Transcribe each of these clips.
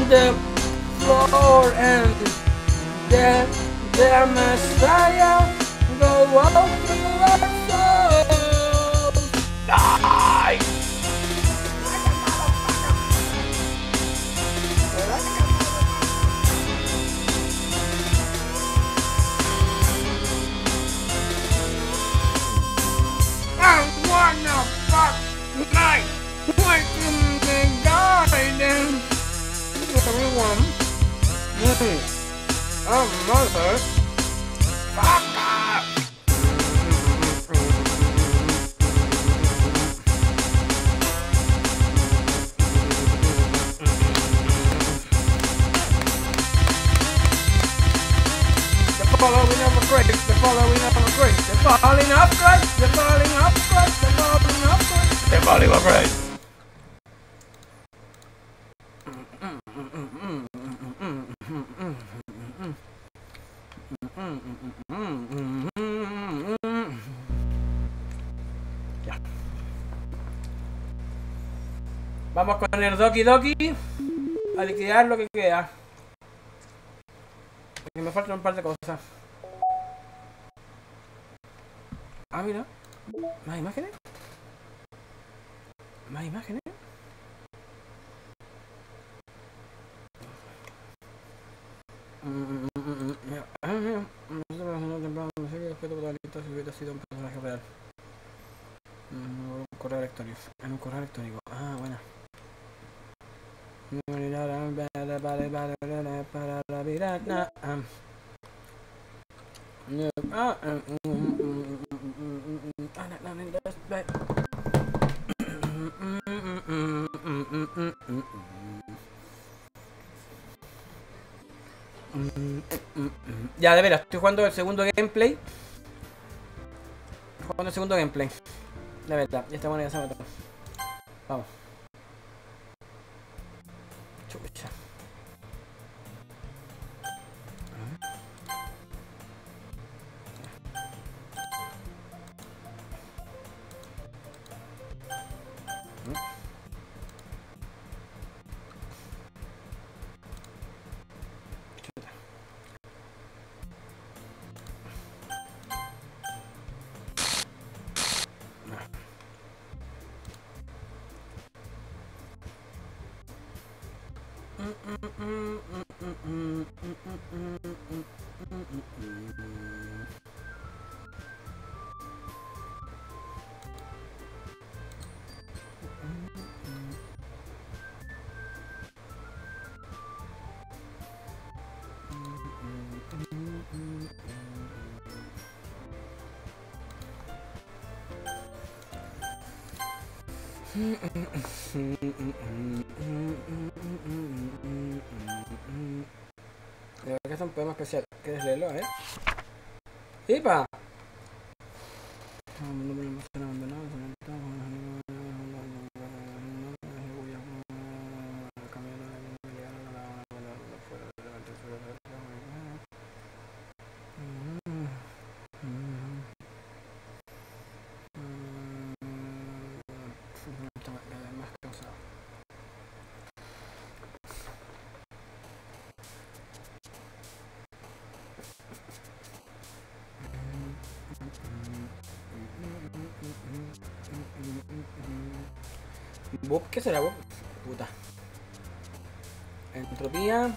the floor and the Messiah go out through our souls. Die! I wanna fuck my fucking garden. Everyone. Oh, mother. Fucker. The following of a grace, the following of a grace, the falling of grace, the falling of grace, the falling of grace, the falling of grace. Ya. Vamos con el Doki Doki a liquidar lo que queda. Porque me faltan un par de cosas. Ah, mira. Más imágenes. Más imágenes. Un personaje real. Un correo electrónico. En un correo electrónico. Ah, bueno. Ya, de veras, estoy jugando el segundo gameplay. Jugando el segundo gameplay. De verdad, ya estamos en esa meta. Vamos. Chucha. Acá está un poema especial. ¿Quieres leerlo? ¡Ipa! Bob, ¿qué será Bob? Puta. Entropía.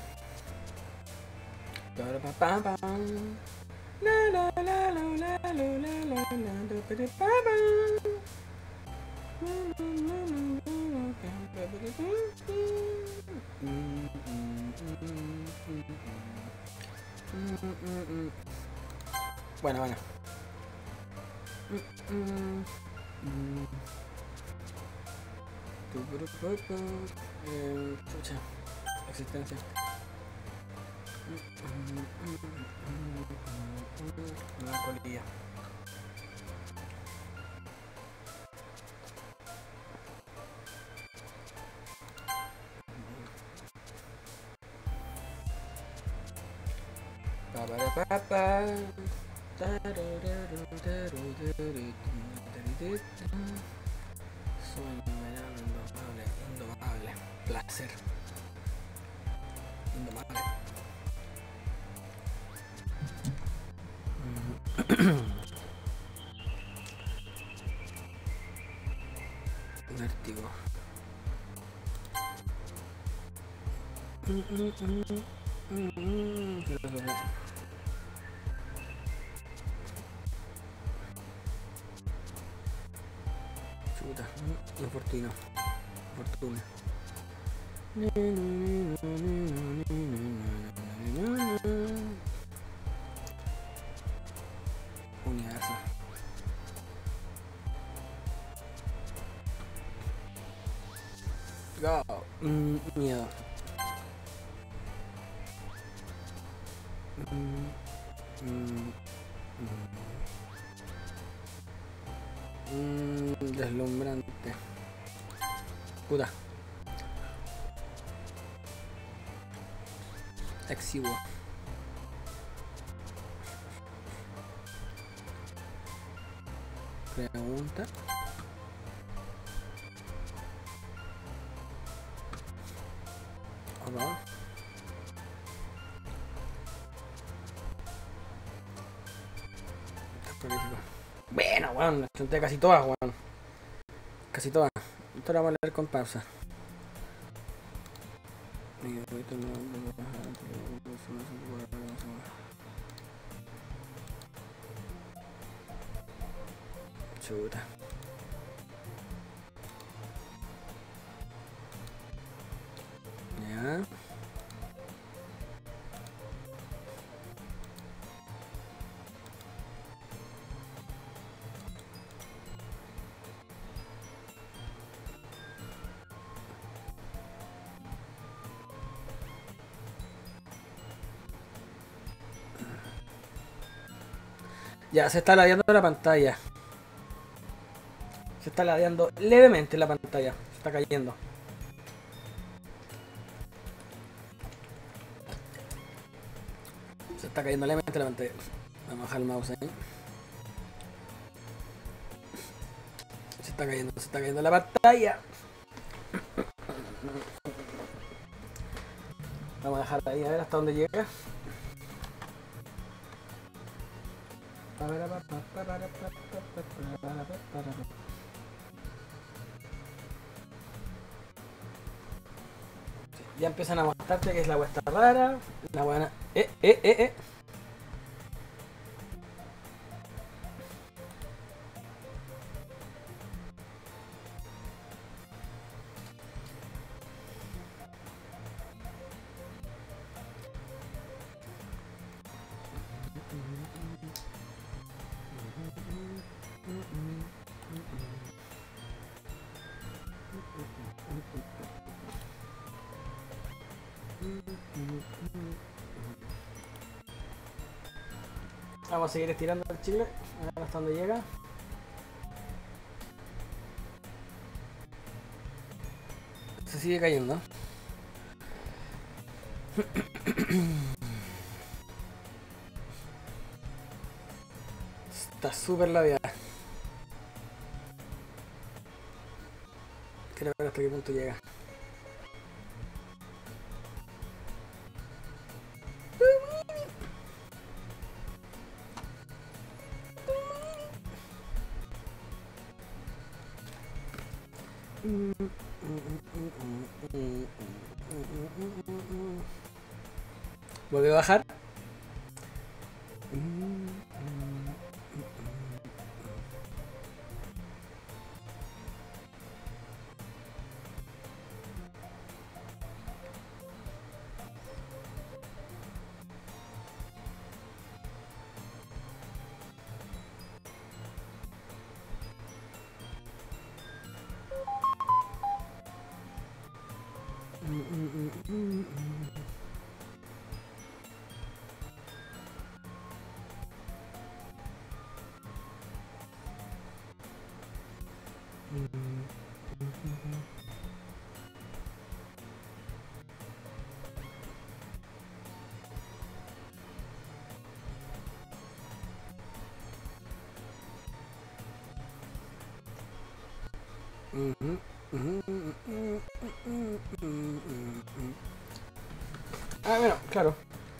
Bueno, bueno. Chucha. Existencia. Melancolía. Sueño indomable, placer. Indomable. Vértigo. Chuta, infortuna. Fortuna. Universo. Go. Miedo. Deslumbrante. Puta. Exiguo. Pregunta. Hola. Bueno, weón, las chunté casi todas, weón. Casi todas. Esto lo vamos a leer con pausa. Chuta. Ya. Ya, se está ladeando la pantalla. Se está ladeando levemente la pantalla. Se está cayendo. Se está cayendo levemente la pantalla. Vamos a bajar el mouse ahí. Se está cayendo la pantalla. Vamos a dejarla ahí a ver hasta dónde llega. Ya empiezan a mostrarte que es la wea está rara. La buena. Vamos a seguir estirando el chile, a ver hasta dónde llega. Se sigue cayendo. Está súper ladeada. Quiero ver hasta qué punto llega. Vuelve a bajar. Ah, bueno, claro.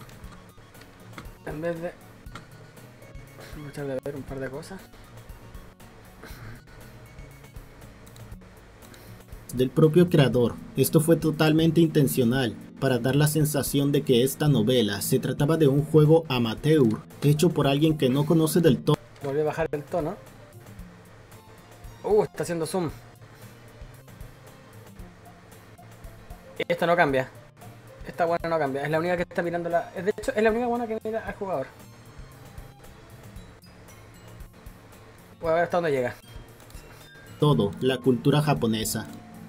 En vez de... Voy a echar de ver un par de cosas. Del propio creador. Esto fue totalmente intencional, para dar la sensación de que esta novela se trataba de un juego amateur, hecho por alguien que no conoce del todo. Volví a bajar el tono. Está haciendo zoom. Esto no cambia. Esta buena no cambia. Es la única que está mirando la... De hecho, es la única buena que mira al jugador. Voy a ver hasta dónde llega. Todo, la cultura japonesa.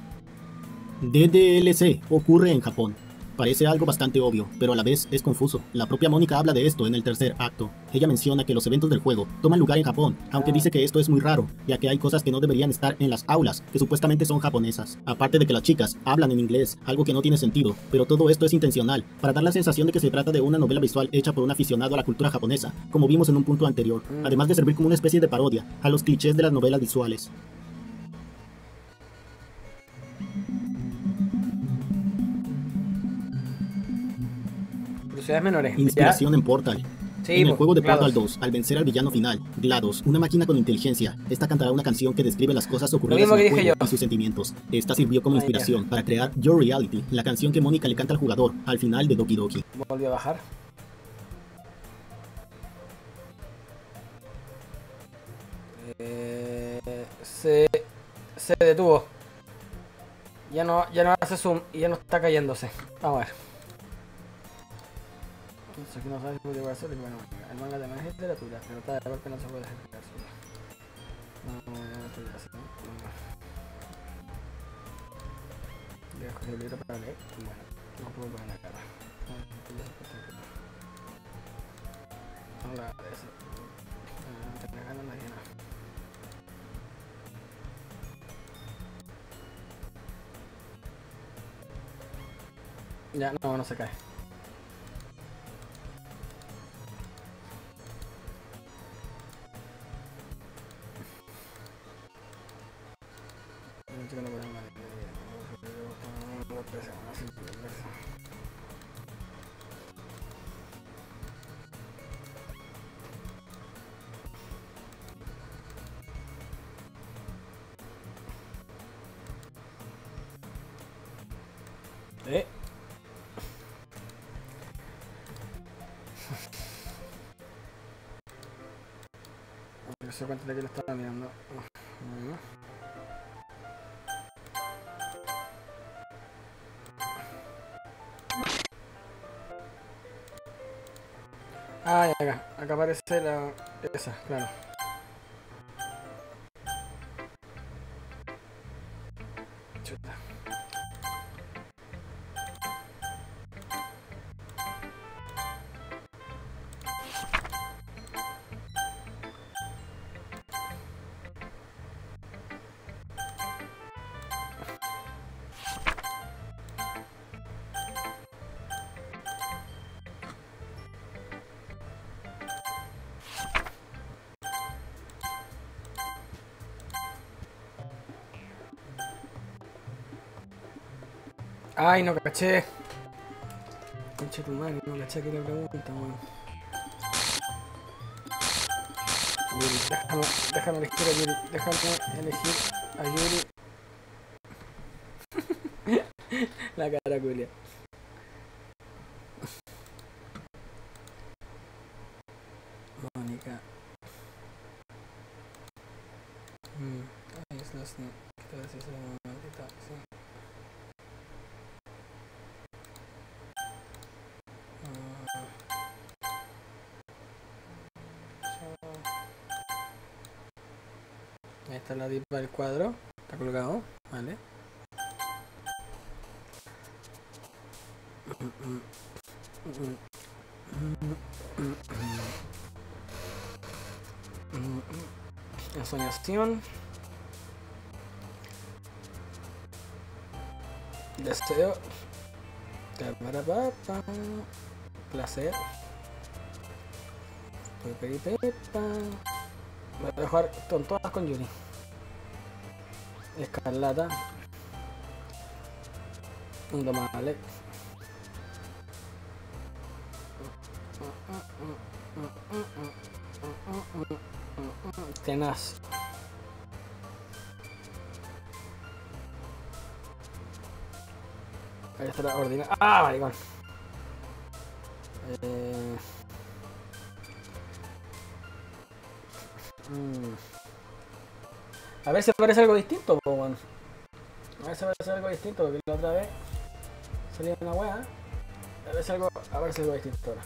DDLC ocurre en Japón. Parece algo bastante obvio, pero a la vez es confuso. La propia Mónica habla de esto en el tercer acto. Ella menciona que los eventos del juego toman lugar en Japón, aunque dice que esto es muy raro, ya que hay cosas que no deberían estar en las aulas, que supuestamente son japonesas. Aparte de que las chicas hablan en inglés, algo que no tiene sentido, pero todo esto es intencional, para dar la sensación de que se trata de una novela visual hecha por un aficionado a la cultura japonesa, como vimos en un punto anterior, además de servir como una especie de parodia a los clichés de las novelas visuales. Curiosidades menores. Inspiración en Portal. Sí, en el juego de GLaDOS. Portal 2, al vencer al villano final, GLaDOS, una máquina con inteligencia, esta cantará una canción que describe las cosas ocurridas mismo en que el dije juego yo. y sus sentimientos. Esta sirvió como inspiración para crear Your Reality, la canción que Mónica le canta al jugador al final de Doki Doki. Volví a bajar. Se detuvo. Ya no hace zoom y ya no está cayéndose. Vamos a ver. Aquí no sabes qué va a hacer. Bueno, el manga también es literatura, pero está de golpe no se puede ejecutar solo. No estoy haciendo. Voy a escoger el libro para leer. Bueno, no puedo poner la cara. No la de eso. No te ganas la llena. Ya, no se cae. Se cuenta de que lo estaba mirando. Ah, ya, acá aparece la... esa, claro. Chuta. Ay, no caché. Concha tu madre, no caché que le pregunta, weón. Yuri, déjame elegir a Yuri. Déjame elegir a Yuri. La cara culia. Mónica. Ay, es la snap. ¿Qué te voy a decir? Se llama maldita. Sí. Ahí está la dipa del cuadro. Está colgado. Vale. Ensoñación. Deseo. Placer. Pepa. Voy a jugar con todas con Yuri. Escarlata. Indomable. Tenaz. Ahí está la ordinaria. ¡Ah, maricón! A ver si aparece algo distinto, po, bueno. A ver si aparece algo distinto, porque la otra vez salía una wea. A ver si aparece algo distinto ahora.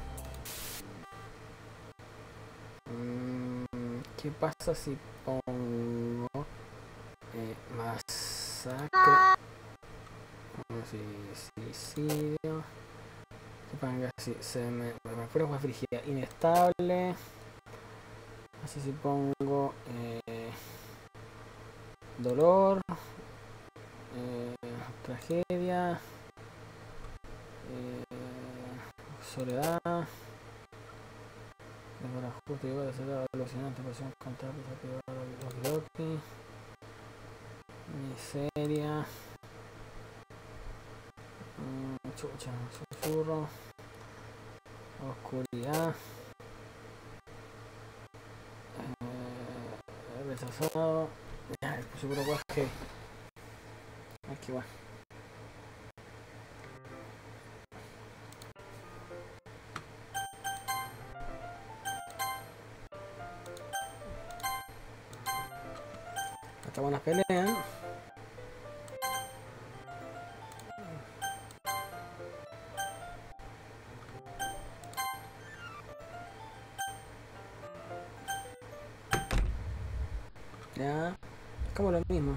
¿Qué pasa si pongo masacre? Suicidio. Que ponga así, se me acuerdo con frigida inestable. Así si pongo dolor, tragedia, soledad, mejor ajuste igual de ser alucinante, presión contra los miseria, chucha, susurro, oscuridad, rechazado. Ya, el seguro que aquí va. Acá buenas peleas. Ya, es como lo mismo.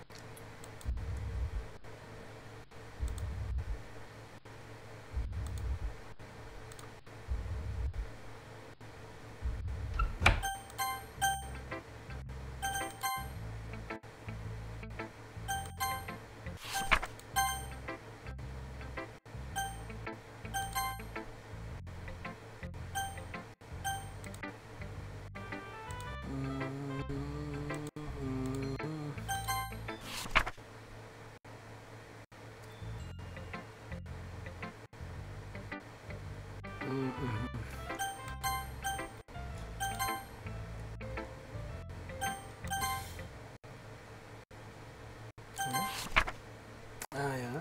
Ah, ya.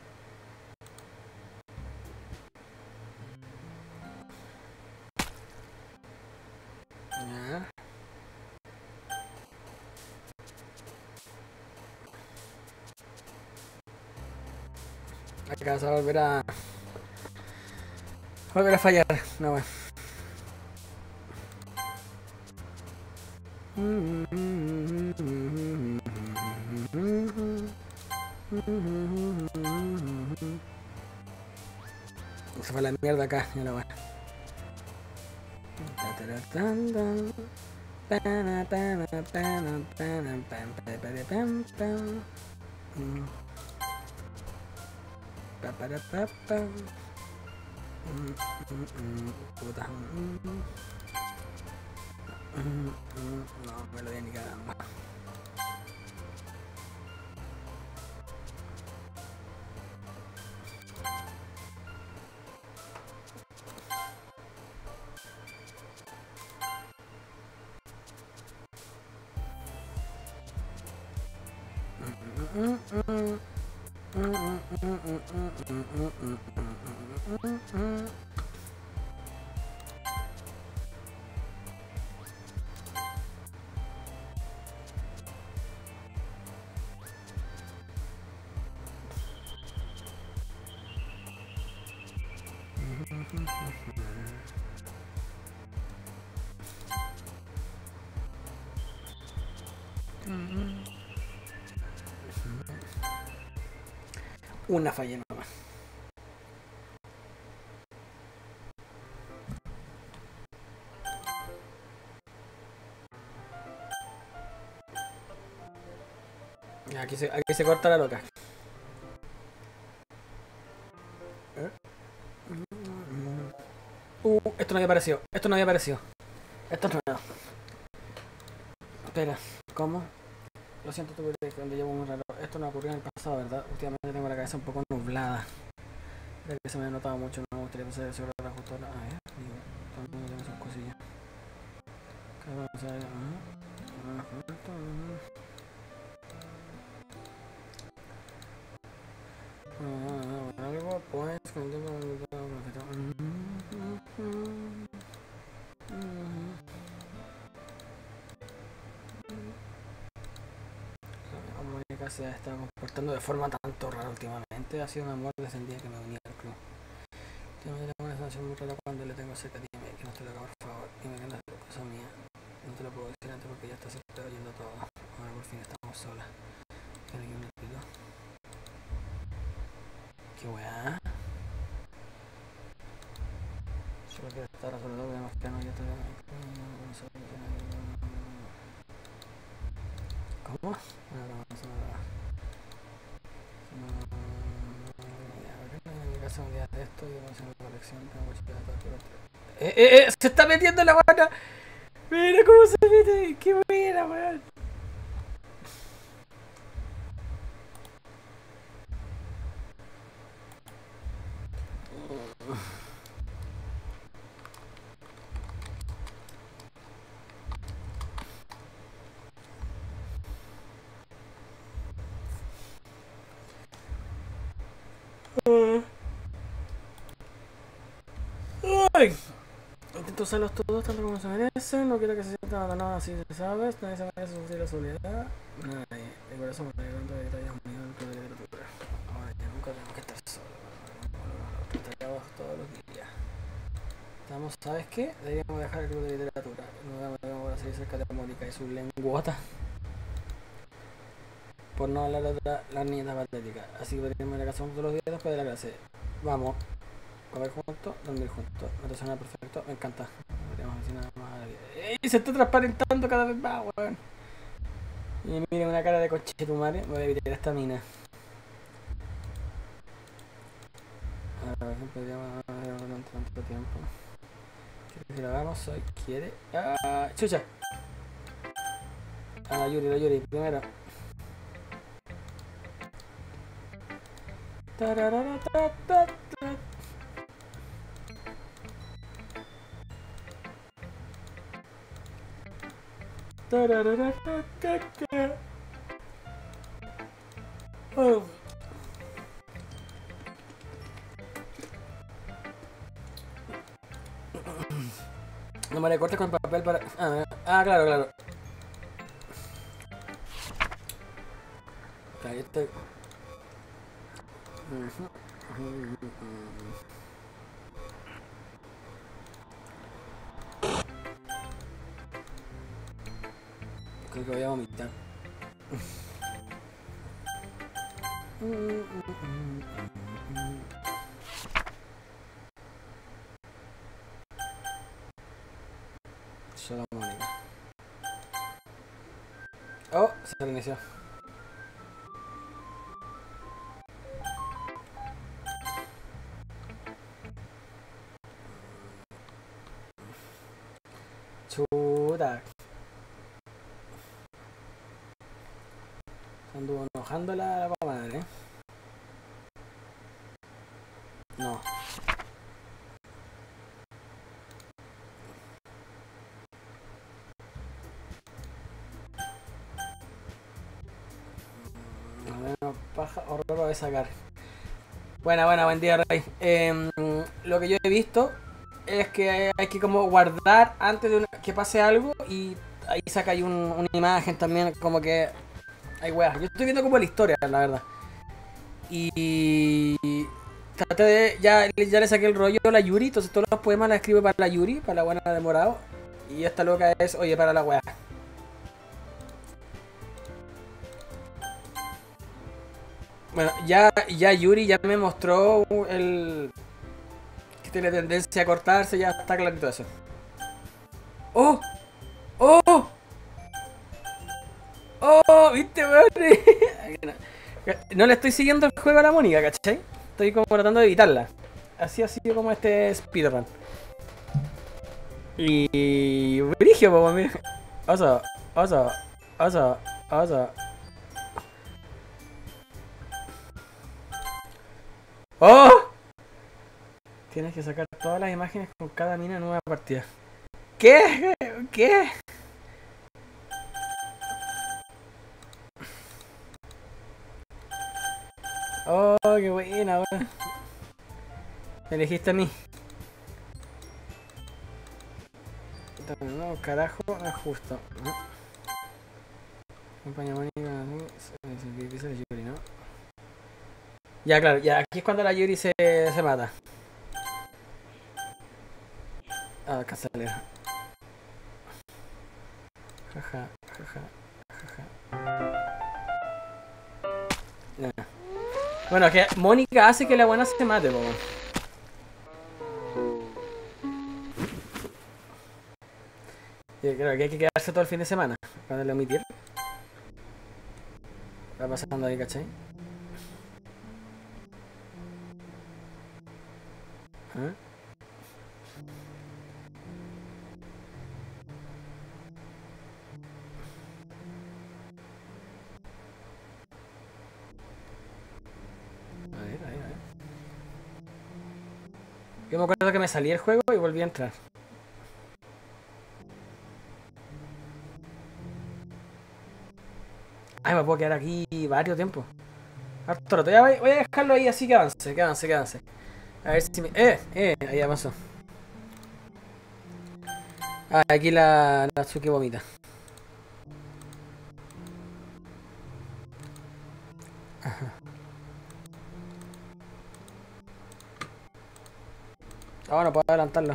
Ya. Acá se va a volver a fallar. No, bueno. Se fue la mierda acá, ya la va. Puta. No, me lo voy a ni cagando. Una falla nomás. Aquí se corta la loca. Esto no había aparecido. Esto no había aparecido. Esto es nuevo. Espera, ¿cómo? Lo siento, tuve donde llevo un raro. Esto no ocurrió en el pasado, ¿verdad? Últimamente tengo la cabeza un poco nublada. Creo que se me ha notado mucho. No me gustaría pensar que se hubiera justo. A ver, digo. Algo pues Mónica se ha estado comportando de forma tanto rara últimamente. Ha sido un amor desde el día que me uní al club. Tengo una sensación muy rara cuando le tengo cerca. Dime que no estoy loca, por favor. Dime que no es cosa mía. No te lo puedo decir antes porque ya está siempre oyendo todo. Ahora por fin estamos solas. ¿Tiene que un espíritu? ¿Qué weá? Solo quiero estar resolviendo que más plano ya estoy. ¿Cómo? En mi casa un día de esto y vamos a hacer una colección. Se está metiendo la guana. Mira cómo se mete. Qué buena, weón. Ay. Intento usarlos todos tanto como se merecen. No quiero que se sientan abandonados así, ¿sabes? Nadie se merece sufrir la soledad. Nadie. De corazón me alegro de que te hayas unido al club de literatura. Ahora ya nunca tenemos que estar solos. Trabajo todos los días. Estamos, ¿sabes qué? Deberíamos dejar el club de literatura. No debemos para seguir cerca de Mónica y su lenguota. Por no hablar de las niñas patéticas. Así que podríamos ir a casa todos los días después de la clase. Vamos. Comer juntos, dormir juntos. No te suena perfecto, me encanta. No podríamos decir nada más. ¡Ey! Se está transparentando cada vez más, weón. Y miren una cara de coche tu madre. Voy a evitar esta mina. A ver, podríamos hacer durante tanto tiempo. ¿Quiere que lo hagamos hoy? ¿Quiere? ¡Ah! ¡Chucha! A la Yuri, primero. Oh. No me recortes con papel para... claro. Ahí estoy. Creo que voy a vomitar. Solo Mónica. Oh, se reinició. Chuta. Se anduvo enojando la madre, ¿eh? No. Bueno, paja, horror de sacar. Buen día, Rey. Lo que yo he visto es que hay que como guardar antes de que pase algo y ahí saca ahí una imagen también, como que hay weas. Yo estoy viendo como la historia, la verdad. Y traté de... Ya le saqué el rollo a la Yuri, entonces todos los poemas los escribo para la Yuri, para la buena de morado. Y esta loca es, oye, para la wea. Bueno, ya Yuri ya me mostró el... que tiene tendencia a cortarse, ya está clarito eso. ¡Oh! ¡Oh! ¡Oh! ¿Viste, weón? No le estoy siguiendo el juego a la Mónica, ¿cachai? Estoy como tratando de evitarla. Así ha sido como este speedrun. Y... Brigio, pues, mira. Oso. ¡Oh! Tienes que sacar todas las imágenes con cada mina en nueva partida. ¿Qué? ¿Qué? Oh, qué buena, weón. Me elegiste a mí. No, carajo, no es justo. ¿No? Compañía Mónica, dice la Yuri, ¿no? Ya, claro, ya aquí es cuando la Yuri se mata. Ah, cancelar. Jaja, jaja, jaja. Nah. Bueno, que Mónica hace que la buena se mate, po. Yo creo que hay que quedarse todo el fin de semana para darle omitir. ¿Qué va pasando ahí, cachai? ¿Ah? A ver. Yo me acuerdo que me salí del juego y volví a entrar. Ay, me puedo quedar aquí varios tiempos. Harto rato. Ya voy a dejarlo ahí así que avance. A ver si me... ahí ya pasó. Ah, aquí la Tsuki vomita. Ajá. Ah, bueno, puedo adelantarlo.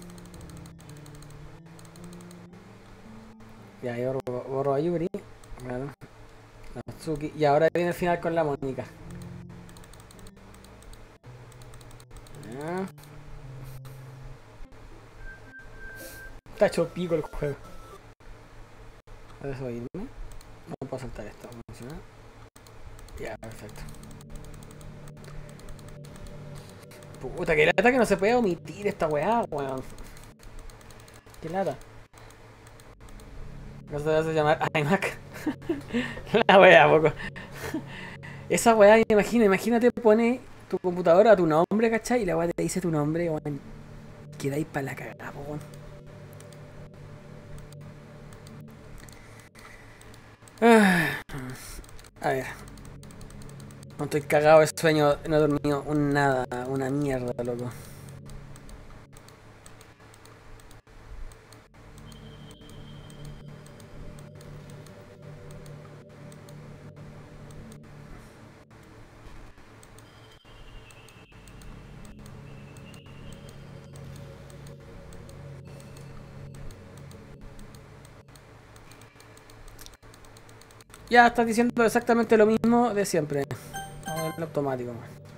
Ya, yo borro a Yuri. Claro. La Tsuki. Y ahora viene el final con la Mónica. Ya. Está hecho pico el juego. ¿Puedes oírme? No puedo saltar esto. ¿Funciona? Ya, perfecto. Puta, que lata que no se puede omitir esta weá, weón. Qué lata. No se te vas a llamar iMac. La weá, poco. Esa weá, imagínate, pone tu computadora a tu nombre, ¿cachai? Y la weá te dice tu nombre, weón. Quedáis para la cagada, weón. A ver. No estoy cagado de sueño, no he dormido un nada, una mierda, loco. Ya estás diciendo exactamente lo mismo de siempre. En automático.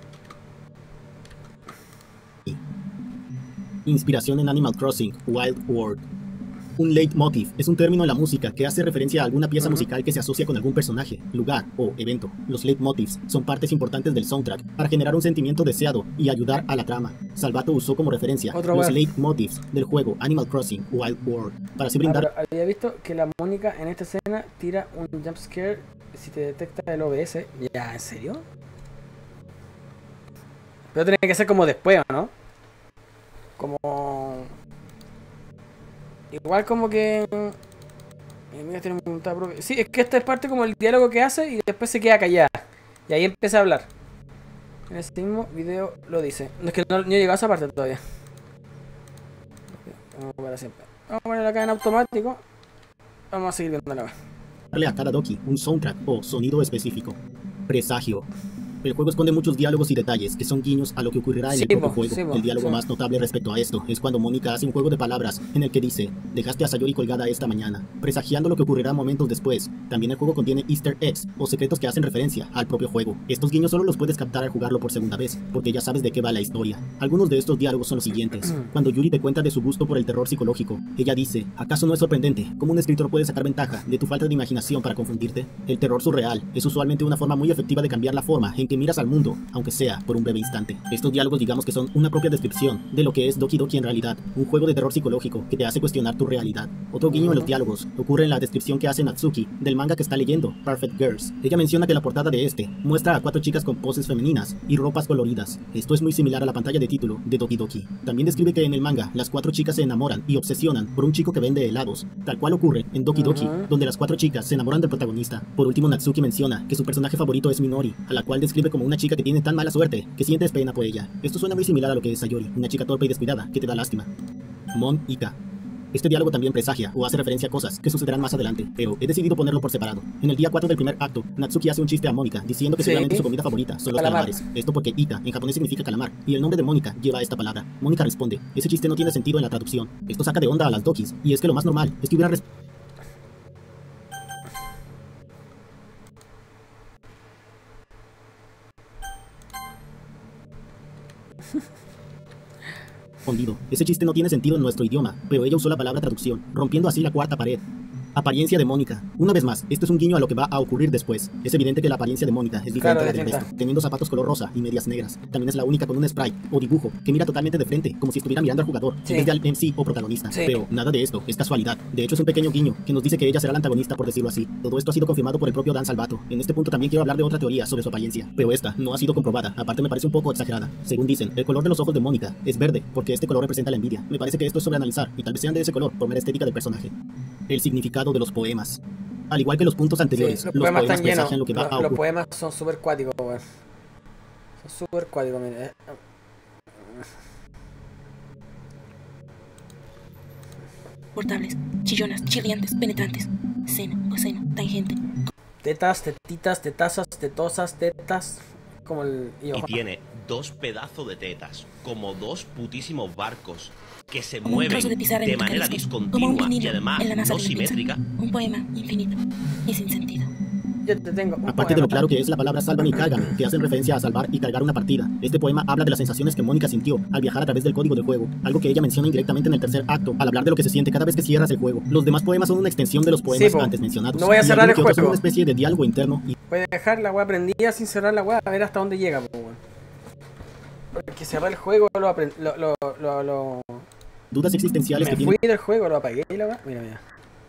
Inspiración en Animal Crossing, Wild World. Un leitmotiv es un término en la música que hace referencia a alguna pieza musical que se asocia con algún personaje, lugar o evento. Los leitmotivs son partes importantes del soundtrack para generar un sentimiento deseado y ayudar a la trama. Salvato usó como referencia los leitmotivs del juego Animal Crossing Wild World para así brindar... Pero había visto que la Mónica en esta escena tira un jumpscare si te detecta el OBS. Ya, ¿en serio? Pero tiene que ser como después, ¿o no? Como... Igual como que... Sí, es que esta es parte como el diálogo que hace y después se queda callada. Y ahí empieza a hablar. En ese mismo video lo dice. No es que no he llegado a esa parte todavía. Vamos para siempre. Vamos a poner acá en automático. Vamos a seguir viendo la web. Darle a cada Doki un soundtrack o sonido específico. Presagio. El juego esconde muchos diálogos y detalles que son guiños a lo que ocurrirá en el propio juego. El diálogo más notable respecto a esto es cuando Mónica hace un juego de palabras en el que dice: dejaste a Sayori colgada esta mañana, presagiando lo que ocurrirá momentos después. También el juego contiene easter eggs o secretos que hacen referencia al propio juego. Estos guiños solo los puedes captar al jugarlo por segunda vez, porque ya sabes de qué va la historia. Algunos de estos diálogos son los siguientes. Cuando Yuri te cuenta de su gusto por el terror psicológico, ella dice: ¿acaso no es sorprendente cómo un escritor puede sacar ventaja de tu falta de imaginación para confundirte? El terror surreal es usualmente una forma muy efectiva de cambiar la forma en que miras al mundo, aunque sea por un breve instante. Estos diálogos digamos que son una propia descripción de lo que es Doki Doki en realidad, un juego de terror psicológico que te hace cuestionar tu realidad. Otro guiño en los diálogos ocurre en la descripción que hace Natsuki del manga que está leyendo, Perfect Girls. Ella menciona que la portada de este muestra a 4 chicas con poses femeninas y ropas coloridas. Esto es muy similar a la pantalla de título de Doki Doki. También describe que en el manga las 4 chicas se enamoran y obsesionan por un chico que vende helados, tal cual ocurre en Doki Doki, donde las 4 chicas se enamoran del protagonista. Por último, Natsuki menciona que su personaje favorito es Minori, a la cual describe como una chica que tiene tan mala suerte que sientes pena por ella. Esto suena muy similar a lo que es Sayori, una chica torpe y descuidada que te da lástima. Mon Ika. Este diálogo también presagia o hace referencia a cosas que sucederán más adelante, pero he decidido ponerlo por separado. En el día 4 del primer acto, Natsuki hace un chiste a Mónica, diciendo que seguramente su comida favorita son los calamares. Esto porque Ika en japonés significa calamar, y el nombre de Mónica lleva esta palabra. Mónica responde, ese chiste no tiene sentido en la traducción. Esto saca de onda a las dokis, y es que lo más normal es que hubiera respondido. Ese chiste no tiene sentido en nuestro idioma, pero ella usó la palabra traducción, rompiendo así la cuarta pared. Apariencia de Mónica. Una vez más, esto es un guiño a lo que va a ocurrir después. Es evidente que la apariencia de Mónica es diferente a la del resto, teniendo zapatos color rosa y medias negras. También es la única con un sprite o dibujo que mira totalmente de frente, como si estuviera mirando al jugador, en vez de al MC o protagonista. Pero nada de esto es casualidad. De hecho, es un pequeño guiño que nos dice que ella será la antagonista, por decirlo así. Todo esto ha sido confirmado por el propio Dan Salvato. En este punto también quiero hablar de otra teoría sobre su apariencia, pero esta no ha sido comprobada. Aparte me parece un poco exagerada. Según dicen, el color de los ojos de Mónica es verde, porque este color representa la envidia. Me parece que esto es sobre analizar, y tal vez sean de ese color por mera estética del personaje. El significado de los poemas. Al igual que los puntos anteriores, los poemas están llenos. Lo que va a ocurrir. Los poemas son súper cuáticos, weón. Son súper cuáticos, mire. Portables, chillonas, chirriantes, penetrantes. Seno, coseno, tangente. Tetas, tetitas, tetazas, tetosas, tetas. Como el... Y tiene 2 pedazos de tetas, como 2 putísimos barcos que se mueven de manera discontinua y además no simétrica. Un poema infinito y sin sentido. Yo te tengo aparte de lo claro que es la palabra sálvame y cárgame, que hacen referencia a salvar y cargar una partida. Este poema habla de las sensaciones que Mónica sintió al viajar a través del código del juego, algo que ella menciona indirectamente en el tercer acto, al hablar de lo que se siente cada vez que cierras el juego. Los demás poemas son una extensión de los poemas antes mencionados. No voy a cerrar el juego. Son una especie de diálogo interno y... Voy a dejar la weá prendida sin cerrar la weá a ver hasta dónde llega, porque cerrar el juego lo dudas existenciales que tiene. Me fui del juego, lo apagué y la weá. Mira, mira.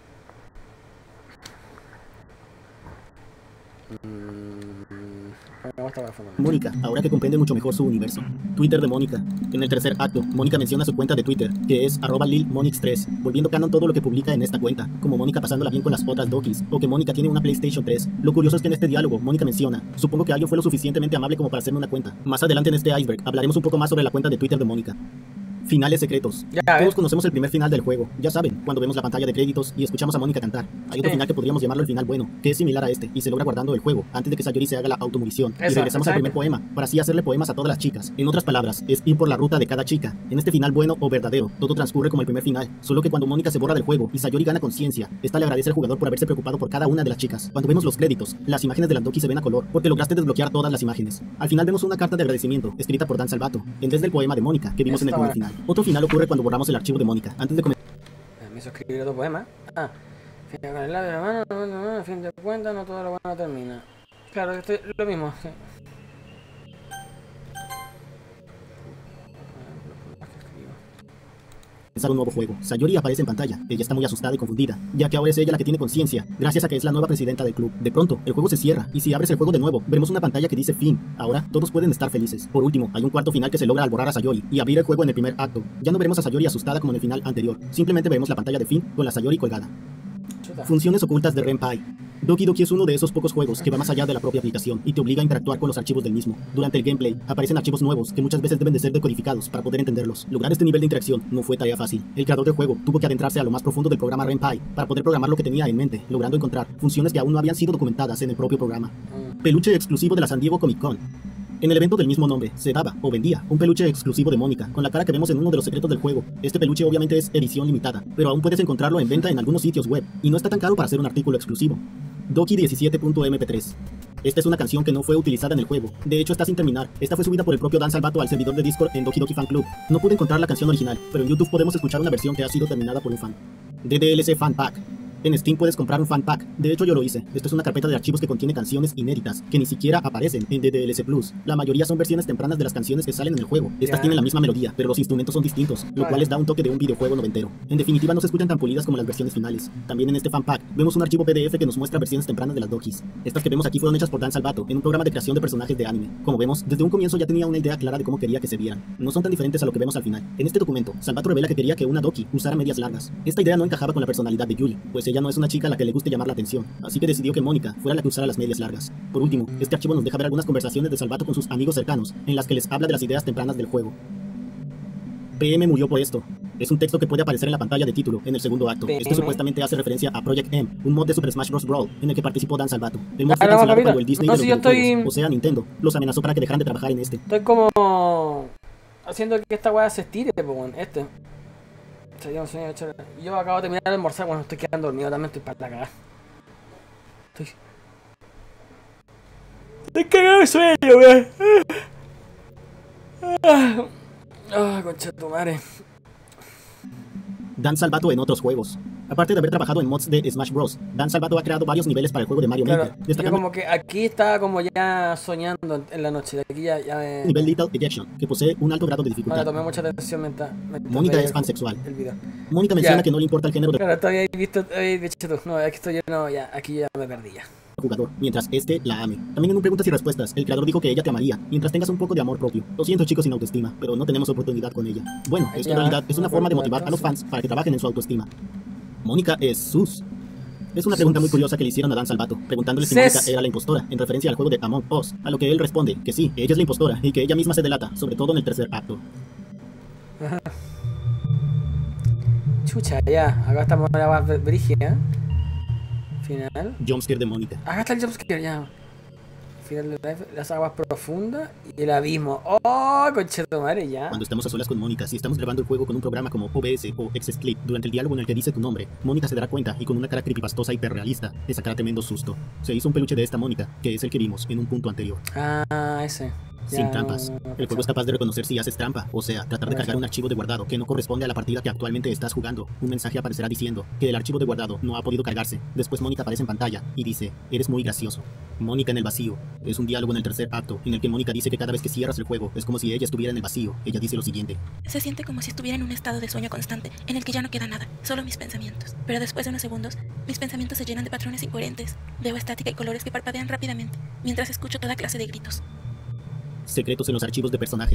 Mónica, ahora que comprende mucho mejor su universo. Twitter de Mónica. En el tercer acto, Mónica menciona su cuenta de Twitter, que es @lilmonix3, volviendo canon todo lo que publica en esta cuenta, como Mónica pasándola bien con las otras dokis, o que Mónica tiene una PlayStation 3. Lo curioso es que en este diálogo, Mónica menciona, supongo que alguien fue lo suficientemente amable como para hacerme una cuenta. Más adelante en este iceberg, hablaremos un poco más sobre la cuenta de Twitter de Mónica. Finales secretos. Todos conocemos el primer final del juego, ya saben, cuando vemos la pantalla de créditos y escuchamos a Mónica cantar. Hay otro final que podríamos llamarlo el final bueno, que es similar a este, y se logra guardando el juego, antes de que Sayori se haga la automorición. Y regresamos al primer poema, para así hacerle poemas a todas las chicas. En otras palabras, es ir por la ruta de cada chica. En este final bueno o verdadero, todo transcurre como el primer final, solo que cuando Mónica se borra del juego y Sayori gana conciencia, esta le agradece al jugador por haberse preocupado por cada una de las chicas. Cuando vemos los créditos, las imágenes de las dokis se ven a color, porque lograste desbloquear todas las imágenes. Al final vemos una carta de agradecimiento, escrita por Dan Salvato, en vez del poema de Mónica, que vimos en el primer final. Otro final ocurre cuando borramos el archivo de Mónica, antes de comenzar. Me hizo escribir otro poema. Fin con el labio de la mano, a fin de cuentas, no todo lo bueno termina. Claro, esto es lo mismo. Sí. Un nuevo juego. Sayori aparece en pantalla. Ella está muy asustada y confundida, ya que ahora es ella la que tiene conciencia, gracias a que es la nueva presidenta del club. De pronto, el juego se cierra, y si abres el juego de nuevo, veremos una pantalla que dice fin. Ahora, todos pueden estar felices. Por último, hay un cuarto final que se logra al borrar a Sayori y abrir el juego en el primer acto. Ya no veremos a Sayori asustada como en el final anterior, simplemente veremos la pantalla de fin con la Sayori colgada. Funciones ocultas de Ren'Py. Doki Doki es uno de esos pocos juegos que va más allá de la propia aplicación y te obliga a interactuar con los archivos del mismo. Durante el gameplay, aparecen archivos nuevos que muchas veces deben de ser decodificados para poder entenderlos. Lograr este nivel de interacción no fue tarea fácil. El creador del juego tuvo que adentrarse a lo más profundo del programa Ren'Py para poder programar lo que tenía en mente, logrando encontrar funciones que aún no habían sido documentadas en el propio programa. Peluche exclusivo de la San Diego Comic Con. En el evento del mismo nombre, se daba o vendía un peluche exclusivo de Mónica, con la cara que vemos en uno de los secretos del juego. Este peluche obviamente es edición limitada, pero aún puedes encontrarlo en venta en algunos sitios web, y no está tan caro para ser un artículo exclusivo. Doki 17.mp3. Esta es una canción que no fue utilizada en el juego, de hecho está sin terminar. Esta fue subida por el propio Dan Salvato al servidor de Discord en Doki Doki Fan Club. No pude encontrar la canción original, pero en YouTube podemos escuchar una versión que ha sido terminada por un fan. DDLC Fan Pack. En Steam puedes comprar un fan pack. De hecho, yo lo hice. Esto es una carpeta de archivos que contiene canciones inéditas, que ni siquiera aparecen en DDLC Plus. La mayoría son versiones tempranas de las canciones que salen en el juego. Estas tienen la misma melodía, pero los instrumentos son distintos, lo cual les da un toque de un videojuego noventero. En definitiva, no se escuchan tan pulidas como las versiones finales. También en este fan pack vemos un archivo PDF que nos muestra versiones tempranas de las Dokis. Estas que vemos aquí fueron hechas por Dan Salvato en un programa de creación de personajes de anime. Como vemos, desde un comienzo ya tenía una idea clara de cómo quería que se vieran. No son tan diferentes a lo que vemos al final. En este documento, Salvato revela que quería que una Doki usara medias largas. Esta idea no encajaba con la personalidad de Yuri, pues ella no es una chica a la que le guste llamar la atención, así que decidió que Mónica fuera la que usara las medias largas. Por último, este archivo nos deja ver algunas conversaciones de Salvato con sus amigos cercanos, en las que les habla de las ideas tempranas del juego. PM murió por esto. Es un texto que puede aparecer en la pantalla de título en el segundo acto. Este supuestamente hace referencia a Project M, un mod de Super Smash Bros. Brawl en el que participó Dan Salvato. El mod fue cancelado cuando el Disney de los videojuegos, o sea Nintendo, los amenazó para que dejaran de trabajar en este. Estoy como haciendo que esta weá se estire, pues bueno, yo acabo de terminar de almorzar, bueno, estoy quedando dormido, también estoy para la cagada. Estoy cagado de sueño, weón. Concha de tu madre. Dan Salvato en otros juegos. Aparte de haber trabajado en mods de Smash Bros., Dan Salvato ha creado varios niveles para el juego de Mario Maker. Yo como que aquí estaba como ya soñando en la noche, de aquí ya me... Nivel Little Ejection, que posee un alto grado de dificultad. Ahora tomé mucha atención mientras Mónica es pansexual. Mónica menciona que no le importa el género de... Claro, todavía he visto tú. No, es que estoy yo, ya, aquí ya me perdí ya. Jugador, mientras este la ame. También en un preguntas y respuestas, el creador dijo que ella te amaría, mientras tengas un poco de amor propio. Lo siento chicos sin autoestima, pero no tenemos oportunidad con ella. Bueno, esto en realidad es una forma de motivar a los fans para que trabajen en su autoestima. Mónica es sus. Es una pregunta muy curiosa que le hicieron a Dan Salvato, preguntándole si Mónica era la impostora, en referencia al juego de Among Us, a lo que él responde que sí, ella es la impostora, y que ella misma se delata, sobre todo en el tercer acto. Ajá. Chucha, ya, acá estamos en la base brígida. Final. Jumpscare de Mónica. Acá está el jumpscare ya. Final de live, las aguas profundas y el abismo. ¡Oh, conchetumare ya! Cuando estamos a solas con Mónica, si estamos grabando el juego con un programa como OBS o XSplit, durante el diálogo en el que dice tu nombre, Mónica se dará cuenta y con una cara creepypastosa hiperrealista, le sacará tremendo susto. Se hizo un peluche de esta Mónica, que es el que vimos en un punto anterior. Ah, ese. Sin trampas. El juego es capaz de reconocer si haces trampa, o sea, tratar de cargar un archivo de guardado que no corresponde a la partida que actualmente estás jugando. Un mensaje aparecerá diciendo que el archivo de guardado no ha podido cargarse. Después Mónica aparece en pantalla y dice, eres muy gracioso. Mónica en el vacío. Es un diálogo en el tercer acto, en el que Mónica dice que cada vez que cierras el juego es como si ella estuviera en el vacío. Ella dice lo siguiente. Se siente como si estuviera en un estado de sueño constante, en el que ya no queda nada, solo mis pensamientos. Pero después de unos segundos, mis pensamientos se llenan de patrones incoherentes. Veo estática y colores que parpadean rápidamente, mientras escucho toda clase de gritos. Secretos en los archivos de personaje.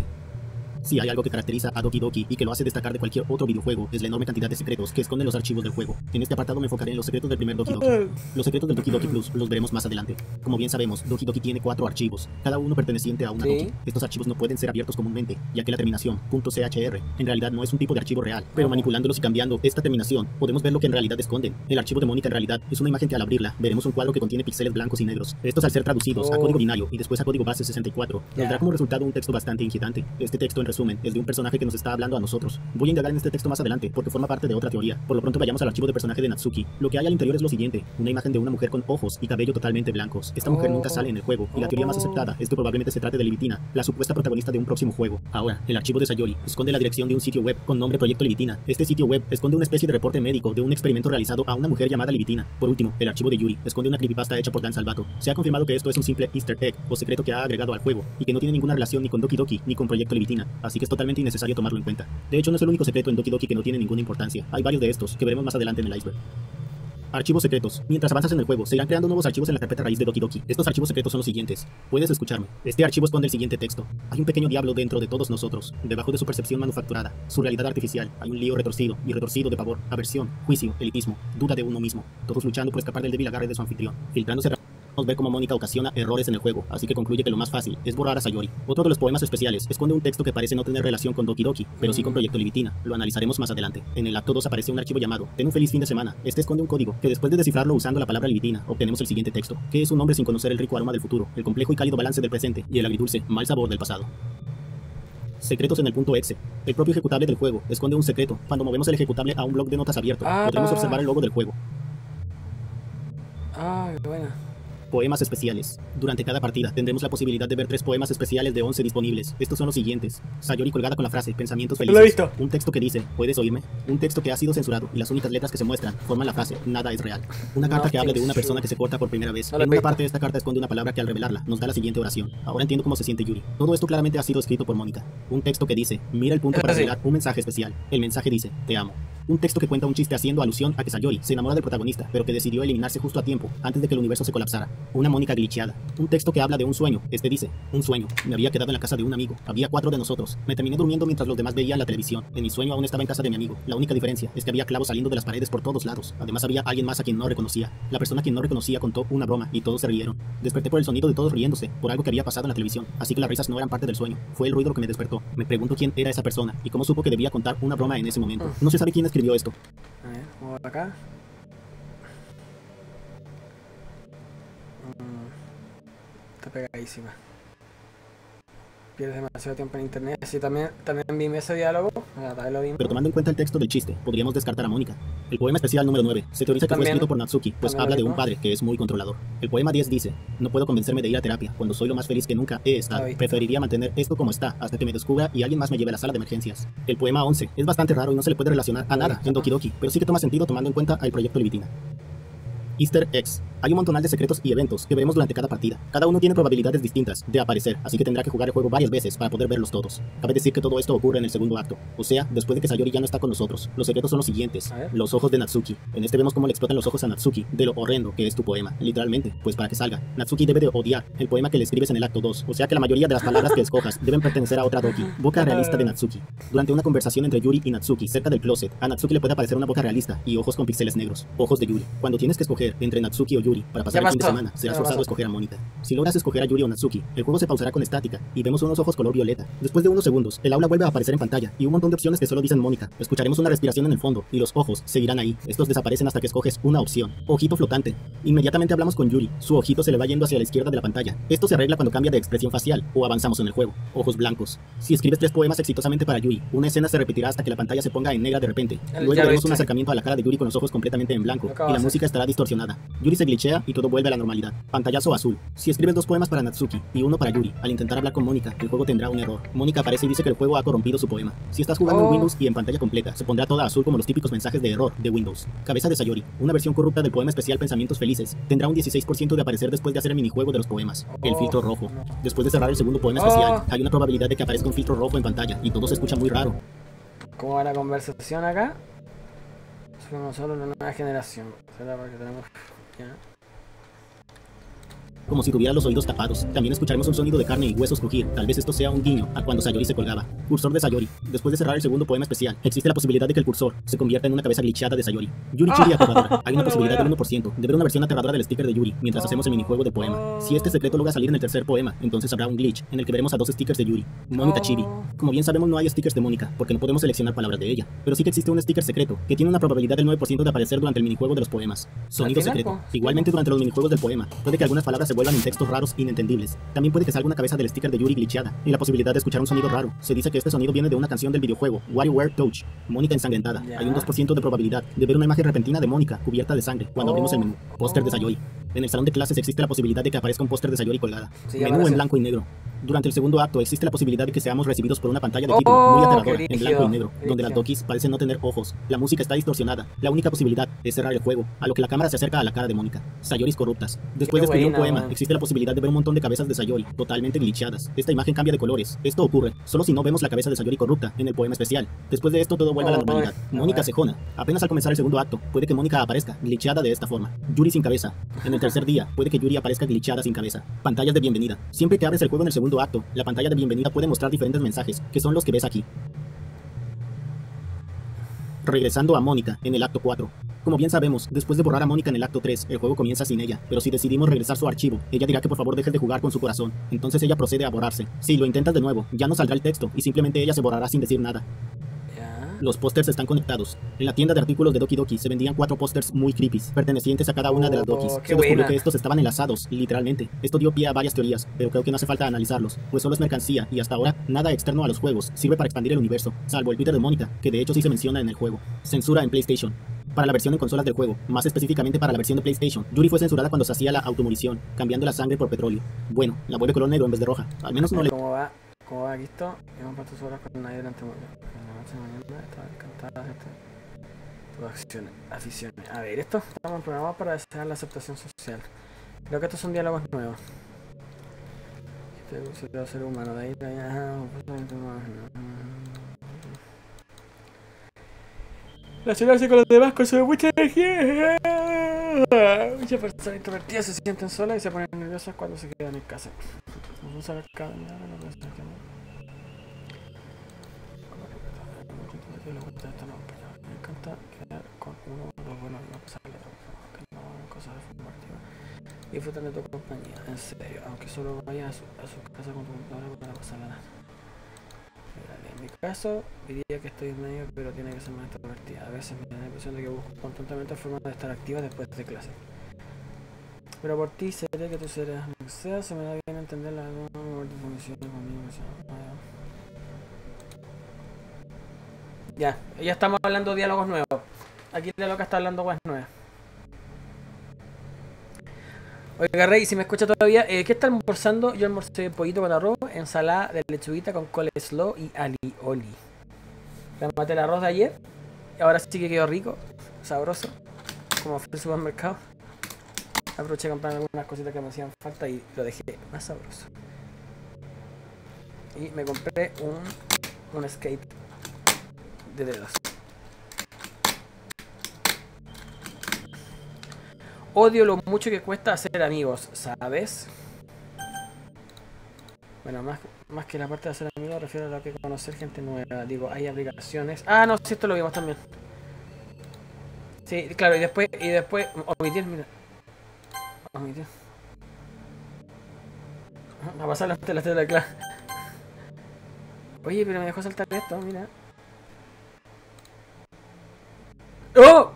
Si hay algo que caracteriza a Doki Doki y que lo hace destacar de cualquier otro videojuego, es la enorme cantidad de secretos que esconden los archivos del juego. En este apartado me enfocaré en los secretos del primer Doki Doki. Los secretos del Doki Doki Plus los veremos más adelante. Como bien sabemos, Doki Doki tiene 4 archivos, cada uno perteneciente a una Doki. Estos archivos no pueden ser abiertos comúnmente, ya que la terminación .chr en realidad no es un tipo de archivo real, pero manipulándolos y cambiando esta terminación, podemos ver lo que en realidad esconden. El archivo de Mónica en realidad es una imagen que al abrirla, veremos un cuadro que contiene píxeles blancos y negros. Estos al ser traducidos a código binario y después a código base 64, nos dará como resultado un texto bastante inquietante. Este texto en resumen es de un personaje que nos está hablando a nosotros. Voy a indagar en este texto más adelante porque forma parte de otra teoría. Por lo pronto vayamos al archivo de personaje de Natsuki. Lo que hay al interior es lo siguiente, una imagen de una mujer con ojos y cabello totalmente blancos. Esta mujer nunca sale en el juego y la teoría más aceptada es que probablemente se trate de Levitina, la supuesta protagonista de un próximo juego. Ahora, el archivo de Sayori esconde la dirección de un sitio web con nombre Proyecto Levitina. Este sitio web esconde una especie de reporte médico de un experimento realizado a una mujer llamada Levitina. Por último, el archivo de Yuri esconde una creepypasta hecha por Dan Salvato. Se ha confirmado que esto es un simple easter egg o secreto que ha agregado al juego y que no tiene ninguna relación ni con Doki Doki ni con Proyecto Levitina, así que es totalmente innecesario tomarlo en cuenta. De hecho, no es el único secreto en Doki Doki que no tiene ninguna importancia. Hay varios de estos que veremos más adelante en el iceberg. Archivos secretos. Mientras avanzas en el juego, se irán creando nuevos archivos en la carpeta raíz de Doki Doki. Estos archivos secretos son los siguientes. Puedes escucharme. Este archivo esconde el siguiente texto. Hay un pequeño diablo dentro de todos nosotros, debajo de su percepción manufacturada, su realidad artificial. Hay un lío retorcido y retorcido de pavor, aversión, juicio, elitismo, duda de uno mismo. Todos luchando por escapar del débil agarre de su anfitrión. Filtrándose ver cómo Mónica ocasiona errores en el juego, así que concluye que lo más fácil es borrar a Sayori. Otro de los poemas especiales esconde un texto que parece no tener relación con Doki Doki, pero sí con Proyecto Levitina. Lo analizaremos más adelante. En el acto 2 aparece un archivo llamado Ten un feliz fin de semana. Este esconde un código que después de descifrarlo usando la palabra Levitina, obtenemos el siguiente texto, que es un hombre sin conocer el rico aroma del futuro, el complejo y cálido balance del presente y el agridulce mal sabor del pasado. Secretos en el punto .exe. El propio ejecutable del juego esconde un secreto. Cuando movemos el ejecutable a un bloc de notas abierto, podremos observar el logo del juego. Ah, qué buena. Poemas especiales. Durante cada partida tendremos la posibilidad de ver 3 poemas especiales de 11 disponibles. Estos son los siguientes. Sayori colgada con la frase pensamientos felices. Lo he visto. Un texto que dice ¿puedes oírme? Un texto que ha sido censurado y las únicas letras que se muestran forman la frase nada es real. Una carta que habla de una persona que se corta por primera vez. En una parte de esta carta esconde una palabra que al revelarla nos da la siguiente oración. Ahora entiendo cómo se siente Yuri. Todo esto claramente ha sido escrito por Mónica. Un texto que dice mira el punto para revelar un mensaje especial. El mensaje dice te amo. Un texto que cuenta un chiste haciendo alusión a que Sayori se enamora del protagonista, pero que decidió eliminarse justo a tiempo, antes de que el universo se colapsara. Una Mónica glitcheada. Un texto que habla de un sueño. Este dice, un sueño. Me había quedado en la casa de un amigo. Había 4 de nosotros. Me terminé durmiendo mientras los demás veían la televisión. En mi sueño aún estaba en casa de mi amigo. La única diferencia es que había clavos saliendo de las paredes por todos lados. Además había alguien más a quien no reconocía. La persona a quien no reconocía contó una broma y todos se rieron. Desperté por el sonido de todos riéndose, por algo que había pasado en la televisión. Así que las risas no eran parte del sueño. Fue el ruido lo que me despertó. Me pregunto quién era esa persona y cómo supo que debía contar una broma en ese momento. No se sabe quién escribió esto. A ver, vamos acá. Está pegadísima. Pierdes demasiado tiempo en internet. Sí, también vi ese diálogo. Pero tomando en cuenta el texto del chiste, podríamos descartar a Mónica. El poema especial número 9 se teoriza que fue escrito por Natsuki, pues habla de un padre que es muy controlador. El poema 10 dice, no puedo convencerme de ir a terapia cuando soy lo más feliz que nunca he estado. Preferiría mantener esto como está hasta que me descubra y alguien más me lleve a la sala de emergencias. El poema 11 es bastante raro y no se le puede relacionar a nada en Doki Doki, pero sí que toma sentido tomando en cuenta al proyecto Libitina. Easter eggs. Hay un montonal de secretos y eventos que veremos durante cada partida. Cada uno tiene probabilidades distintas de aparecer, así que tendrá que jugar el juego varias veces para poder verlos todos. Cabe decir que todo esto ocurre en el segundo acto, o sea, después de que Sayori ya no está con nosotros. Los secretos son los siguientes. Los ojos de Natsuki. En este vemos cómo le explotan los ojos a Natsuki, de lo horrendo que es tu poema. Literalmente, pues para que salga. Natsuki debe de odiar el poema que le escribes en el acto 2, o sea que la mayoría de las palabras que escojas deben pertenecer a otra Doki. Boca realista de Natsuki. Durante una conversación entre Yuri y Natsuki cerca del closet, a Natsuki le puede aparecer una boca realista y ojos con píxeles negros. Ojos de Yuri. Cuando tienes que escoger entre Natsuki o Yuri para pasar el fin de semana, serás forzado a escoger a Mónica. Si logras escoger a Yuri o Natsuki, el juego se pausará con estática y vemos unos ojos color violeta. Después de unos segundos, el aula vuelve a aparecer en pantalla y un montón de opciones que solo dicen Mónica. Escucharemos una respiración en el fondo y los ojos seguirán ahí. Estos desaparecen hasta que escoges una opción. Ojito flotante. Inmediatamente hablamos con Yuri. Su ojito se le va yendo hacia la izquierda de la pantalla. Esto se arregla cuando cambia de expresión facial o avanzamos en el juego. Ojos blancos. Si escribes 3 poemas exitosamente para Yuri, una escena se repetirá hasta que la pantalla se ponga en negra de repente. Luego veremos un acercamiento a la cara de Yuri con los ojos completamente en blanco y la música estará distorsionada. Yuri se glitchea y todo vuelve a la normalidad. Pantallazo azul. Si escribes 2 poemas para Natsuki y uno para Yuri, al intentar hablar con Mónica, el juego tendrá un error. Mónica aparece y dice que el juego ha corrompido su poema. Si estás jugando en Windows y en pantalla completa, se pondrá toda azul como los típicos mensajes de error de Windows. Cabeza de Sayori. Una versión corrupta del poema especial Pensamientos Felices. Tendrá un 16% de aparecer después de hacer el minijuego de los poemas. El filtro rojo. Después de cerrar el segundo poema especial, hay una probabilidad de que aparezca un filtro rojo en pantalla y todo se escucha muy raro. ¿Cómo va la conversación acá? Somos solo una nueva generación. ¿Será porque tenemos... ya? Como si tuviera los oídos tapados. También escucharemos un sonido de carne y huesos crujir. Tal vez esto sea un guiño a cuando Sayori se colgaba. Cursor de Sayori. Después de cerrar el segundo poema especial, existe la posibilidad de que el cursor se convierta en una cabeza glitchada de Sayori. Yuri Chiri aterradora. Hay una posibilidad del 1% de ver una versión aterradora del sticker de Yuri mientras hacemos el minijuego del poema. Si este secreto logra salir en el tercer poema, entonces habrá un glitch en el que veremos a 2 stickers de Yuri. Mónica Chibi. Como bien sabemos, no hay stickers de Mónica porque no podemos seleccionar palabras de ella. Pero sí que existe un sticker secreto que tiene una probabilidad del 9% de aparecer durante el minijuego de los poemas. Sonido secreto. Igualmente durante los minijuegos del poema, puede que algunas palabras se vuelvan en textos raros inentendibles. También puede que salga una cabeza del sticker de Yuri glitchada y la posibilidad de escuchar un sonido raro. Se dice que este sonido viene de una canción del videojuego WarioWare Touch. Mónica ensangrentada. Hay un 2% de probabilidad de ver una imagen repentina de Mónica cubierta de sangre cuando abrimos el menú. Póster de Sayori. En el salón de clases existe la posibilidad de que aparezca un póster de Sayori colgada. Menú en blanco y negro. Durante el segundo acto existe la posibilidad de que seamos recibidos por una pantalla de título muy aterradora en blanco y negro, donde las Dokis parecen no tener ojos. La música está distorsionada. La única posibilidad es cerrar el juego, a lo que la cámara se acerca a la cara de Mónica. Sayoris corruptas. Después de escribir un poema, existe la posibilidad de ver un montón de cabezas de Sayori, totalmente glitchadas. Esta imagen cambia de colores. Esto ocurre solo si no vemos la cabeza de Sayori corrupta en el poema especial. Después de esto todo vuelve a la normalidad. Mónica cejona. Apenas al comenzar el segundo acto, puede que Mónica aparezca glitchada de esta forma. Yuri sin cabeza. En el tercer día, puede que Yuri aparezca glitchada sin cabeza. Pantallas de bienvenida. Siempre que abres el juego en el segundo acto, la pantalla de bienvenida puede mostrar diferentes mensajes, que son los que ves aquí. Regresando a Mónica en el acto 4. Como bien sabemos, después de borrar a Mónica en el acto 3, el juego comienza sin ella, pero si decidimos regresar su archivo, ella dirá que por favor dejes de jugar con su corazón, entonces ella procede a borrarse. Si lo intentas de nuevo, ya no saldrá el texto y simplemente ella se borrará sin decir nada. Los pósters están conectados. En la tienda de artículos de Doki Doki se vendían 4 pósters muy creepy, pertenecientes a cada una de las Dokis. Se descubrió que estos estaban enlazados, literalmente. Esto dio pie a varias teorías, pero creo que no hace falta analizarlos, pues solo es mercancía y hasta ahora nada externo a los juegos sirve para expandir el universo, salvo el Twitter de Mónica, que de hecho sí se menciona en el juego. Censura en PlayStation. para la versión en consolas del juego, más específicamente para la versión de PlayStation. Yuri fue censurada cuando se hacía la automorición, cambiando la sangre por petróleo. Bueno, la vuelve color negro en vez de roja. Al menos no le... ¿Cómo va esto? Hemos pasado tus horas con nadie durante mañana. En la noche de mañana estaba encantada de tus aficiones. A ver, esto estamos programados para desear la aceptación social. Creo que estos son diálogos nuevos. Este ser humano, de ahí, relacionarse con los demás consume mucha energía. Muchas personas introvertidas se sienten solas y se ponen nerviosas cuando se quedan en casa. Vamos a ver cada día lo que se me encanta quedar con uno de los buenos y no pasarle que no hagan cosas de forma activa. Disfrutan de tu compañía, en serio, aunque solo vayas a su casa con tu computadora para pasarla nada. En mi caso, diría que estoy en medio, pero tiene que ser más extrovertida. A veces me da la impresión de que busco constantemente formas de estar activa después de clase. Pero por ti, seré que tú serás lo que sea, se me da bien entender la definición conmigo. Ya estamos hablando de diálogos nuevos. Aquí de lo que está hablando Guas nueva. Oiga, Rey, si me escucha todavía, ¿qué está almorzando? Yo almorcé pollito con arroz, ensalada de lechuguita con coleslaw y alioli. Le maté el arroz de ayer, y ahora sí que quedó rico, sabroso, como fue al supermercado. Aproveché a comprar algunas cositas que me hacían falta y lo dejé más sabroso. Y me compré un skate de dedos. Odio lo mucho que cuesta hacer amigos, ¿sabes? Bueno, más que la parte de hacer amigos, refiero a lo que conocer gente nueva. Digo, hay aplicaciones. Ah, no, sí, esto lo vimos también. Sí, claro, y después omitir, mira. Omitir. A pasar la tela de clase. Oye, pero me dejó saltar esto, mira. ¡Oh!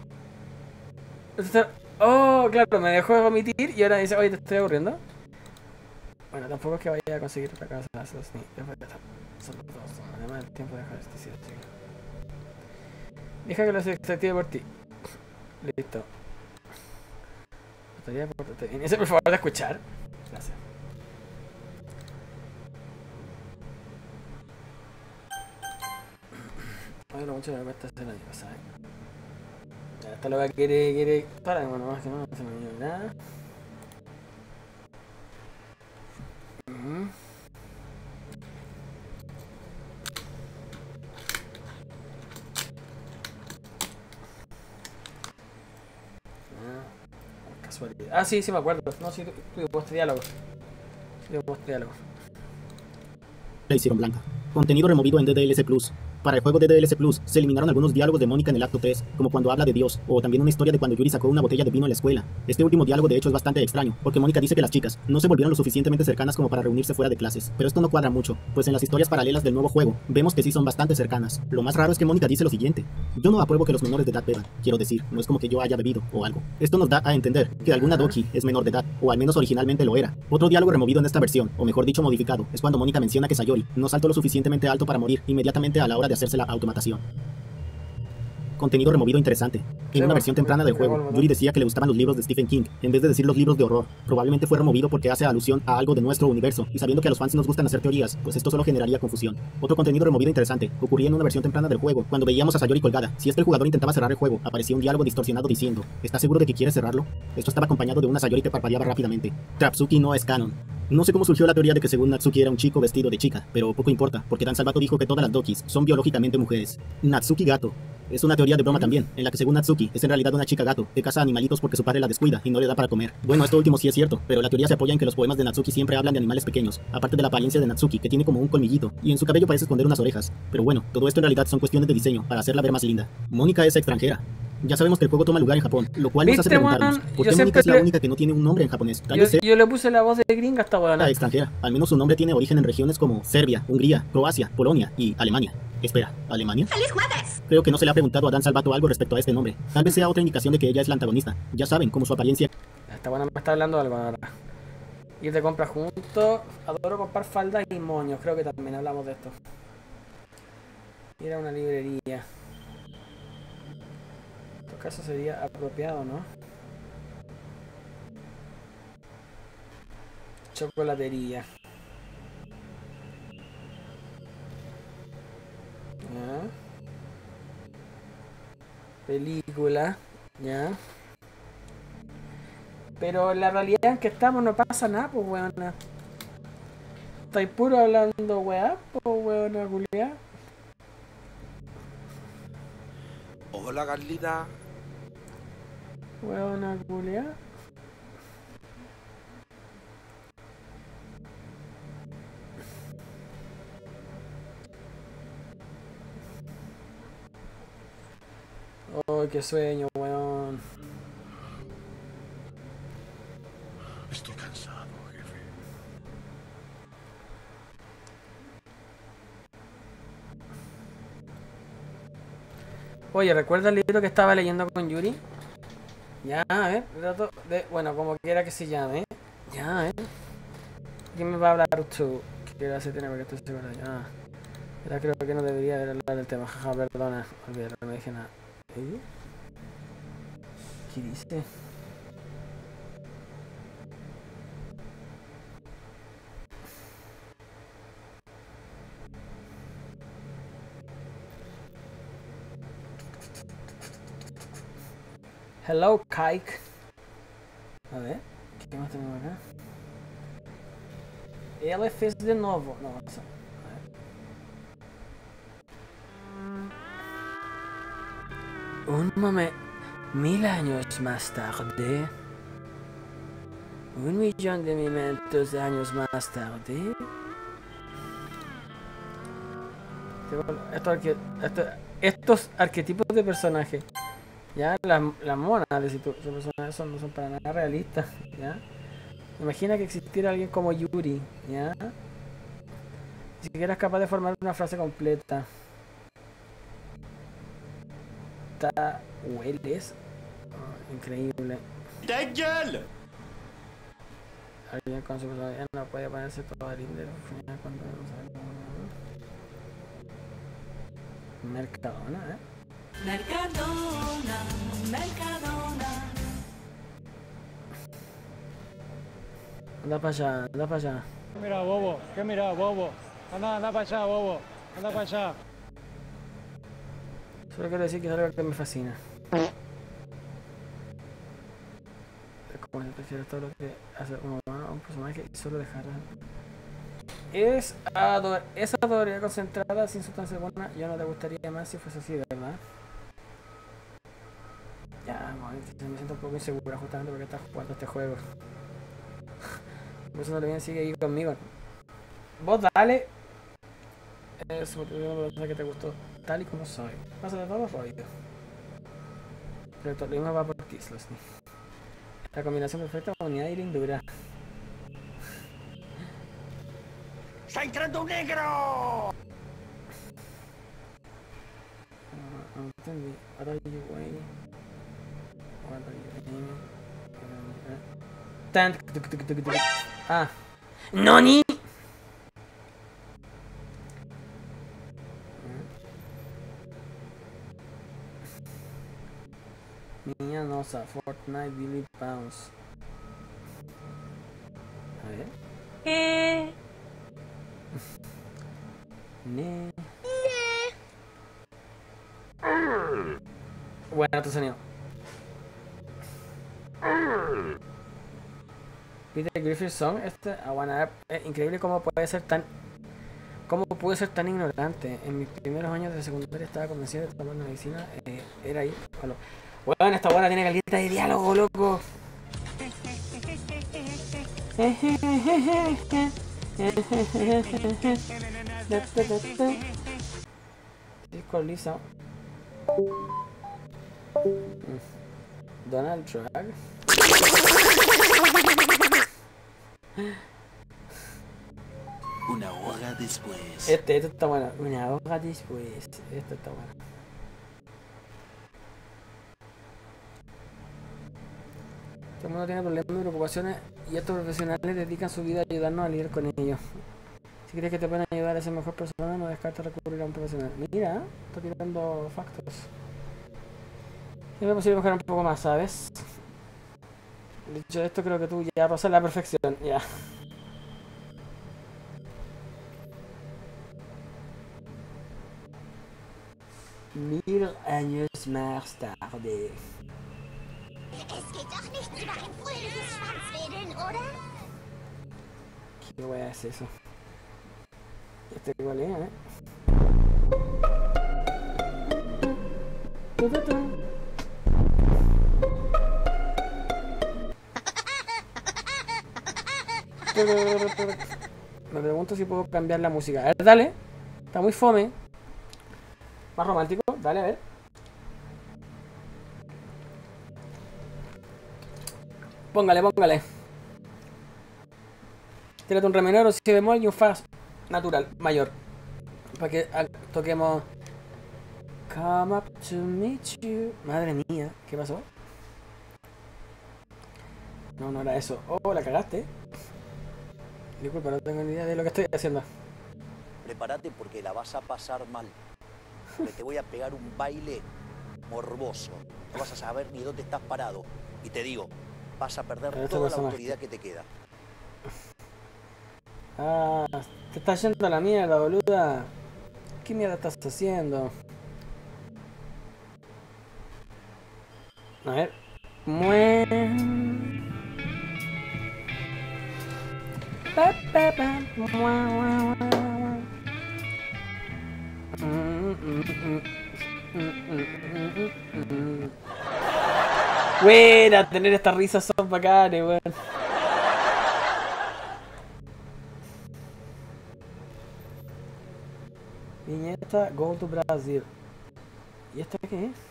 Oh, claro, me dejó de omitir y ahora dice, oye, te estoy aburriendo. Bueno, tampoco es que vaya a conseguir otra casa, ni después de son los dos. Además, el tiempo de dejar este sitio, chico. Deja que lo se active por ti. Listo. Estaría por inicia por favor de escuchar. Gracias. Oye, lo mucho que me cuesta hacer la cosa, Ya, esta loca quiere. Para, bueno, más que no se me olvidó nada. Casualidad. Ah, sí, me acuerdo. No, sí, tuvimos diálogo. La hicieron blanca. Contenido removido en DDLC Plus. Para el juego de DDLC Plus, se eliminaron algunos diálogos de Mónica en el acto 3, como cuando habla de Dios, o también una historia de cuando Yuri sacó una botella de vino en la escuela. Este último diálogo de hecho es bastante extraño, porque Mónica dice que las chicas no se volvieron lo suficientemente cercanas como para reunirse fuera de clases. Pero esto no cuadra mucho, pues en las historias paralelas del nuevo juego, vemos que sí son bastante cercanas. Lo más raro es que Mónica dice lo siguiente: yo no apruebo que los menores de edad beban. Quiero decir, no es como que yo haya bebido o algo. Esto nos da a entender que alguna Doki es menor de edad, o al menos originalmente lo era. Otro diálogo removido en esta versión, o mejor dicho modificado, es cuando Mónica menciona que Sayori no saltó lo suficientemente alto para morir inmediatamente a la hora de hacerse la automatación. Contenido removido interesante. En una versión temprana del juego, Yuri decía que le gustaban los libros de Stephen King, en vez de decir los libros de horror. Probablemente fue removido porque hace alusión a algo de nuestro universo, y sabiendo que a los fans nos gustan hacer teorías, pues esto solo generaría confusión. Otro contenido removido interesante ocurría en una versión temprana del juego, cuando veíamos a Sayori colgada. Si es que el jugador intentaba cerrar el juego, aparecía un diálogo distorsionado diciendo: ¿estás seguro de que quieres cerrarlo? Esto estaba acompañado de una Sayori que parpadeaba rápidamente. Trapsuki no es canon. No sé cómo surgió la teoría de que según Natsuki era un chico vestido de chica, pero poco importa, porque Dan Salvato dijo que todas las Dokis son biológicamente mujeres. Natsuki gato. Es una teoría de broma también, en la que según Natsuki es en realidad una chica gato, que caza animalitos porque su padre la descuida y no le da para comer. Bueno, esto último sí es cierto, pero la teoría se apoya en que los poemas de Natsuki siempre hablan de animales pequeños, aparte de la apariencia de Natsuki, que tiene como un colmillito, y en su cabello parece esconder unas orejas. Pero bueno, todo esto en realidad son cuestiones de diseño, para hacerla ver más linda. Mónica es extranjera. Ya sabemos que el juego toma lugar en Japón, lo cual nos hace preguntarnos, ¿por qué Mónica es la única que no tiene un nombre en japonés? Yo le puse la voz de gringa a esta buena. Extranjera. Al menos su nombre tiene origen en regiones como Serbia, Hungría, Croacia, Polonia y Alemania. Espera, ¿Alemania? ¡Feliz jueves! Creo que no se le ha preguntado a Dan Salvato algo respecto a este nombre. Tal vez sea otra indicación de que ella es la antagonista. Ya saben, como su apariencia... Esta buena me está hablando algo ahora. Ir de compras juntos. Adoro comprar faldas y moños. Creo que también hablamos de esto. Ir a una librería. casos sería apropiado, ¿no? Chocolatería. ¿Ya? Película. ¿Ya? Pero la realidad en que estamos no pasa nada, pues weona. Estáis puro hablando weá, pues weona culiá. Hola, Carlita. Weona culiá. Oh, qué sueño, weón. Estoy cansado, jefe. Oye, ¿recuerda el libro que estaba leyendo con Yuri? Ya, trato de... Bueno, como quiera que se llame. Ya, ¿Quién me va a hablar tú? ¿Qué clase tiene? Porque estoy seguro. Ya. Ya creo que no debería haber hablado del tema. Jaja, perdona. Olvídalo, no dije nada. ¿Qué dice? Hello, Kike. A ver, ¿qué más tenemos acá? Ela fez de novo. Nossa. Un momento. 1000 años más tarde. 1.000.000 de momentos de años más tarde. Estos arquetipos de personajes. Ya, las monas de sus personajes no son para nada realistas. Ya. Imagina que existiera alguien como Yuri. Ya. Ni siquiera es capaz de formar una frase completa. Hueles. Oh, increíble. ¡Daniel! Alguien con su personalidad no puede ponerse todo lindo cuando Mercadona, Mercadona, Mercadona. Anda para allá, anda para allá. Mira, bobo, ¿qué mira, bobo? Anda para allá, bobo, anda para allá. Solo quiero decir que es algo que me fascina. Es como si prefieres todo lo que hace un humano a un personaje y solo dejar. Es adoraría concentrada sin sustancia alguna. Yo no te gustaría más si fuese así, ¿verdad? Ya, bueno, me siento un poco insegura justamente porque estás jugando este juego. Por eso no le bien, sigue ahí conmigo. Vos dale. Es una que te gustó tal y como soy. Pasa de todo rollo. Pero lo mismo va por Kislos. La combinación perfecta de unidad y lindura. ¡Está entrando un negro! No entendí. What are you waiting? What are you aiming? Ah. ¡Noni! Niña nosa, Fortnite, Billy Pounds. A ver. Ne. Bueno, tu sonido. Peter Griffith's Song, es increíble cómo puede ser tan ignorante. En mis primeros años de secundaria estaba convencido de tomar medicina. Era ahí. Bueno, esta buena tiene calidad de diálogo, loco. Disco Lisa. Donald Trump. Una hora después. Este está bueno. Una hora después. Este está bueno. Todo el mundo tiene problemas y preocupaciones y estos profesionales dedican su vida a ayudarnos a lidiar con ellos. Si crees que te pueden ayudar a ser mejor persona, no descartes recurrir a un profesional. Mira, está tirando factos. Es posible mejorar un poco más, ¿sabes? Dicho esto, creo que tú ya rozas la perfección, ya. Mil años más tarde. ¿Qué wea es eso? Este igual es, ¿eh? Me pregunto si puedo cambiar la música. A ver, dale. Está muy fome. Más romántico. Dale, a ver. Póngale, póngale. Tírate un re menor, un si bemol y un fa natural, mayor. Para que toquemos... Come up to meet you. Madre mía, ¿qué pasó? No, no era eso. Oh, la cagaste. Disculpa, no tengo ni idea de lo que estoy haciendo. Prepárate porque la vas a pasar mal. Porque te voy a pegar un baile morboso. No vas a saber ni dónde estás parado. Y te digo, vas a perder toda la autoridad que te queda. Ah, te estás yendo a la mierda, boluda. ¿Qué mierda estás haciendo? A ver. Buena, tener estas risas son bacanes, weón. Viñeta Go to Brasil. ¿Y esta qué es?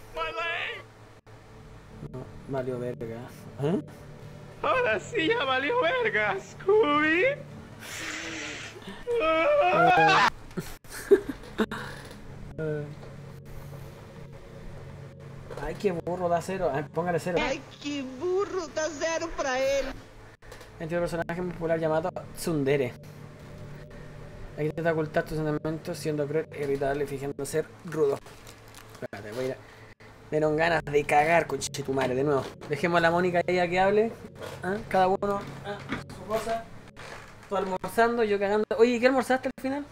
No, valió verga. ¿Eh? Ahora sí ya valió verga, Scooby. Ay, qué burro, da cero. Ay, póngale cero. Ay, qué burro, da cero para él. Este personaje popular llamado Tsundere. Aquí intenta ocultar tus sentimientos siendo cruel, irritable y fingiendo ser rudo. Espérate, voy a ir. Me dieron ganas de cagar con Chetumare de nuevo. Dejemos a la Mónica ahí a que hable. ¿Ah? Cada uno su cosa. Tú almorzando, yo cagando. Oye, ¿qué almorzaste al final?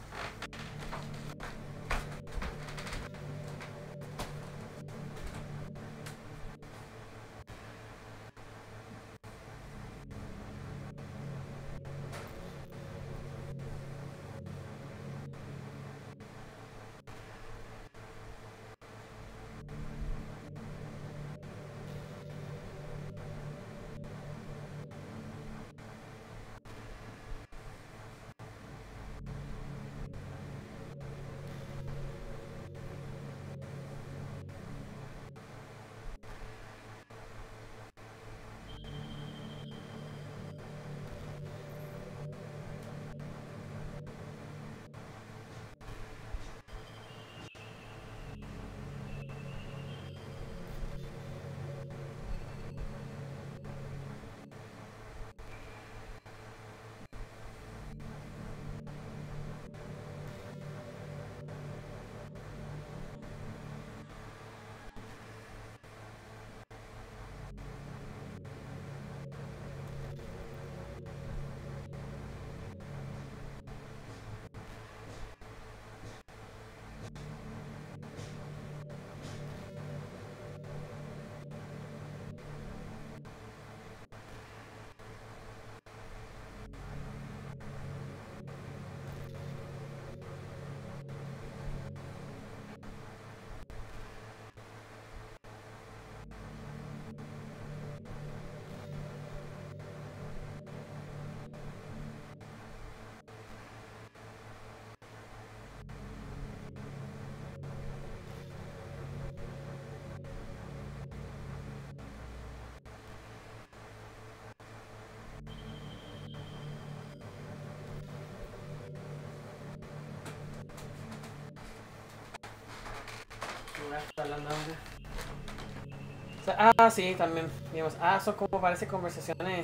Ah, sí, también. Digamos, son como parece conversaciones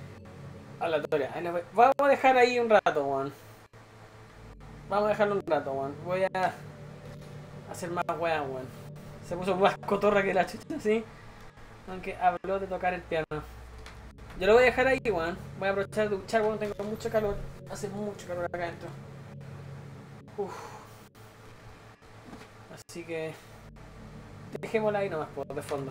aleatorias. Vamos a dejar ahí un rato, Juan. Vamos a dejarlo un rato, Juan. Voy a hacer más weá, Juan. Se puso más cotorra que la chucha, sí. Aunque habló de tocar el piano. Yo lo voy a dejar ahí, weón. Voy a aprovechar de duchar, weón. Tengo mucho calor. Hace mucho calor acá adentro. Uf. Así que dejémosla ahí nomás, por de fondo.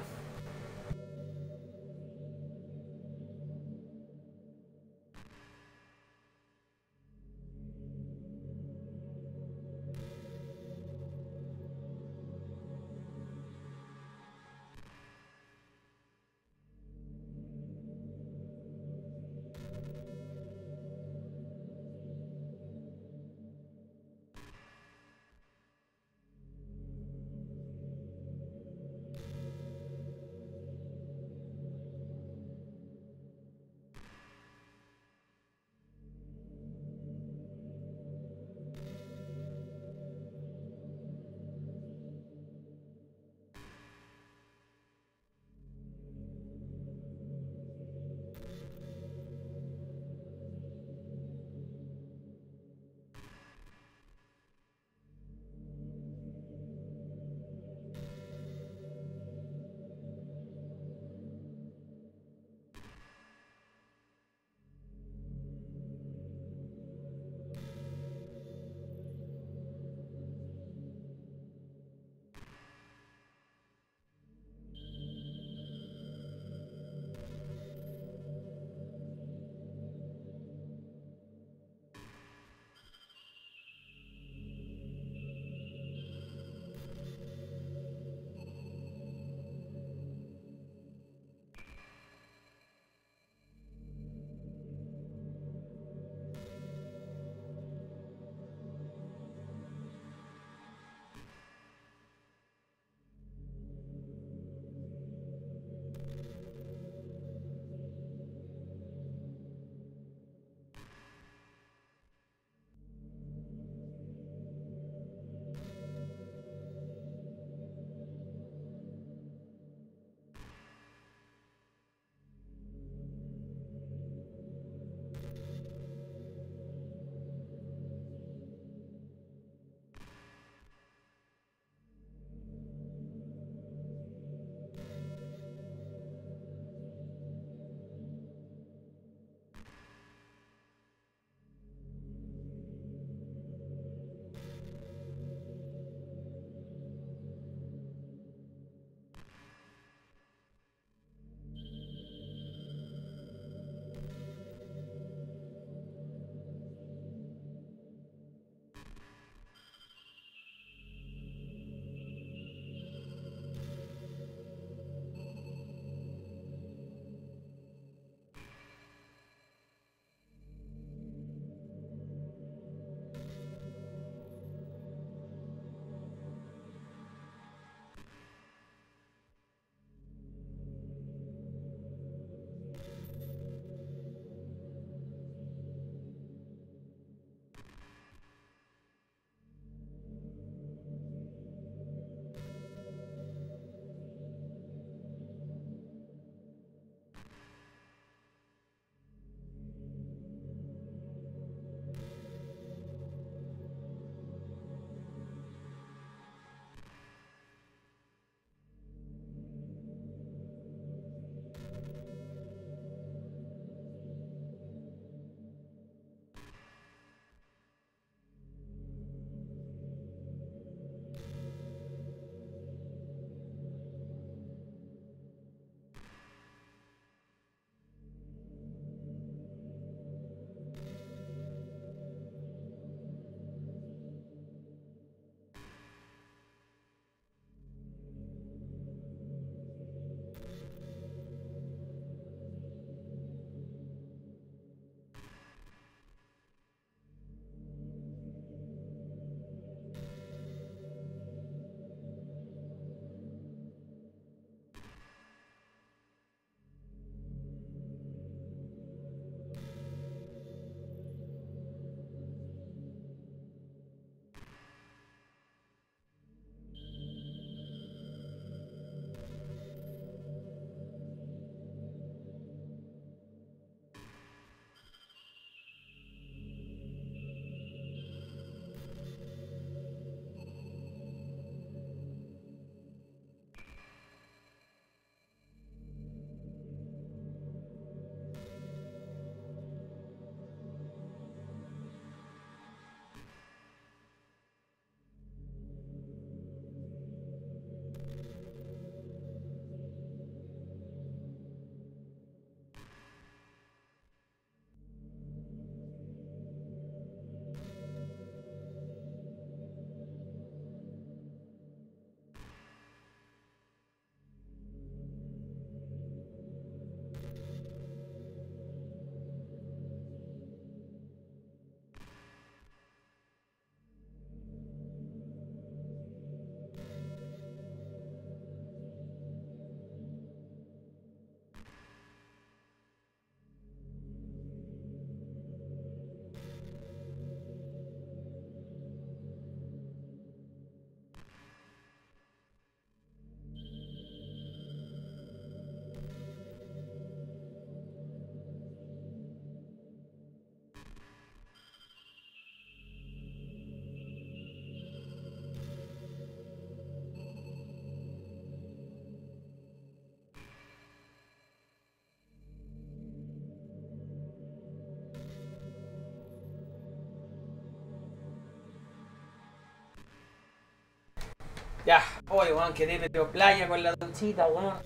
Ya, oye, weón, quedé pero playa con la duchita, weón.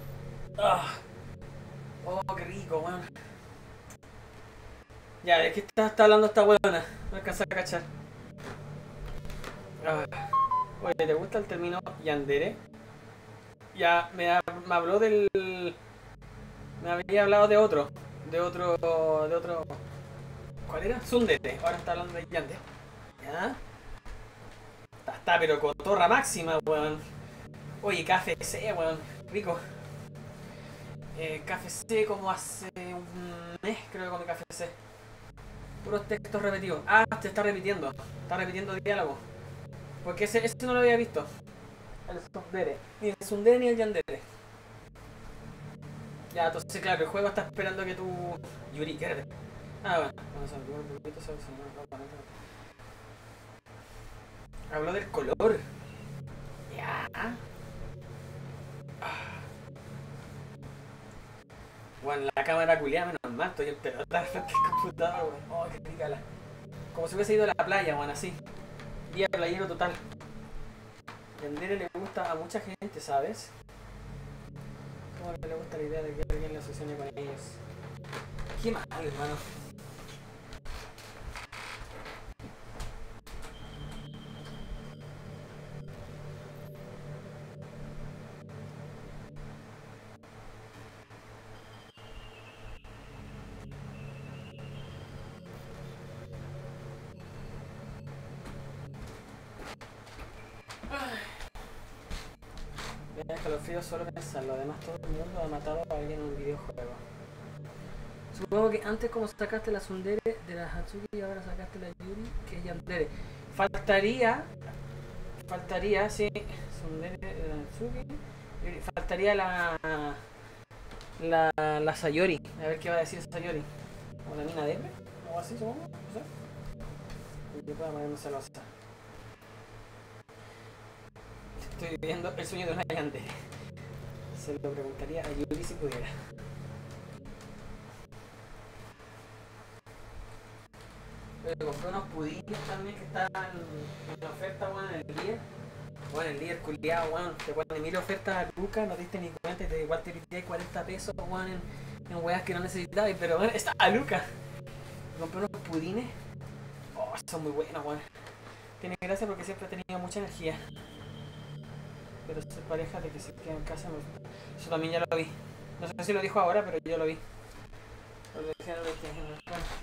Oh, qué rico, weón. Ya, ¿de qué está hablando esta weona? No alcanza a cachar. Oye, ¿te gusta el término yandere? Ya, me habló del... Me había hablado de otro. ¿Cuál era? Tsundere. Ahora está hablando de yandere. ¿Ya? Está pero cotorra máxima, weón. Oye, KFC, weón. Rico. KFC como hace un mes, creo que comí KFC. Puros textos repetidos. Ah, te está repitiendo. Está repitiendo diálogo. Porque ese no lo había visto. El tsundere. Ni el tsundere ni el yandere. Ya, entonces claro, el juego está esperando que tú... Yuri, quédate. Ah, bueno. Habló del color. Ya. Bueno, la cámara culiada, menos mal, estoy en pelota frente al computador, weón. Oh, qué rica la... Como si hubiese ido a la playa, weón, así. Día playero total. Yandere le gusta a mucha gente, ¿sabes? ¿Cómo le gusta la idea de que alguien le asocione con ellos? Qué mal, hermano. Escalofríos solo pensarlo, además todo el mundo ha matado a alguien en un videojuego. Supongo que antes como sacaste la tsundere de la Hatsuki y ahora sacaste la Yuri, que es yandere. Faltaría, sí, tsundere de la Hatsuki, faltaría la Sayori, a ver qué va a decir Sayori. ¿O la mina Deme? ¿O algo así, supongo? No sé. Yo puedo ponerme celosa. Estoy viviendo el sueño de una yandere. Se lo preguntaría a Yuri si pudiera. Pero compré unos pudines también que estaban en oferta, bueno, en el líder. Bueno, el líder culiado, bueno, te ponen 1000 ofertas a Luca, no te diste ni cuenta y te igual te pide 40 pesos, bueno, en weas que no necesitabas, pero bueno, está a Luca. Compré unos pudines. Oh, son muy buenos, bueno. Tiene gracia porque siempre he tenido mucha energía. Pero ser pareja de que se queda en casa, eso también ya lo vi. No sé si lo dijo ahora, pero yo lo vi. Lo dije en el...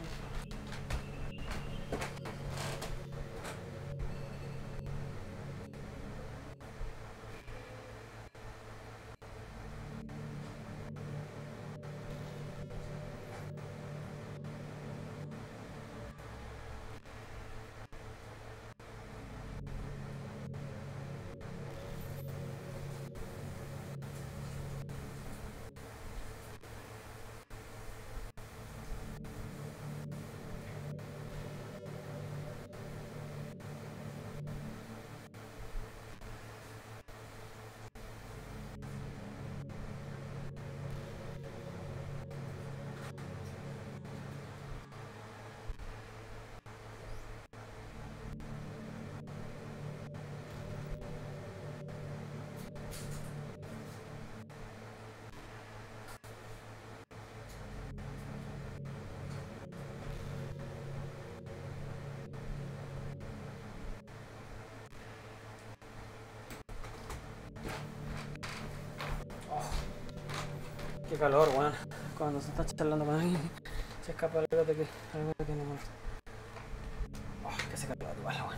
Qué calor, weón. Cuando se está charlando con alguien, se escapa algo de que algo tiene muerto. Oh, que se calor igual, weón.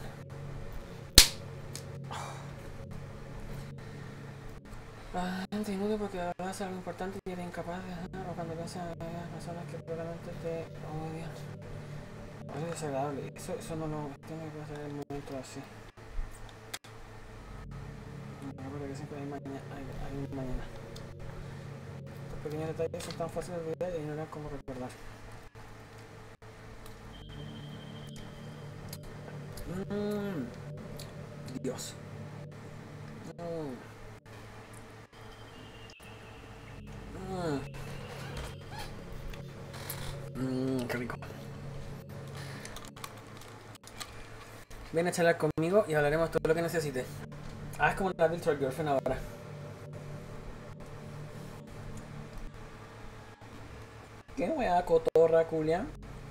No te inmundo porque vas a hacer algo importante y eres incapaz de hacerlo, o cuando piensas en las personas que probablemente te odian. Es desagradable. Eso no lo tiene que pasar en el momento así. Me recuerdo que siempre hay un mañana. Pequeños detalles son tan fáciles de olvidar y ignorar como recordar. Dios. Qué rico. Ven a charlar conmigo y hablaremos todo lo que necesites. Ah, es como la Virtual Girlfriend ahora. ¿Qué wea cotorra, culia?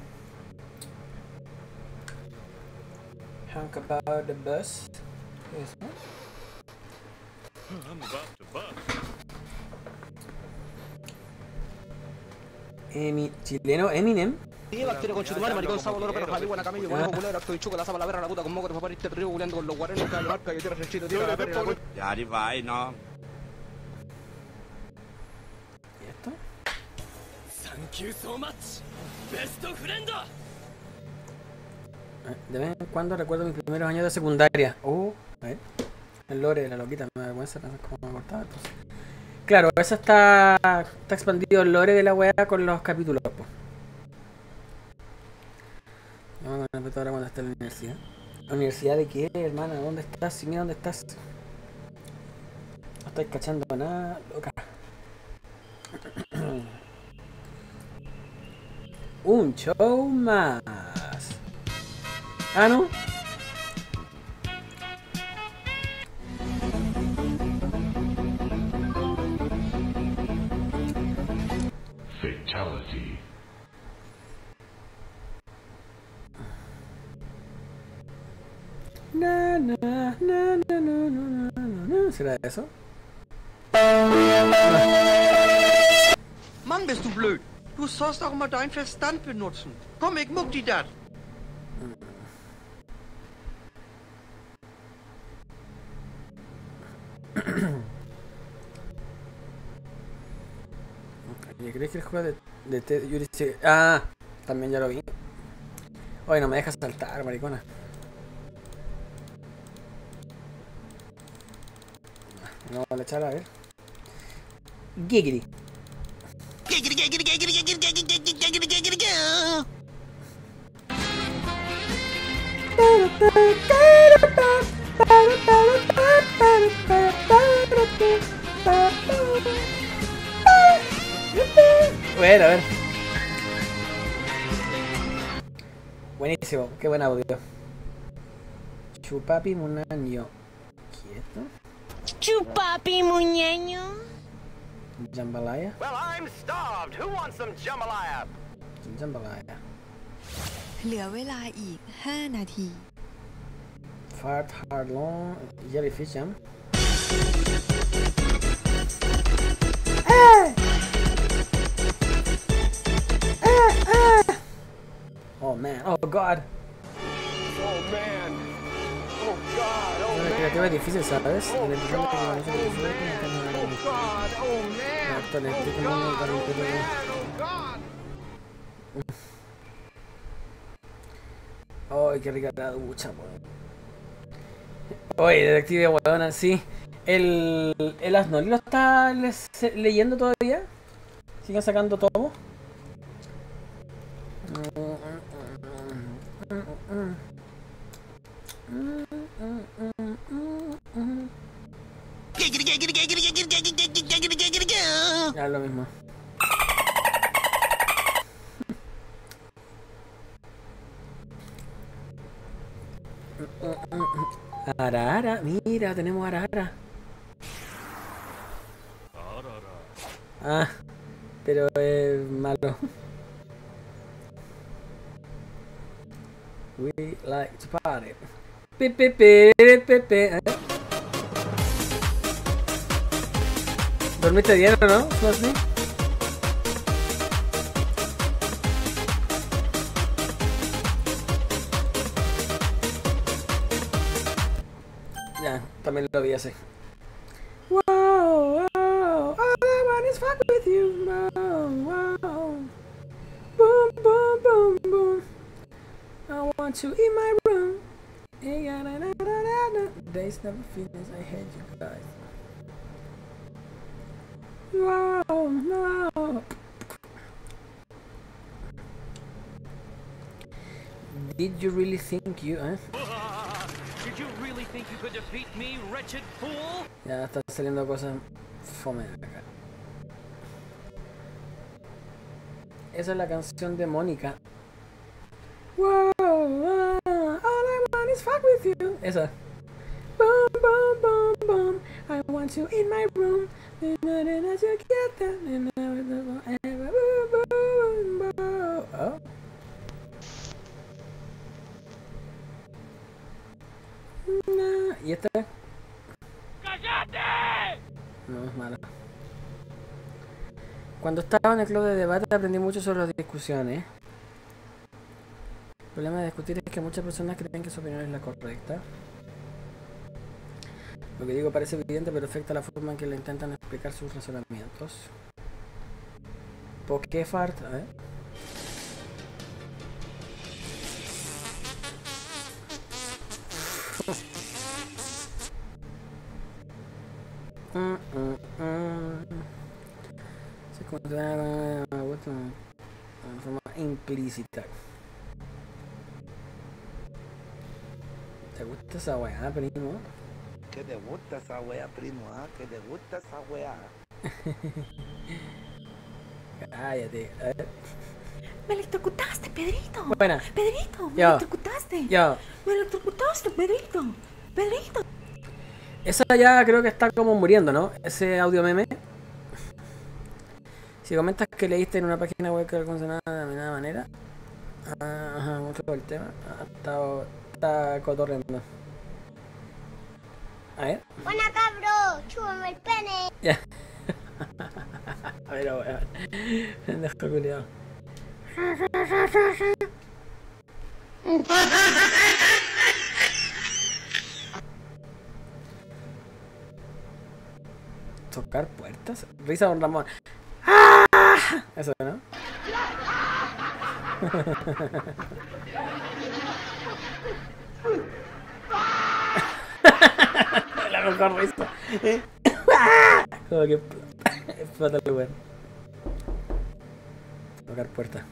Hank about the bus. ¿Qué es eso? I'm about to bust. Chileno Eminem. Las tiene con Chitumar, maricón, sábado, loro, perro, javi, buena camello, bueno, culero, acto y chuco, la saba, la verga, la puta, con moco, de papá, este río, culeando con los guarenos, que marca, que tierra, el chito, tierra, la perra, la puta. Ya, đi vai, no. ¿Y esto? Thank you so much. Best friend. De vez en cuando recuerdo mis primeros años de secundaria. A ver. El lore de la loquita, me da vergüenza cómo me cortaba. Entonces. Claro, eso está expandido el lore de la weá con los capítulos. Po. Vamos a empezar ahora cuando está en la universidad. ¿La universidad de qué, hermana? ¿Dónde estás? Mira dónde estás. No estáis cachando nada, loca. Un show más. Ah, ¿no? Fatality. Na, na, na, na, na, na, na. ¿Será eso? Mann, bist du blöd. Du sollst auch mal deinen Verstand benutzen. Komm, ich muck die dat. ¿Crees que el juego de Yuri sigue? Ah, también ya lo vi. Oye, no me dejas saltar, maricona. No, vale, echar a ver. Giggity. Bueno, a ver. Buenísimo, qué buen audio. Chupapi Muñaño. ¿Quieto? Chupapi Muñaño. Jambalaya. Well, I'm starved. Who wants some jambalaya? Jambalaya. เหลือเวลาอีก 5 นาที Fart hard long jellyfish jam. Oh man, oh god. Oh man. Oh god. Oh man. Creativa es difícil, ¿sabes? Oh god. Oh man. Oh god. Oh man. Oh god. Oh god. Ay, qué rica la ducha, weón. Oye, detective weón, así. ¿El Asnoli lo está leyendo todavía? ¿Siguen sacando tomo? Ya lo mismo. Arara, mira, tenemos Arara. Ah, pero es malo. We like to party. Pepe. ¿Dormiste bien o no, Flosny? Ya, también lo vi así. Wow, wow, all I want is fuck with you, wow, wow. Boom, boom, boom, boom. I want you in my room. Days never finish, I hate you guys. Wow, wow. Did you really think you, Did you really think you could defeat me, wretched fool? Ya están saliendo cosas fome acá. Esa es la canción de Mónica. Wow, wow, all I want is fuck with you. Esa. Boom, boom, boom, want you in my room. Oh. No. ¿Y este? ¡Cállate! No, es malo. Cuando estaba en el club de debate aprendí mucho sobre las discusiones. El problema de discutir es que muchas personas creen que su opinión es la correcta. Lo que digo parece evidente, pero afecta la forma en que le intentan explicar sus razonamientos. Pokefart, a ver. Se considera de forma implícita. ¿Te gusta esa weá, primo? ¿Qué te gusta esa weá, primo? ¿Ah? ¿Qué te gusta esa weá? Cállate, a ver. Me electrocutaste, Pedrito. Buena. Pedrito, me Yo. electrocutaste. Yo. Me electrocutaste, Pedrito. Pedrito. Esa ya creo que está como muriendo, ¿no? Ese audio meme. Si comentas que leíste en una página web que no conoce nada de determinada manera. Ajá, mucho el tema. Está cotorreando. A ver. Buena, cabro, chúpame el pene. Ya. A ver, weón. Pendejo culiao. Tocar puertas. Risa Don Ramón. ¡Ah! Eso, ¿no? La mejor risa. Como que explota el lugar. Tocar puertas.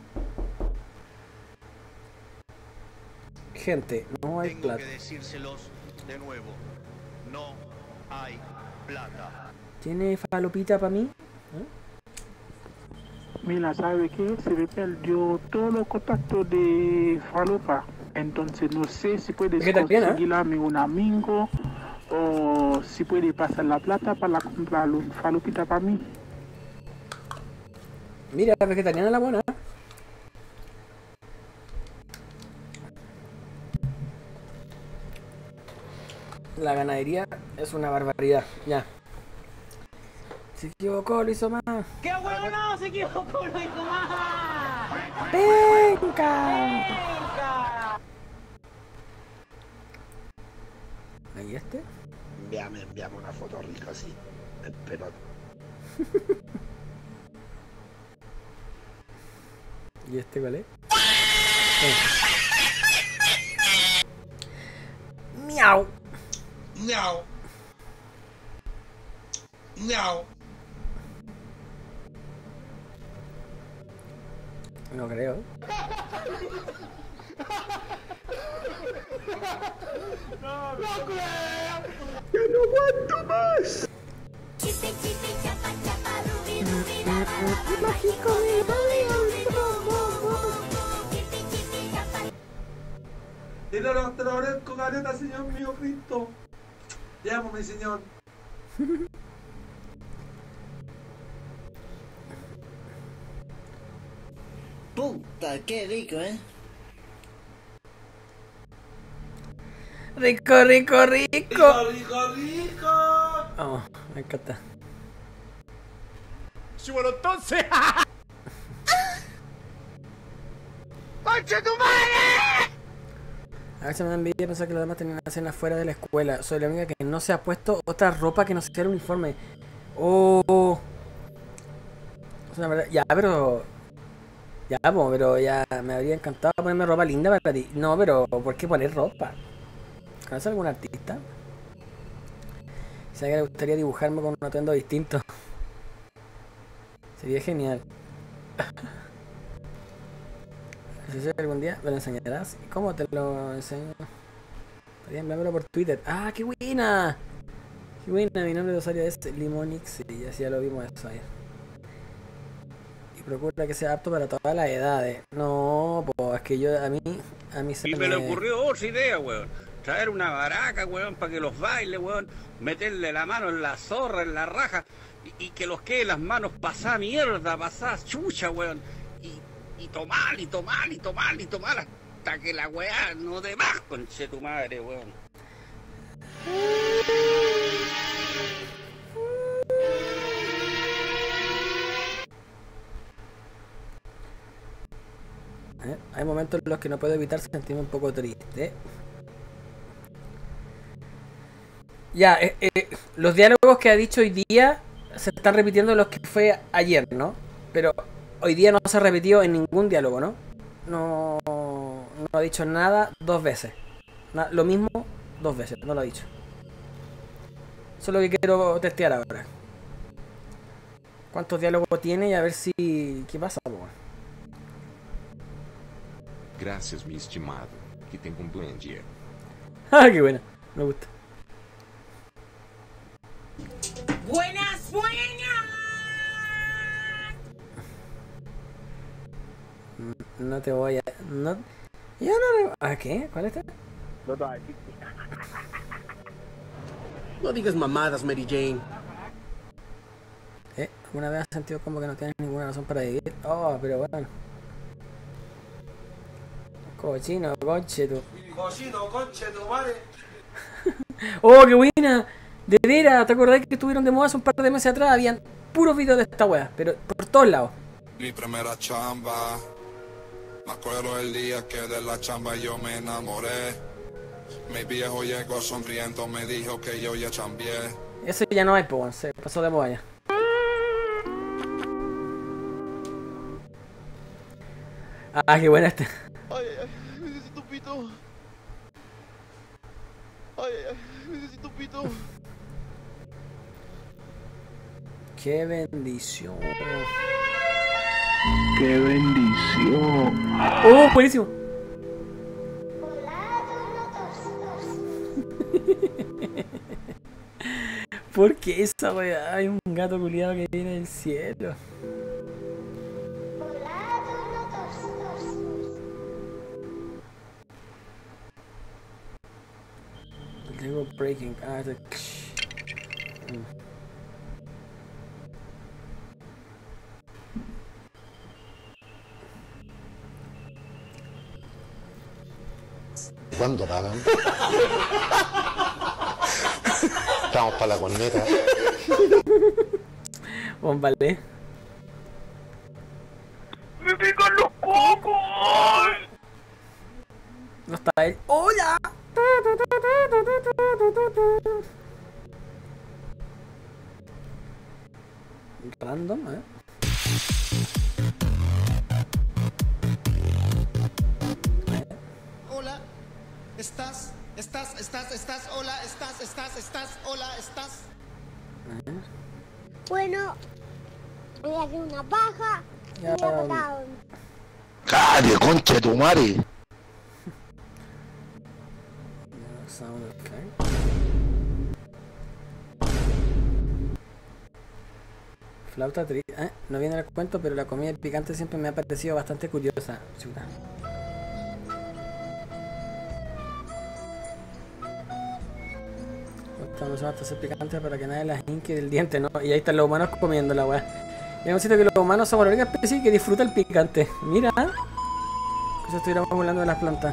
Gente, no hay plata. Tengo que decírselos de nuevo. No hay plata. ¿Tiene falopita para mí? Mira, ¿sabe qué? Se me perdió todos los contactos de Falopa. Entonces no sé si puedes conseguirla a un amigo o si puede pasar la plata para comprar un falopita para mí. Mira, la vegetariana es la buena. La ganadería es una barbaridad. Ya. Se equivocó, lo hizo más. ¡Qué bueno! No, se equivocó, lo hizo más. ¡Venga! ¿Ahí este? Envíame una foto rica así. Espera. ¿Y este cuál es? ¡Miau! Miau. Miau. No creo. No creo. ¡Ya no aguanto más! Mágico Te lo agradezco, careta, Señor mío Cristo. Te amo, mi Señor. Puta, qué rico, Rico, rico, rico. Rico, rico, rico. Oh, me encanta. Sí, bueno, entonces. ¡Concha tu madre! A veces me da envidia pensar que los demás tenían escenas fuera de la escuela. Soy la única que no se ha puesto otra ropa que no sea el uniforme. Oh. Es una verdad. Ya, pero ya me habría encantado ponerme ropa linda para ti. No, pero ¿por qué poner ropa? ¿Conoces algún artista? Si a alguien le gustaría dibujarme con un atuendo distinto. Sería genial. Si algún día me lo enseñarás. ¿Cómo te lo enseño? Podría enviármelo por Twitter. ¡Ah, qué buena! ¡Qué buena! Mi nombre de usuario es Limonix y así ya lo vimos eso ayer. Y procura que sea apto para todas las edades. No, pues es que yo a mí se me le ocurrió otra idea, weón. traer una baraca, weón, para que los baile, weón, meterle la mano en la zorra, en la raja, y que los quede las manos pasá mierda, pasá chucha, weón, y tomar, y tomar, y tomar, y tomar, hasta que la weá no dé más, conche tu madre, weón. Hay momentos en los que no puedo evitar sentirme un poco triste. Ya, los diálogos que ha dicho hoy día se están repitiendo los que fue ayer, ¿no? Pero hoy día no se ha repetido en ningún diálogo, ¿no? No ha dicho nada 2 veces. Lo mismo 2 veces, no lo ha dicho. Eso es lo que quiero testear ahora. ¿Cuántos diálogos tiene y a ver si... ¿Qué pasa, po? Gracias, mi estimado. Que tenga un buen día. Ah, qué buena. Me gusta. Buenas, buenas. No te voy a... No... Yo no... ¿A qué? ¿Cuál es este? No digas mamadas, Mary Jane. ¿Alguna vez has sentido como que no tienes ninguna razón para vivir? Oh, pero bueno. Cochino, conche tu. Cochino, conche tu madre. Oh, qué buena. De veras, ¿te acordás que estuvieron de moda hace un par de meses atrás? Habían puros videos de esta wea, pero por todos lados. Mi primera chamba. Me acuerdo el día que de la chamba yo me enamoré. Mi viejo llegó sonriendo, me dijo que yo ya chambié. Eso ya no hay, pues, se pasó de moda ya. Ah, qué buena este. Ay, ay, necesito un pito. Ay, ay, necesito un pito. Qué bendición. Qué bendición. Oh, buenísimo. ¿Por qué esa weá? Hay un gato culiado que viene del cielo. Lego breaking. Ah, the... ¿Cuándo pagan? Estamos para la corneta. Bombale. ¡Me pican los cocos! No está él. ¡Hola! Random, Hola, estás, hola, estás. Bueno, voy a hacer una paja y Ya. voy a botar. ¡Calle, concha de tu madre! Sound effect. Flauta triste. No viene al cuento, pero la comida picante siempre me ha parecido bastante curiosa. Chuta. Estamos usando hasta ser picante para que nadie las hinque del diente, ¿no? Y ahí están los humanos comiendo la weá. Y hemos visto que los humanos somos la única especie que disfruta el picante. Mira. Que se estuviéramos burlando de las plantas.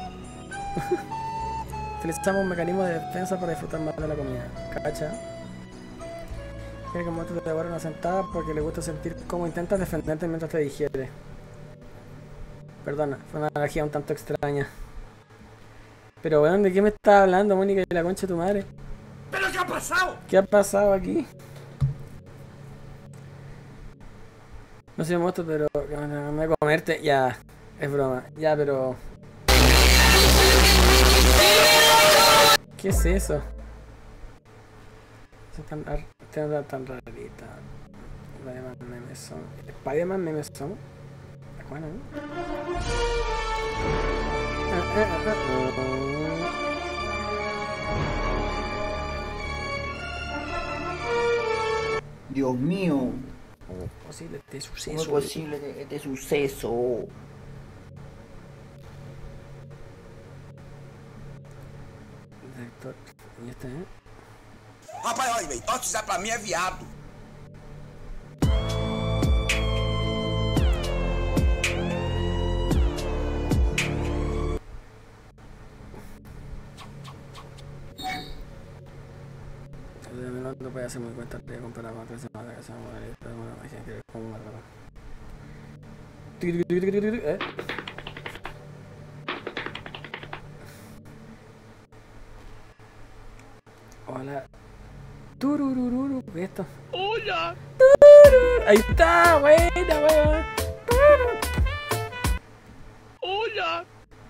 Utilizamos un mecanismo de defensa para disfrutar más de la comida. Cacha. Quiere que muestres de una sentada porque le gusta sentir cómo intentas defenderte mientras te digiere. Perdona, fue una analogía un tanto extraña. Pero bueno, ¿de qué me estás hablando, Mónica, de la concha de tu madre? ¿Pero qué ha pasado? ¿Qué ha pasado aquí? No sé, monstruo, pero me voy a comerte. Ya, es broma. Ya, pero... ¿Qué es eso? Tan rarita. Spider-Man memes son. Spider-Man memes son. Bueno, ¿no? Dios mío. ¿Cómo es posible este suceso? ¿Cómo es posible este suceso? Héctor. Y este, Rapaz, olha, velho, torcizar pra mim é viado. No puede hacer muy cuenta de comprar con 3 semanas que se va a morir, pero bueno, imagínate que como una rara. Hola. Tururururu, ¿qué es esto? ¡Hola! Ahí está, buena, weón. ¡Hola!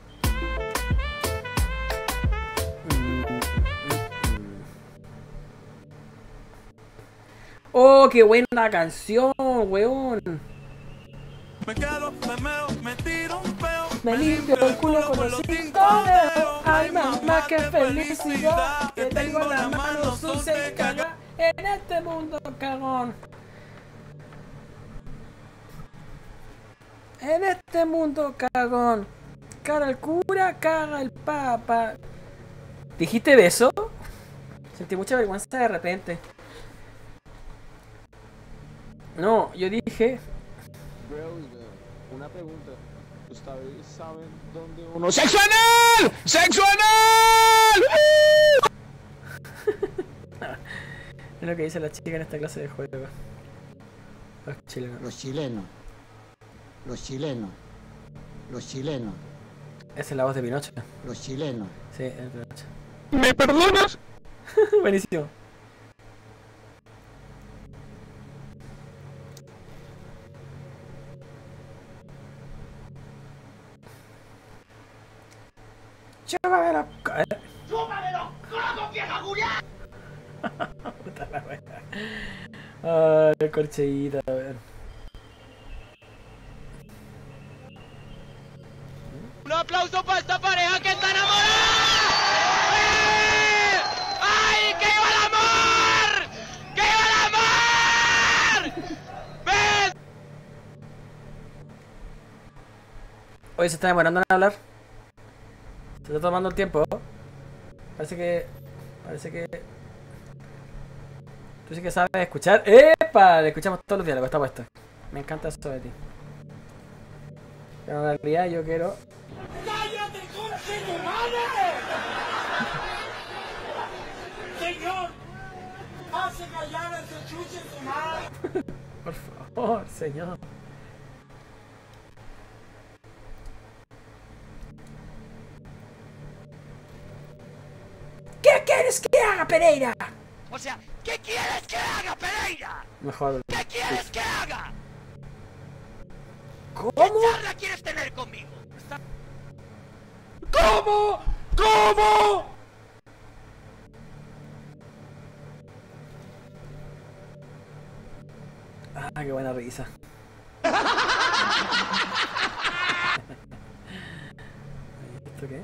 Oh, qué buena la canción, weón. Me quedo, me meo, me tiro un peo. Me limpio el culo con los 5 dedos. Ay, mamá, qué felicidad. Que tengo las manos sucias y caga en este mundo cagón. En este mundo cagón. Caga el cura, caga el papa. ¿Dijiste beso? Sentí mucha vergüenza de repente. No, yo dije... Una pregunta. ¿Ustedes saben dónde uno... ¡Sexo anal! ¡Sexo anal! Es lo que dice la chica en esta clase de juego. Los chilenos. Los chilenos. Los chilenos. Los chilenos. Esa es la voz de Pinocho. Los chilenos. Sí, es de Pinocho. ¿Me perdonas? Buenísimo. ¡Chúpame los cocos! ¡Chúpame los cocos, vieja culiá! Puta la wea. Ay, el corcheíta, a ver. ¡Un aplauso para esta pareja que está enamorada! ¡Eh! ¡Ay, que viva el amor! ¡Que viva el amor! ¡Ven! Oye, se está demorando en hablar. Se está tomando el tiempo. Parece que... Tú sí que sabes escuchar. ¡Epa! Le escuchamos todos los días, lo que está puesto. Me encanta eso de ti. Pero en realidad yo quiero... ¡Cállate, conche tu madre! ¡Señor! ¡Hace callar a ese chuche su madre! Por favor, señor. ¿Qué quieres que haga, Pereira? O sea, ¿qué quieres que haga, Pereira? Mejor. ¿Qué quieres que haga? ¿Cómo? ¿Qué charla quieres tener conmigo? ¿Cómo? ¿Cómo? Ah, qué buena risa. ¿Esto qué?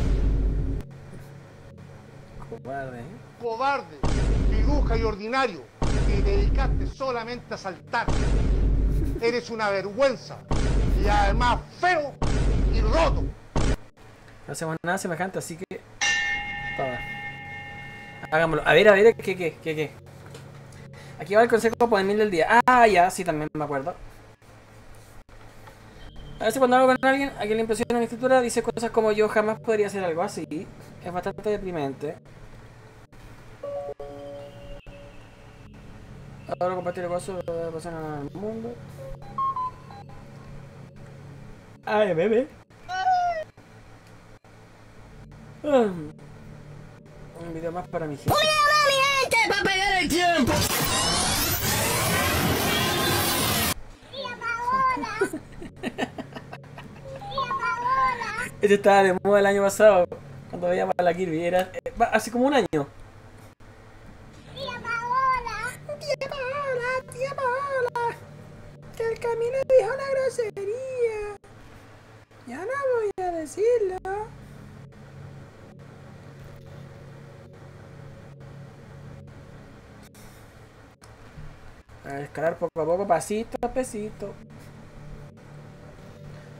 Cobarde, ¿eh? Cobarde, piruja y ordinario, que te dedicaste solamente a saltar. Eres una vergüenza y además feo y roto. No hacemos nada semejante, así que... Toma. Hagámoslo. A ver, ¿qué? Aquí va el consejo por el 1000 del día. Ah, ya, sí, también me acuerdo. A veces cuando hablo con alguien, a quien le impresiona mi escritura, dice cosas como yo jamás podría hacer algo así. Es bastante deprimente. Ahora compartir el gozo de la persona en el mundo. Ay, bebé. Un video más para mi gente. ¡Una mi gente para pegar el tiempo! Este estaba de moda el año pasado, cuando veíamos a la Kirby, era hace como un año. Tía Paola, que el camino dijo una grosería. Ya no voy a decirlo. A escalar poco a poco, pasito a pasito.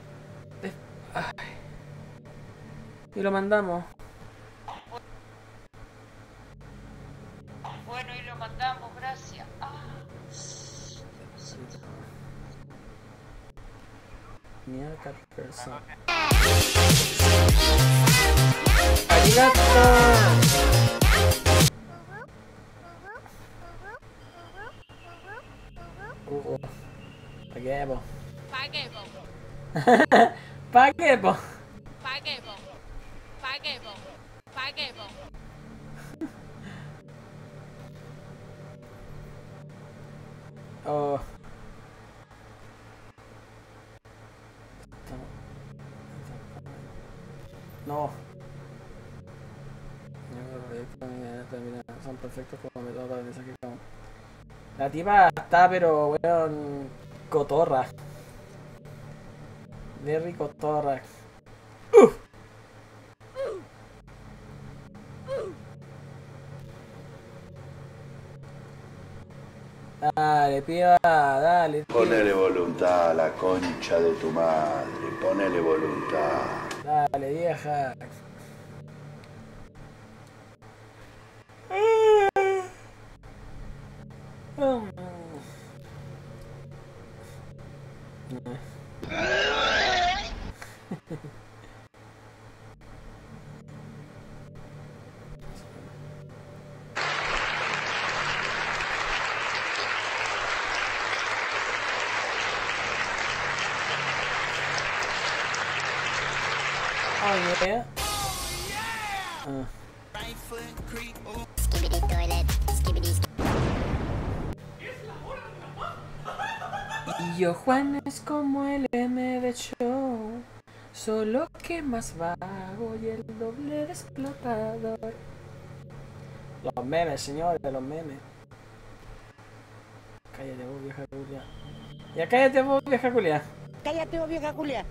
Ay. Y lo mandamos. matamos, gracias. Mira cat person. ¡Arigato! Paguebo. Paguebo. Paguebo. Paguebo. Paguebo. Paguebo. Oh. No. Son perfectos como método para mensaje. La tipa está, pero weón, cotorra. Very cotorra. Dale, piba, dale. Ponele voluntad a la concha de tu madre, ponele voluntad. Dale, vieja. Oh yeah. Skibidi toilet, skibidi. Y yo Juan es como el M de show, solo que más vago y el doble de explotador. Los memes, señores, los memes. Cállate vos, vieja culia. Ya cállate vos, vieja culia. Cállate vos, vieja culia.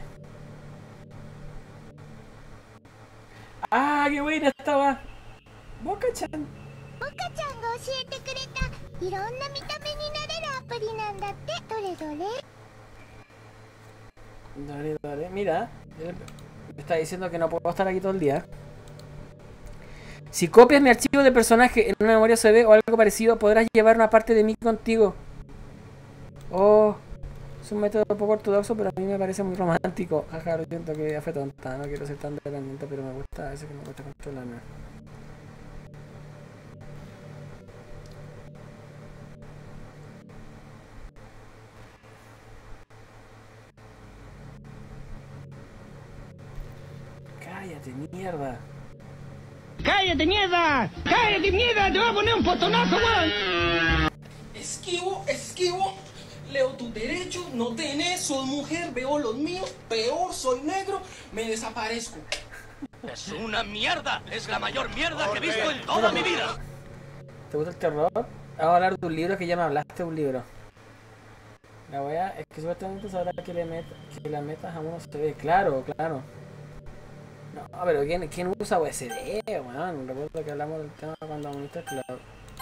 Ah, qué buena estaba. Boca-chan. ボカちゃんが教えてくれたいろんな見た目になれるアプリなんだって。どれどれ？ Dale, dale, mira. Me está diciendo que no puedo estar aquí todo el día. Si copias mi archivo de personaje en una memoria CD o algo parecido, podrás llevar una parte de mí contigo. Oh, es un método poco ortodoxo, pero a mí me parece muy romántico. Jaja, lo siento que ya fue tonta, no quiero ser tan dependiente, pero me gusta a veces que me cuesta controlarme. Cállate, mierda. ¡Cállate, mierda! ¡Cállate, mierda! ¡Te voy a poner un potonazo, weón! Esquivo. Leo tus derechos, no tenés, soy mujer, veo los míos, peor, soy negro, me desaparezco. Es una mierda, es la mayor mierda que he visto en toda mi vida. ¿Te gusta el terror? Vamos a hablar de un libro que ya me hablaste de un libro. La wea es que supuestamente sabrá que la metas a uno se ve. Claro. No, pero ¿quién usa USD, weón? Recuerdo que hablamos del tema cuando uniste el cloud.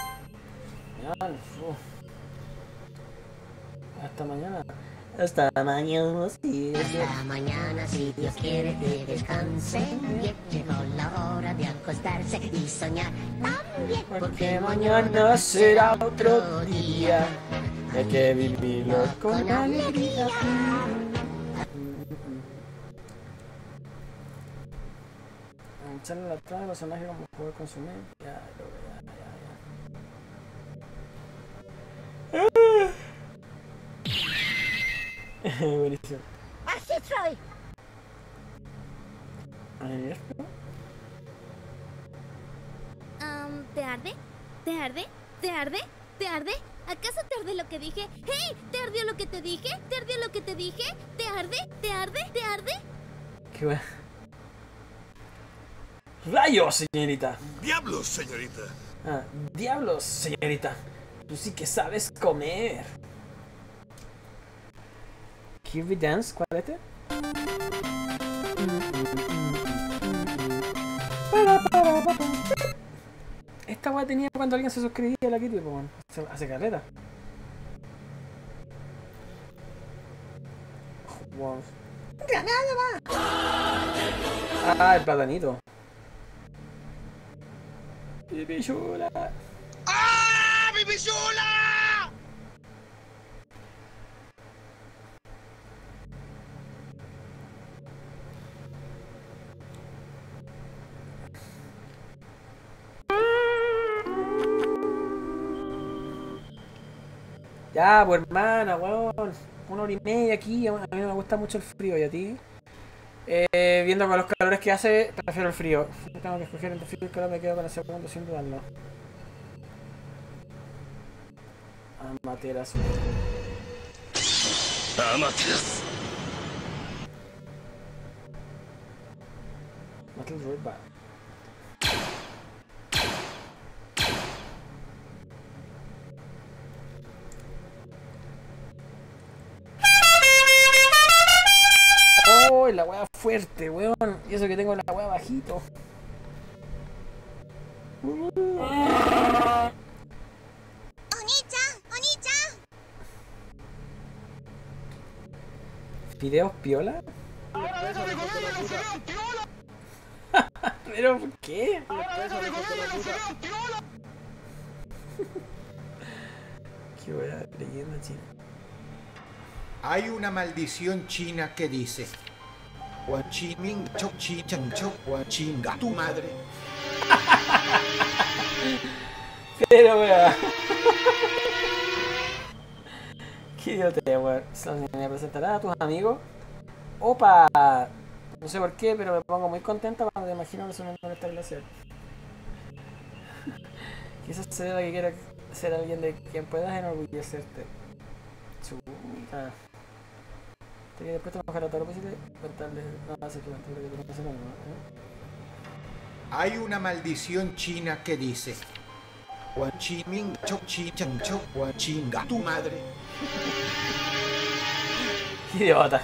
Hasta mañana. Hasta mañana, sí. Hasta mañana, si Dios quiere que descansen bien. Llegó la hora de acostarse y soñar también. Porque mañana será otro día. Hay que vivirlo con alegría. Echarle la trama de personaje como juego de consumir. Ya. Buenísimo. Así soy. ¿Te arde? ¿Te arde? ¿Te arde? ¿Te arde? ¿Acaso te arde lo que dije? ¡Hey! ¿Te ardió lo que te dije? ¿Te ardió lo que te dije? ¿Te arde? ¿Te arde? ¿Te arde? Qué bueno. ¡Rayos, señorita! ¡Diablos, señorita! Ah, diablos, señorita. Tú sí que sabes comer. Kirby Dance, ¿cuál es este? Esta weá tenía cuando alguien se suscribía a la Kirby, pues bueno, hace carrera. Wow. Ah, el platanito. Pipi chula. ¡Ah! mi pichula! Ya, pues hermana, weón. 1 hora y media aquí. A mí me gusta mucho el frío, ¿y a ti? Viendo con los calores que hace, prefiero el frío. Si tengo que escoger entre frío y el calor, me quedo con el segundo sin dudarlo. Amaterasu. Amaterasu. Metal Robot. ¡Oh! La wea fuerte, weón. Y eso que tengo la wea bajito. ¿Fideos piola? ¿Pero por qué? Qué buena leyenda china. Hay una maldición china que dice: Guan Chi Ming Chok Chi Chang Chok Guan Chinga tu madre. Pero weón. Qué idiota, weón. ¿Me presentarás a tus amigos? Opa. No sé por qué, pero me pongo muy contenta cuando te imagino resonando en esta glaciar. Quizás se deba que quiera ser alguien de quien puedas enorgullecerte. Chuta. Te después te mojar a todo lo posible, contarles no hace que no se lo Hay una maldición china que dice: Guan Chi Ming Chok Chi Chang Chok Guan Chinga tu madre. Qué idiota.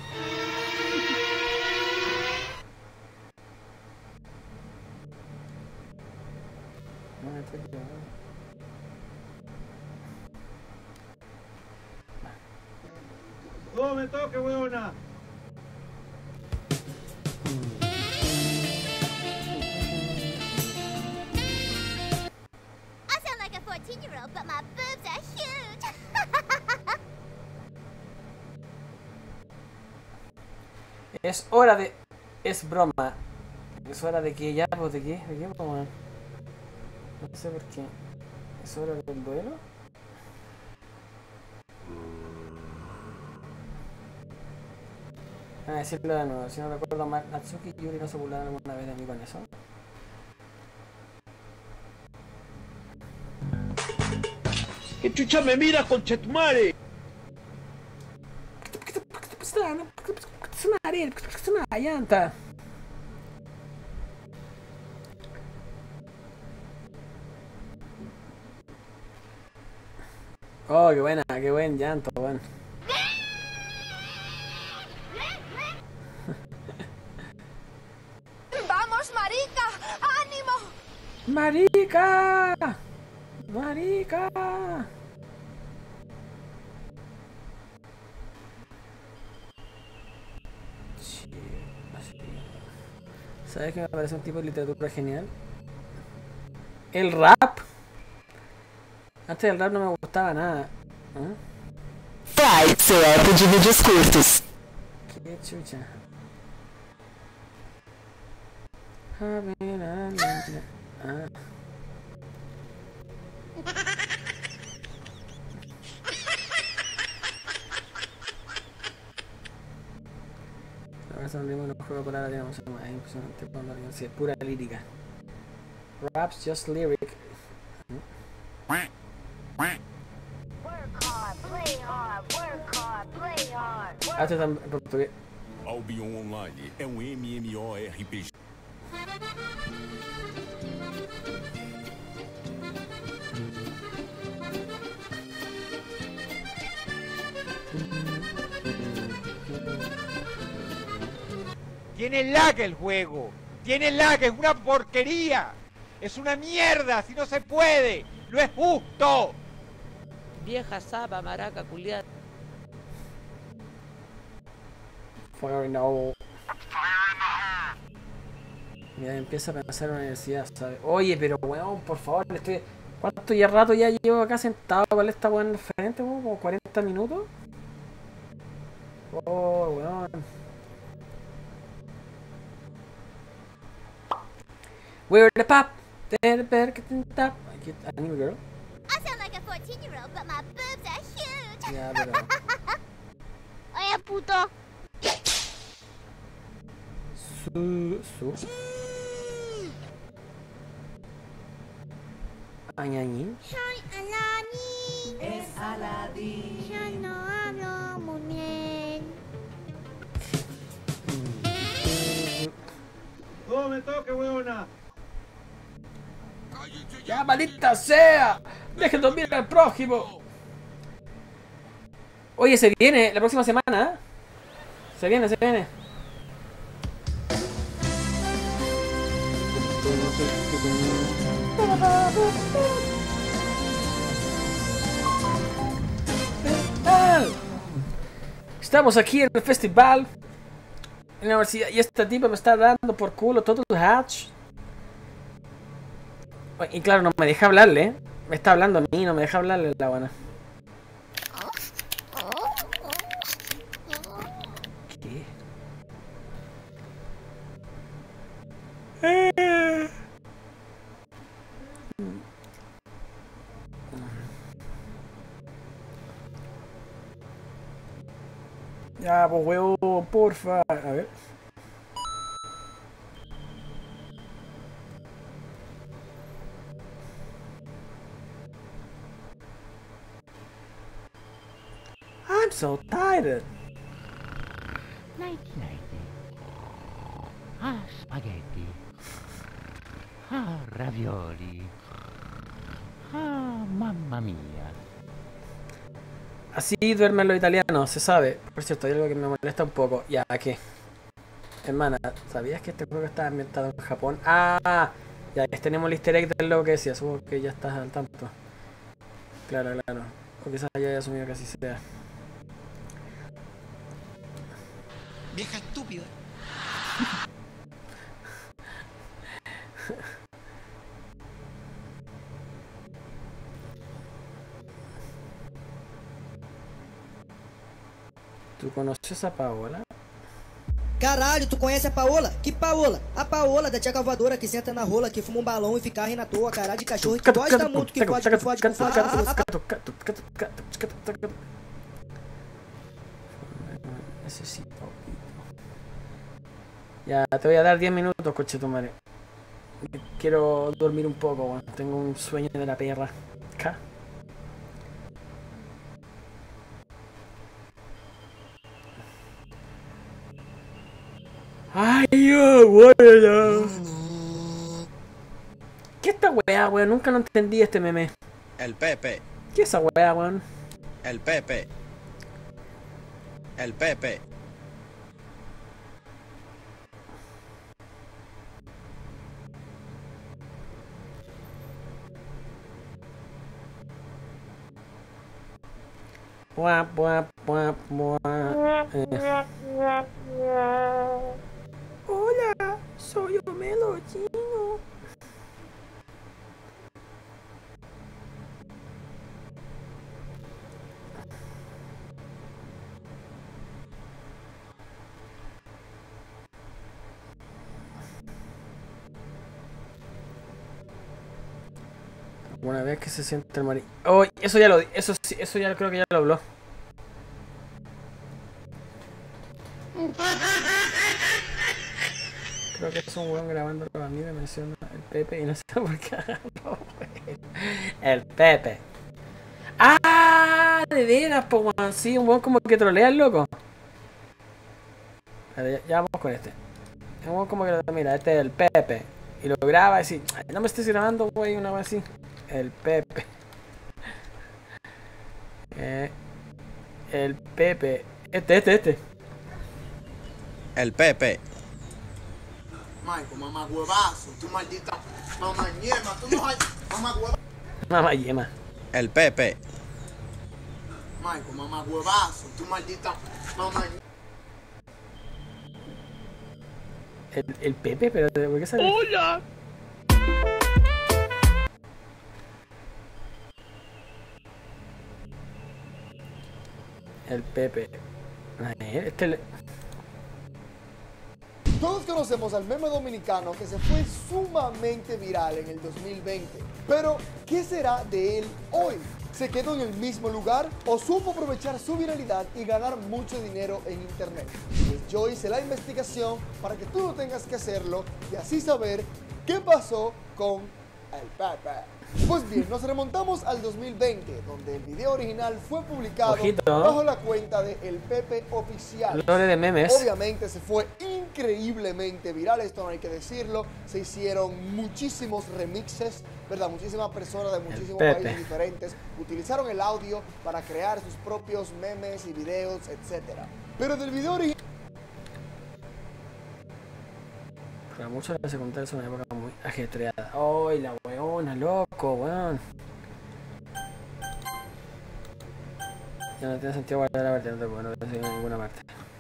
¡No me toque, weona! I sound like a 14-year-old, but my boobs are huge. Es hora de... Es broma. Es hora de que ya, pues, ¿de qué? ¿De qué, broma? No sé por qué. ¿Es hora del duelo? A decirlo de nuevo, si no recuerdo mal, Natsuki y Yuri no se burlaron alguna vez de mí con eso. ¡Qué chucha me mira, conchetumare! ¿Por qué te pusiste una arena? ¿Por qué te pusiste una llanta? Oh, qué buena, qué buen llanto, weón. ¡Vamos, marica! ¡Ánimo! ¡Marica! ¡Marica! ¿Sabes qué me parece un tipo de literatura genial? El rap. Antes del rap no me gustaba nada. Vai, seu arte de vídeos curtos. Qué chucha. Ahora son ritmos en un juego por ahora tenemos es impresionante cuando alguien se pura lírica. Raps just lyric. Ah, você tá em português. Albion Online é um MMORPG. Tiene lag el juego. Tiene lag, es una porquería. Es una mierda, si no se puede. No es justo. Vieja saba, maraca, culiada. Fire no. Mira, empieza a pensar en la universidad, ¿sabes? Oye, pero weón, por favor, le estoy ¿Cuánto ya rato ya llevo acá sentado con esta weón referente, weón? Como 40 minutos. Oh, weón. We're the pop. Anime girl. I sound like a 14-year-old, but my boobs are huge. Ya, pero... Oye, puto. Añañi. Soy Alani. Es Aladín. Yo no hablo muy bien. No me toque, weona. ¡Ya, maldita sea! ¡Dejen dormir al prójimo! Oye, se viene la próxima semana, ¿eh? Se viene, se viene. Estamos aquí en el festival en la universidad y esta tipa me está dando por culo todo el hatch. Y claro, no me deja hablarle, ¿eh? Me está hablando a mí, no me deja hablarle la buena. ¿Qué? Ya, pues huevo, porfa. A ver. I'm so tired. Nighty nighty. Ah, spaghetti. Ah, ravioli. Ah, mamma mia. Así duermen los italianos, se sabe. Por cierto, hay algo que me molesta un poco. Ya, ¿qué? Hermana, ¿sabías que este juego está ambientado en Japón? Ah, ya tenemos el easter egg del logo que decía. Supongo que ya estás al tanto. Claro, claro. O quizás ya haya asumido que así sea. Vieja estúpida. ¿Tú conoces a Paola? Caralho, tu conhece a Paola? Que Paola? A Paola da tia cavadora que senta na rola, que fuma balão e fica rindo à toa, caralho de cachorro que gosta muito, que fode, que fode, que fode. Necesito. Ya, te voy a dar 10 minutos, coche tu madre. Quiero dormir un poco, bueno. Tengo un sueño de la perra. ¿Ca? ¡Ay, bueno! ¿Qué es esta weá, weón? Nunca lo entendí este meme. El Pepe. ¿Qué es esa weá, weón? El Pepe. El Pepe. Buah, buah, buah, buah. Hola, soy Homero Chino. Una vez que se siente el marido. Oh, eso ya lo di. Eso sí, eso ya creo que ya lo habló. Creo que es un weón grabando a mí, me menciona el Pepe y no sé por qué agarró, el Pepe. ¡Ah! De veras, po, weón. Sí, un weón como que trolea al loco. Vale, ya vamos con este. Un weón como que mira, este es el Pepe. Y lo graba y dice, no me estés grabando, wey, una vez así. El Pepe. El Pepe. Este. El Pepe. Michael, mamá huevazo, tu maldita mamá yema, tú no hay mamá huevazo. Mamá yema. El Pepe. Michael, mamá huevazo, tu maldita mamá. El Pepe, pero ¿por qué sale? ¡Hola! El Pepe. Este... Todos conocemos al meme dominicano que se fue sumamente viral en el 2020. Pero, ¿qué será de él hoy? ¿Se quedó en el mismo lugar o supo aprovechar su viralidad y ganar mucho dinero en internet? Pues yo hice la investigación para que tú no tengas que hacerlo y así saber qué pasó con el Pepe. Pues bien, nos remontamos al 2020, donde el video original fue publicado bajo la cuenta de El Pepe Oficial. Lore de memes. Obviamente se fue increíblemente viral, esto no hay que decirlo. Se hicieron muchísimos remixes, ¿verdad? Muchísimas personas de muchísimos países diferentes utilizaron el audio para crear sus propios memes y videos, etc. Pero del video original... Para muchos se contar es una época muy ajetreada. ¡Ay, la weona, loco, weón! Ya no tiene sentido guardar la parte, no te puedo decir en ninguna parte.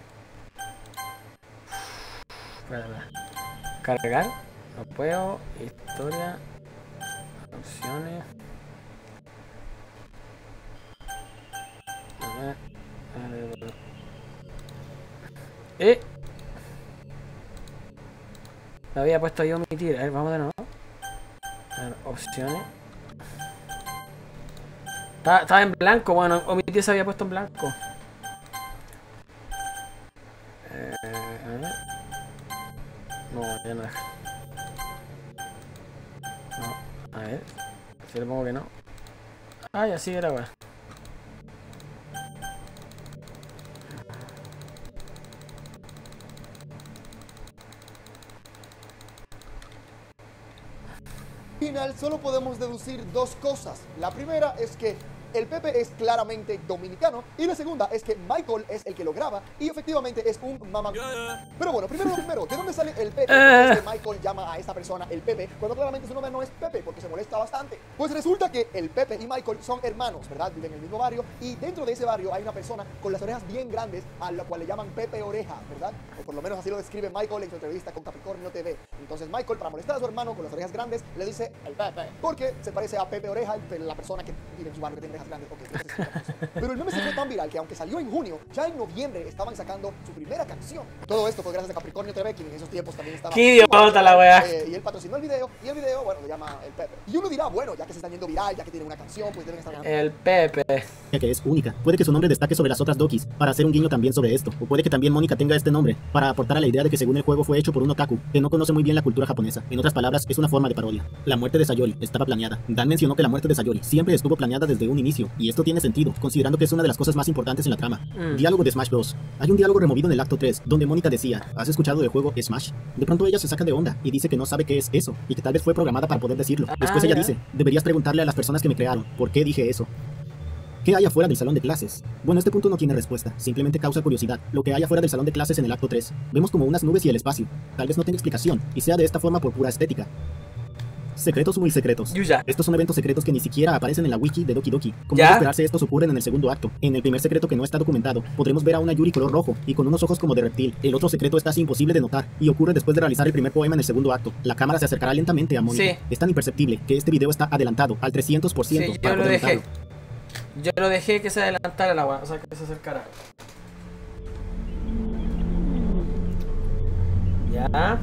Espera. Cargar, no puedo. Historia, opciones. Lo había puesto ahí omitir. A ver, vamos de nuevo. A ver, opciones. Estaba en blanco. Bueno, omitir se había puesto en blanco. A ver. No, ya no deja. No, a ver. Si le pongo que no. Ay, así era, weón. Solo podemos deducir dos cosas. La primera es que el Pepe es claramente dominicano y la segunda es que Michael es el que lo graba y efectivamente es un mamá. Pero bueno, primero, ¿de dónde sale el Pepe? Es que Michael llama a esta persona el Pepe cuando claramente su nombre no es Pepe porque se molesta bastante. Pues resulta que el Pepe y Michael son hermanos, ¿verdad? Viven en el mismo barrio y dentro de ese barrio hay una persona con las orejas bien grandes a la cual le llaman Pepe Oreja, ¿verdad? O por lo menos así lo describe Michael en su entrevista con Capricornio TV. Entonces Michael, para molestar a su hermano con las orejas grandes, le dice el Pepe porque se parece a Pepe Oreja, la persona que vive en su barrio que tiene orejas grandes. Okay, pero el meme se fue tan viral que aunque salió en junio, ya en noviembre estaban sacando su primera canción. Todo esto fue gracias a Capricornio TV, quien en esos tiempos también estaba... ¡Qué idiota la wea! Y él patrocinó el video, y el video, bueno, lo llama el Pepe. Y uno dirá, bueno, ya que se están yendo viral, ya que tienen una canción, pues deben estar ganando. El Pepe. Que es única. Puede que su nombre destaque sobre las otras dokis, para hacer un guiño también sobre esto. O puede que también Mónica tenga este nombre, para aportar a la idea de que según el juego fue hecho por un otaku, que no conoce muy bien la cultura japonesa. En otras palabras, es una forma de parodia. La muerte de Sayori estaba planeada. Dan mencionó que la muerte de Sayori siempre estuvo planeada desde un inicio, y esto tiene sentido, considerando que es una de las cosas más importantes en la trama. Diálogo de Smash Bros. Hay un diálogo removido en el acto 3, donde Mónica decía, ¿has escuchado del juego Smash? De pronto ella se saca de onda y dice que no sabe qué es eso, y que tal vez fue programada para poder decirlo. Después ella dice, deberías preguntarle a las personas que me crearon, ¿por qué dije eso? ¿Qué hay afuera del salón de clases? Bueno, este punto no tiene respuesta, simplemente causa curiosidad. Lo que hay afuera del salón de clases en el acto 3, vemos como unas nubes y el espacio. Tal vez no tenga explicación, y sea de esta forma por pura estética. Secretos muy secretos. Estos son eventos secretos que ni siquiera aparecen en la wiki de Doki Doki. Como debe esperarse, estos ocurren en el segundo acto. En el primer secreto que no está documentado, podremos ver a una Yuri color rojo y con unos ojos como de reptil. El otro secreto es casi imposible de notar y ocurre después de realizar el primer poema en el segundo acto. La cámara se acercará lentamente a Mónica. Es tan imperceptible que este video está adelantado al 300% para poder notarlo. Yo lo dejé que se adelantara la agua, o sea que se acercara. Ya.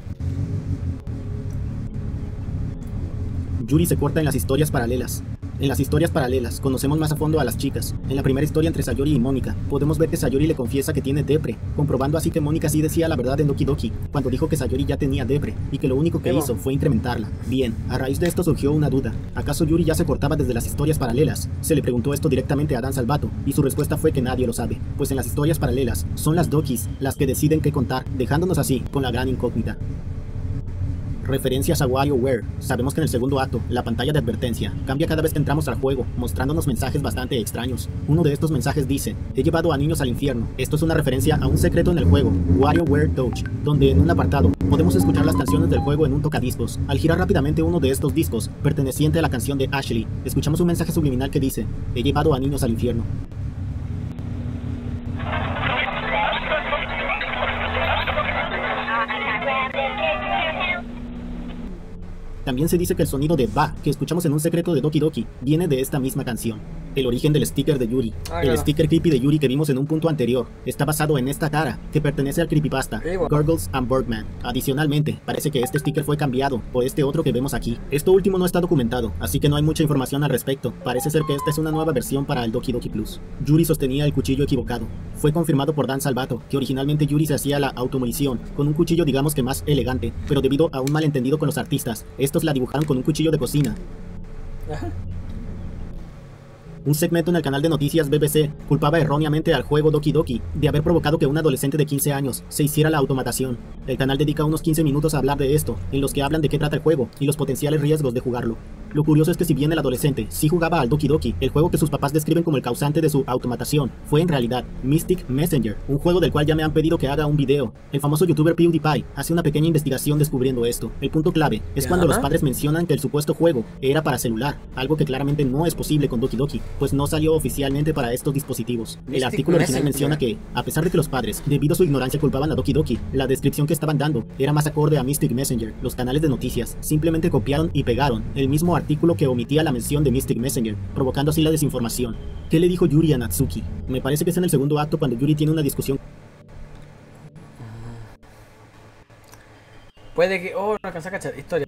Yuri se corta en las historias paralelas. En las historias paralelas, conocemos más a fondo a las chicas. En la primera historia entre Sayori y Mónica, podemos ver que Sayori le confiesa que tiene depre, comprobando así que Mónica sí decía la verdad en Doki Doki, cuando dijo que Sayori ya tenía depre, y que lo único que hizo fue incrementarla. Bien, a raíz de esto surgió una duda. ¿Acaso Yuri ya se cortaba desde las historias paralelas? Se le preguntó esto directamente a Dan Salvato, y su respuesta fue que nadie lo sabe, pues en las historias paralelas, son las dokis las que deciden qué contar, dejándonos así, con la gran incógnita. Referencias a WarioWare. Sabemos que en el segundo acto, la pantalla de advertencia cambia cada vez que entramos al juego, mostrándonos mensajes bastante extraños. Uno de estos mensajes dice, he llevado a niños al infierno. Esto es una referencia a un secreto en el juego, WarioWare Touch, donde en un apartado podemos escuchar las canciones del juego en un tocadiscos. Al girar rápidamente uno de estos discos, perteneciente a la canción de Ashley, escuchamos un mensaje subliminal que dice, he llevado a niños al infierno. También se dice que el sonido de Ba, que escuchamos en un secreto de Doki Doki, viene de esta misma canción. El origen del sticker de Yuri. El sticker creepy de Yuri que vimos en un punto anterior está basado en esta cara, que pertenece al creepypasta Gurgles and Birdman. Adicionalmente, parece que este sticker fue cambiado por este otro que vemos aquí. Esto último no está documentado, así que no hay mucha información al respecto. Parece ser que esta es una nueva versión para el Doki Doki Plus. Yuri sostenía el cuchillo equivocado. Fue confirmado por Dan Salvato, que originalmente Yuri se hacía la automolición con un cuchillo digamos que más elegante, pero debido a un malentendido con los artistas, estos la dibujaron con un cuchillo de cocina. Un segmento en el canal de noticias BBC culpaba erróneamente al juego Doki Doki de haber provocado que un adolescente de 15 años se hiciera la automatación. El canal dedica unos 15 minutos a hablar de esto, en los que hablan de qué trata el juego y los potenciales riesgos de jugarlo. Lo curioso es que si bien el adolescente sí jugaba al Doki Doki, el juego que sus papás describen como el causante de su automatación fue en realidad Mystic Messenger, un juego del cual ya me han pedido que haga un video. El famoso youtuber PewDiePie hace una pequeña investigación descubriendo esto. El punto clave es cuando los padres mencionan que el supuesto juego era para celular, algo que claramente no es posible con Doki Doki, pues no salió oficialmente para estos dispositivos. El artículo original menciona que, a pesar de que los padres, debido a su ignorancia, culpaban a Doki Doki, la descripción que estaban dando era más acorde a Mystic Messenger. Los canales de noticias simplemente copiaron y pegaron el mismo artículo que omitía la mención de Mystic Messenger, provocando así la desinformación. ¿Qué le dijo Yuri a Natsuki? Me parece que es en el segundo acto cuando Yuri tiene una discusión. Puede que... Oh, no alcanza a cachar. Historia.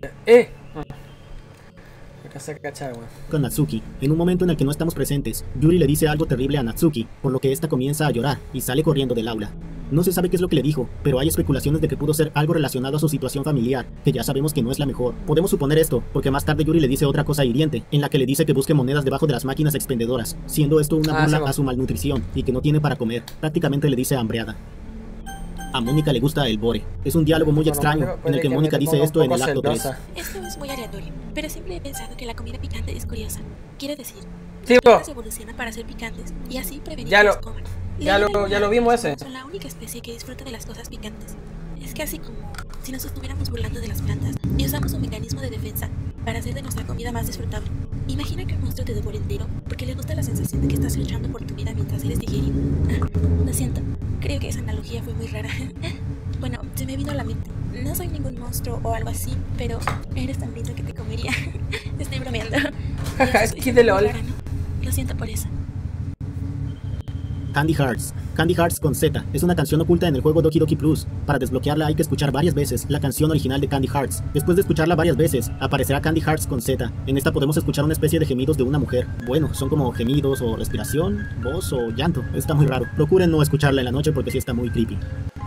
Con Natsuki. En un momento en el que no estamos presentes, Yuri le dice algo terrible a Natsuki, por lo que esta comienza a llorar y sale corriendo del aula. No se sabe qué es lo que le dijo, pero hay especulaciones de que pudo ser algo relacionado a su situación familiar, que ya sabemos que no es la mejor. Podemos suponer esto, porque más tarde Yuri le dice otra cosa hiriente, en la que le dice que busque monedas debajo de las máquinas expendedoras, siendo esto una burla a su malnutrición y que no tiene para comer. Prácticamente le dice hambreada. A Mónica le gusta el bore. Es un diálogo muy extraño en el que Mónica dice esto en el acto 3. Esto es muy aleatorio, pero siempre he pensado que la comida picante es curiosa. Quiero decir, sí, las plantas evolucionan para ser picantes y así prevenir que los coman. Ya lo vimos ese. Son la única especie que disfruta de las cosas picantes. Es casi como si nos estuviéramos burlando de las plantas y usamos un mecanismo de defensa para hacer de nuestra comida más disfrutable. Imagina que un monstruo te devora entero porque le gusta la sensación de que estás luchando por tu vida mientras eres digerido. Lo siento, creo que esa analogía fue muy rara. Bueno, se me vino a la mente. No soy ningún monstruo o algo así, pero eres tan lindo que te comería. Estoy bromeando. Es que de LOL. Rara, ¿no? Lo siento por eso. Candy Hearts. Candy Hearts con Z es una canción oculta en el juego Doki Doki Plus. Para desbloquearla hay que escuchar varias veces la canción original de Candy Hearts. Después de escucharla varias veces, aparecerá Candy Hearts con Z. En esta podemos escuchar una especie de gemidos de una mujer. Bueno, son como gemidos o respiración, voz o llanto. Está muy raro. Procuren no escucharla en la noche porque sí está muy creepy.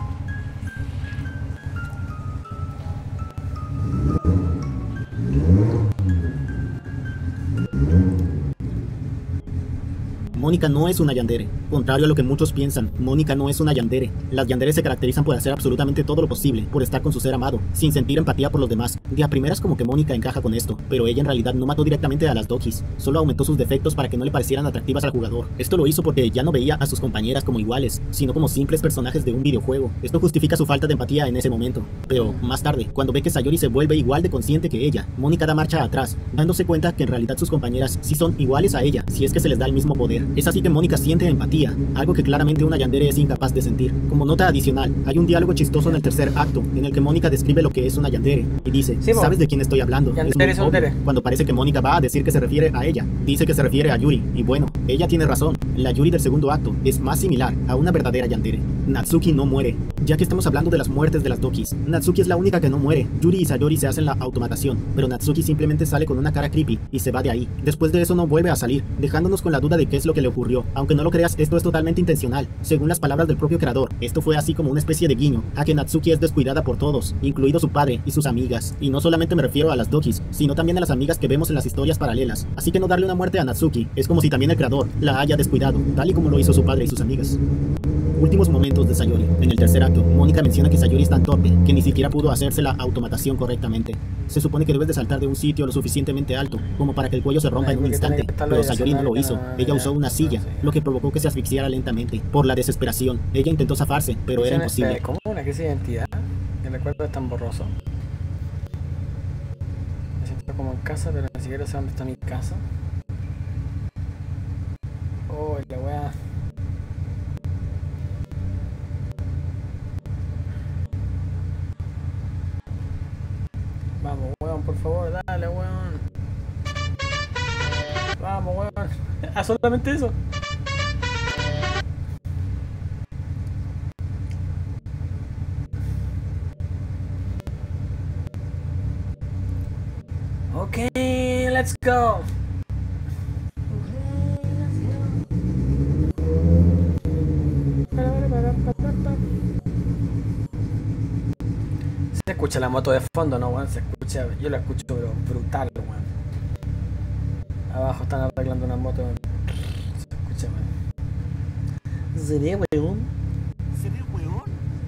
Mónica no es una yandere. Contrario a lo que muchos piensan, Mónica no es una yandere. Las yanderes se caracterizan por hacer absolutamente todo lo posible, por estar con su ser amado, sin sentir empatía por los demás. De a primeras como que Mónica encaja con esto, pero ella en realidad no mató directamente a las Dokis, solo aumentó sus defectos para que no le parecieran atractivas al jugador. Esto lo hizo porque ya no veía a sus compañeras como iguales, sino como simples personajes de un videojuego. Esto justifica su falta de empatía en ese momento. Pero más tarde, cuando ve que Sayori se vuelve igual de consciente que ella, Mónica da marcha atrás, dándose cuenta que en realidad sus compañeras sí son iguales a ella, si es que se les da el mismo poder. Es así que Mónica siente empatía, algo que claramente una yandere es incapaz de sentir. Como nota adicional, hay un diálogo chistoso en el tercer acto, en el que Mónica describe lo que es una yandere, y dice, ¿sabes de quién estoy hablando? Es muy obvio. Cuando parece que Mónica va a decir que se refiere a ella, dice que se refiere a Yuri, y bueno, ella tiene razón. La Yuri del segundo acto es más similar a una verdadera yandere. Natsuki no muere. Ya que estamos hablando de las muertes de las Dokis, Natsuki es la única que no muere. Yuri y Sayori se hacen la automatación, pero Natsuki simplemente sale con una cara creepy y se va de ahí. Después de eso no vuelve a salir, dejándonos con la duda de qué es lo que le ocurrió. Aunque no lo creas, esto es totalmente intencional. Según las palabras del propio creador, esto fue así como una especie de guiño a que Natsuki es descuidada por todos, incluido su padre y sus amigas. Y no solamente me refiero a las Dokis, sino también a las amigas que vemos en las historias paralelas. Así que no darle una muerte a Natsuki es como si también el creador la haya descuidado, tal y como lo hizo su padre y sus amigas. Últimos momentos de Sayori. En el tercer acto, Mónica menciona que Sayori es tan torpe que ni siquiera pudo hacerse la automatación correctamente. Se supone que debes de saltar de un sitio lo suficientemente alto como para que el cuello se rompa en un instante, pero Sayori no lo hizo. Ella usó una silla, lo que provocó que se asfixiara lentamente. Por la desesperación, ella intentó zafarse, pero era imposible. ¿Cómo una crisis de identidad? El recuerdo es tan borroso. Me siento como en casa, pero ni siquiera sé dónde está mi casa. Oh, la wea. Vamos, weón, por favor, dale, weón. Vamos, weón. Ah, solamente eso. Okay, let's go. Se escucha la moto de fondo, ¿no, weón? Se escucha, yo la escucho pero brutal, weón. Abajo están arreglando una moto, weón. Se escucha, weón. ¿Sería weón? ¿Sería weón?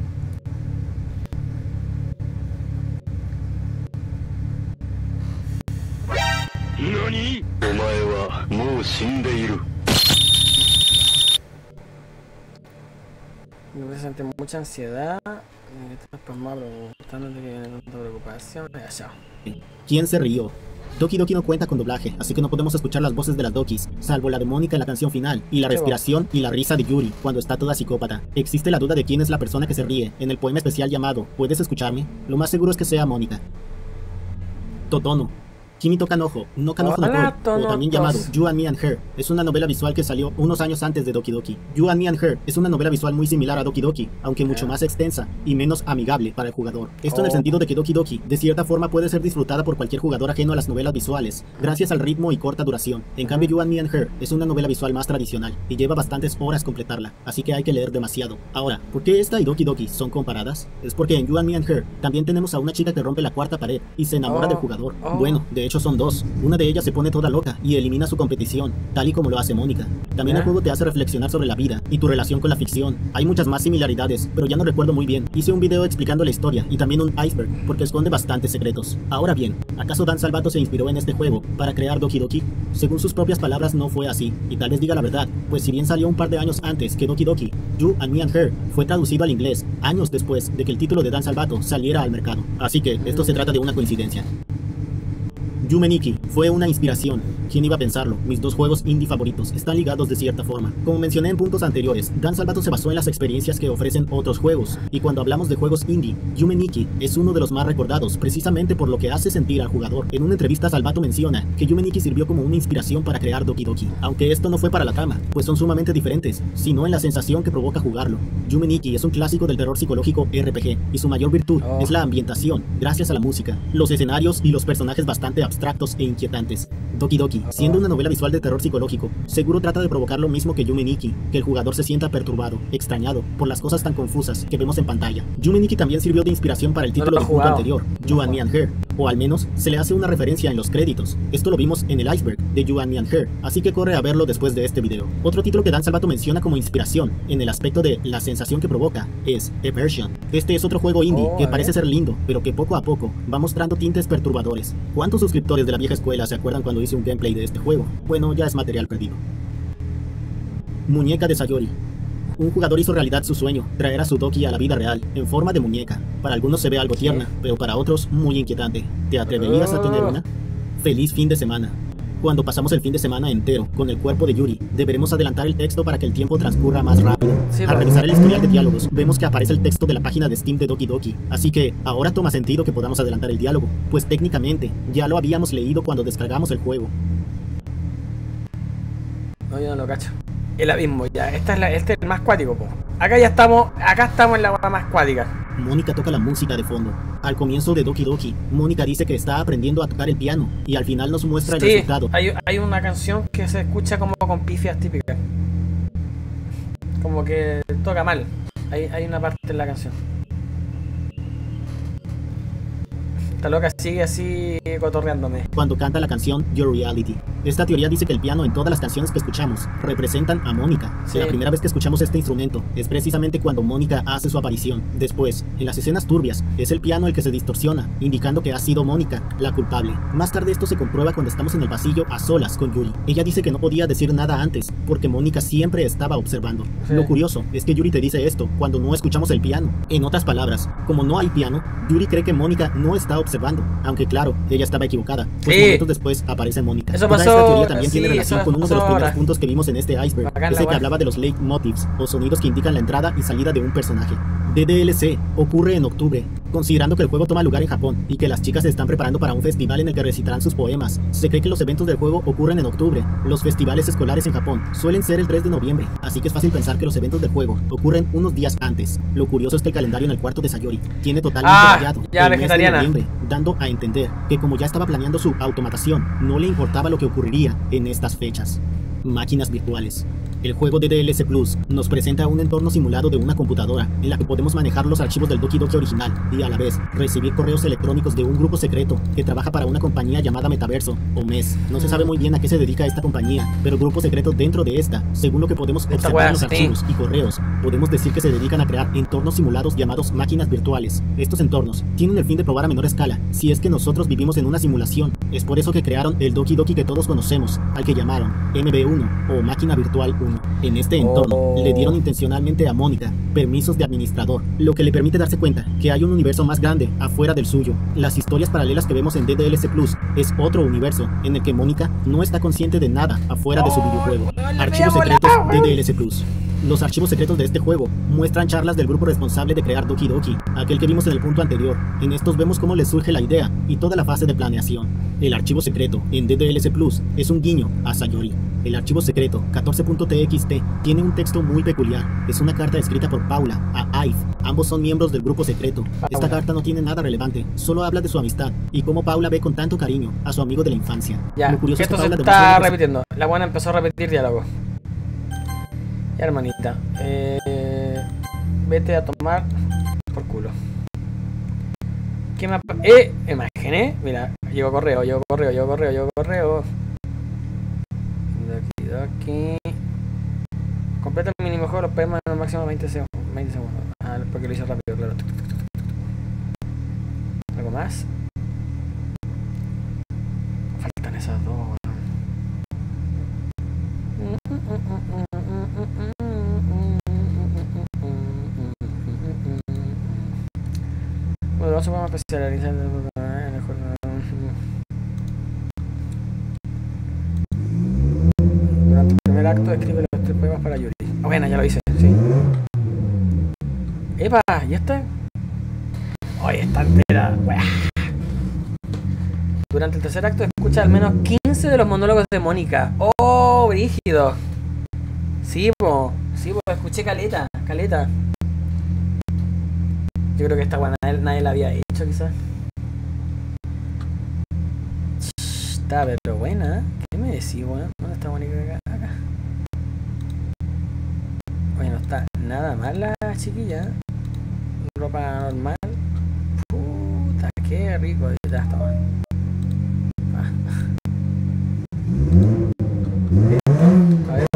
¿Nani? Omae wa mou shindeiru. Me siente mucha ansiedad. Pues más preguntándote que viene tanta preocupación. Ya. ¿Quién se rió? Doki Doki no cuenta con doblaje, así que no podemos escuchar las voces de las Dokis, salvo la de Mónica en la canción final, y la respiración y la risa de Yuri cuando está toda psicópata. Existe la duda de quién es la persona que se ríe en el poema especial llamado ¿Puedes escucharme? Lo más seguro es que sea Mónica. Totono. Kimi to Kanojo, no Kanojo no Koi, o también llamado You and Me and Her, es una novela visual que salió unos años antes de Doki Doki. You and Me and Her es una novela visual muy similar a Doki Doki, aunque mucho más extensa y menos amigable para el jugador. Esto en el sentido de que Doki Doki, de cierta forma, puede ser disfrutada por cualquier jugador ajeno a las novelas visuales, gracias al ritmo y corta duración. En cambio, You and Me and Her es una novela visual más tradicional, y lleva bastantes horas completarla, así que hay que leer demasiado. Ahora, ¿por qué esta y Doki Doki son comparadas? Es porque en You and Me and Her también tenemos a una chica que rompe la cuarta pared y se enamora del jugador. Bueno, de hecho son dos. Una de ellas se pone toda loca y elimina su competición, tal y como lo hace Mónica. También el juego te hace reflexionar sobre la vida y tu relación con la ficción. Hay muchas más similaridades, pero ya no recuerdo muy bien. Hice un video explicando la historia y también un iceberg, porque esconde bastantes secretos. Ahora bien, ¿acaso Dan Salvato se inspiró en este juego para crear Doki Doki? Según sus propias palabras no fue así, y tal vez diga la verdad, pues si bien salió un par de años antes que Doki Doki, You and Me and Her fue traducido al inglés años después de que el título de Dan Salvato saliera al mercado. Así que esto se trata de una coincidencia. Yume Nikki fue una inspiración. ¿Quién iba a pensarlo? Mis dos juegos indie favoritos están ligados de cierta forma. Como mencioné en puntos anteriores, Dan Salvato se basó en las experiencias que ofrecen otros juegos, y cuando hablamos de juegos indie, Yume Nikki es uno de los más recordados, precisamente por lo que hace sentir al jugador. En una entrevista, Salvato menciona que Yume Nikki sirvió como una inspiración para crear Doki Doki, aunque esto no fue para la trama, pues son sumamente diferentes, sino en la sensación que provoca jugarlo. Yume Nikki es un clásico del terror psicológico RPG, y su mayor virtud es la ambientación, gracias a la música, los escenarios y los personajes bastante abstractos e inquietantes. Doki Doki, siendo una novela visual de terror psicológico, seguro trata de provocar lo mismo que Yume Nikki, que el jugador se sienta perturbado, extrañado, por las cosas tan confusas que vemos en pantalla. Yume Nikki también sirvió de inspiración para el título del juego anterior, You and Me and Her, o al menos se le hace una referencia en los créditos. Esto lo vimos en el iceberg de You and Me and Her, así que corre a verlo después de este video. Otro título que Dan Salvato menciona como inspiración, en el aspecto de la sensación que provoca, es Eversion. Este es otro juego indie que parece ser lindo, pero que poco a poco va mostrando tintes perturbadores. ¿Cuántos suscriptores de la vieja escuela se acuerdan cuando hice un gameplay de este juego? Bueno, ya es material perdido. Muñeca de Sayori. Un jugador hizo realidad su sueño, traer a su Doki a la vida real, en forma de muñeca. Para algunos se ve algo tierna, pero para otros muy inquietante. ¿Te atreverías a tener una? Feliz fin de semana. Cuando pasamos el fin de semana entero con el cuerpo de Yuri, deberemos adelantar el texto para que el tiempo transcurra más rápido. Al revisar el historial de diálogos, vemos que aparece el texto de la página de Steam de Doki Doki, así que ahora toma sentido que podamos adelantar el diálogo, pues técnicamente ya lo habíamos leído cuando descargamos el juego. No, yo no lo cacho. El abismo, ya, este es el más cuático, po. Acá estamos en la hueá más cuática. Mónica toca la música de fondo. Al comienzo de Doki Doki, Mónica dice que está aprendiendo a tocar el piano, y al final nos muestra el resultado. Hay una canción que se escucha como con pifias típicas. Como que toca mal. Hay una parte en la canción. Esta loca sigue así cotorreándome. Cuando canta la canción Your Reality. Esta teoría dice que el piano en todas las canciones que escuchamos representan a Mónica. La primera vez que escuchamos este instrumento es precisamente cuando Mónica hace su aparición. Después, en las escenas turbias, es el piano el que se distorsiona, indicando que ha sido Mónica la culpable. Más tarde esto se comprueba cuando estamos en el pasillo a solas con Yuri. Ella dice que no podía decir nada antes, porque Mónica siempre estaba observando. Lo curioso es que Yuri te dice esto cuando no escuchamos el piano. En otras palabras, como no hay piano, Yuri cree que Mónica no está observando, aunque claro, ella estaba equivocada, pues momentos después aparece Mónica. Eso pasó. Esta teoría también tiene relación con uno de los primeros puntos que vimos en este iceberg, ese que hablaba de los leitmotivs, o sonidos que indican la entrada y salida de un personaje. DDLC ocurre en octubre. Considerando que el juego toma lugar en Japón y que las chicas se están preparando para un festival en el que recitarán sus poemas, se cree que los eventos del juego ocurren en octubre. Los festivales escolares en Japón suelen ser el 3 de noviembre, así que es fácil pensar que los eventos del juego ocurren unos días antes. Lo curioso es que el calendario en el cuarto de Sayori tiene totalmente rayado ya el mes de vegetariana. noviembre, dando a entender que como ya estaba planeando su automatación, no le importaba lo que ocurriría en estas fechas. Máquinas virtuales. El juego de DLC Plus nos presenta un entorno simulado de una computadora en la que podemos manejar los archivos del Doki Doki original y a la vez recibir correos electrónicos de un grupo secreto que trabaja para una compañía llamada Metaverso o MES. No se sabe muy bien a qué se dedica esta compañía, pero el grupo secreto dentro de esta, según lo que podemos observar en los archivos y correos, podemos decir que se dedican a crear entornos simulados llamados máquinas virtuales. Estos entornos tienen el fin de probar a menor escala si es que nosotros vivimos en una simulación. Es por eso que crearon el Doki Doki que todos conocemos, al que llamaron MB1 o Máquina Virtual 1. En este entorno le dieron intencionalmente a Mónica permisos de administrador, lo que le permite darse cuenta que hay un universo más grande afuera del suyo. Las historias paralelas que vemos en DDLC Plus es otro universo en el que Mónica no está consciente de nada afuera de su videojuego. Archivos secretos DDLC Plus. Los archivos secretos de este juego muestran charlas del grupo responsable de crear Doki Doki, aquel que vimos en el punto anterior. En estos vemos cómo les surge la idea y toda la fase de planeación. El archivo secreto en DDLC Plus es un guiño a Sayori. El archivo secreto 14.txt tiene un texto muy peculiar. Es una carta escrita por Paula a Ive. Ambos son miembros del grupo secreto. Esta carta no tiene nada relevante, solo habla de su amistad y cómo Paula ve con tanto cariño a su amigo de la infancia. Ya, Lo curioso es que esto se Paula está repitiendo. La buena empezó a repetir diálogo. Ya, hermanita, vete a tomar por culo. ¿Qué me imaginé? Mira, llegó correo. De aquí. Completa el mínimo juego, los poemas en el máximo 20 segundos. Ah, porque lo hice rápido, claro. ¿Algo más? Faltan esas dos. Bueno, vamos a especializar en el juego. Durante el primer acto escribe los 3 poemas para Yuri. Ah, bueno, ya lo hice, sí. ¡Epa! ¿Ya está? Oye, está entera. Buah. Durante el tercer acto escucha al menos 15 de los monólogos de Mónica. ¡Oh, brígido! Sí, escuché caleta. Yo creo que esta buena nadie la había hecho, quizás. Está pero buena. ¿Qué me decís, weón? ¿Dónde está Mónica acá? Oye, no está nada mal la chiquilla. Ropa normal. Puta, qué rico. Ya está mal. A ver.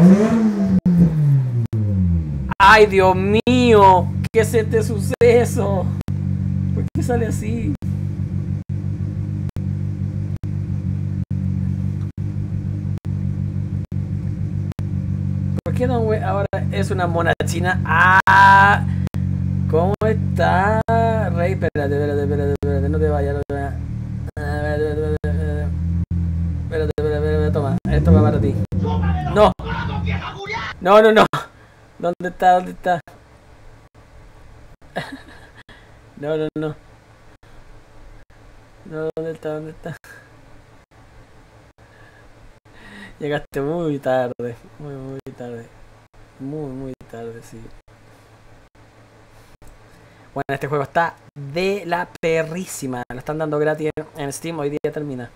¡Ay, Dios mío! ¿Qué es este suceso? ¿Por qué sale así? ¿Por qué no, güey? Ahora es una mona china. ¡Ah! ¿Cómo está? Rey, espérate, no te vayas. Espérate, toma. Esto va para ti. ¡No! No. ¿Dónde está? No. No, ¿dónde está? Llegaste muy tarde. Muy tarde. Muy tarde, sí. Bueno, este juego está de la perrísima. Lo están dando gratis en Steam. Hoy día termina.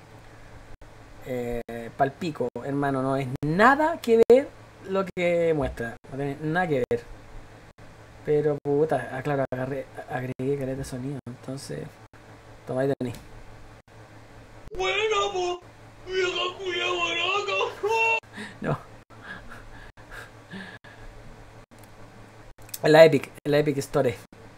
Palpico, hermano. No es nada que ver lo que muestra. No tiene nada que ver. Pero puta, claro, agregué caleta de sonido. Entonces, toma ahí tenéis. Bueno, po. Vieja culia baraca. No. La Epic Store.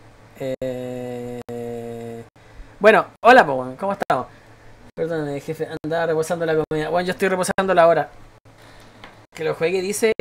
Bueno, hola, po, ¿cómo estamos? Perdón, jefe, andaba reposando la comida. Bueno, yo estoy reposando la hora. Que lo juegue dice...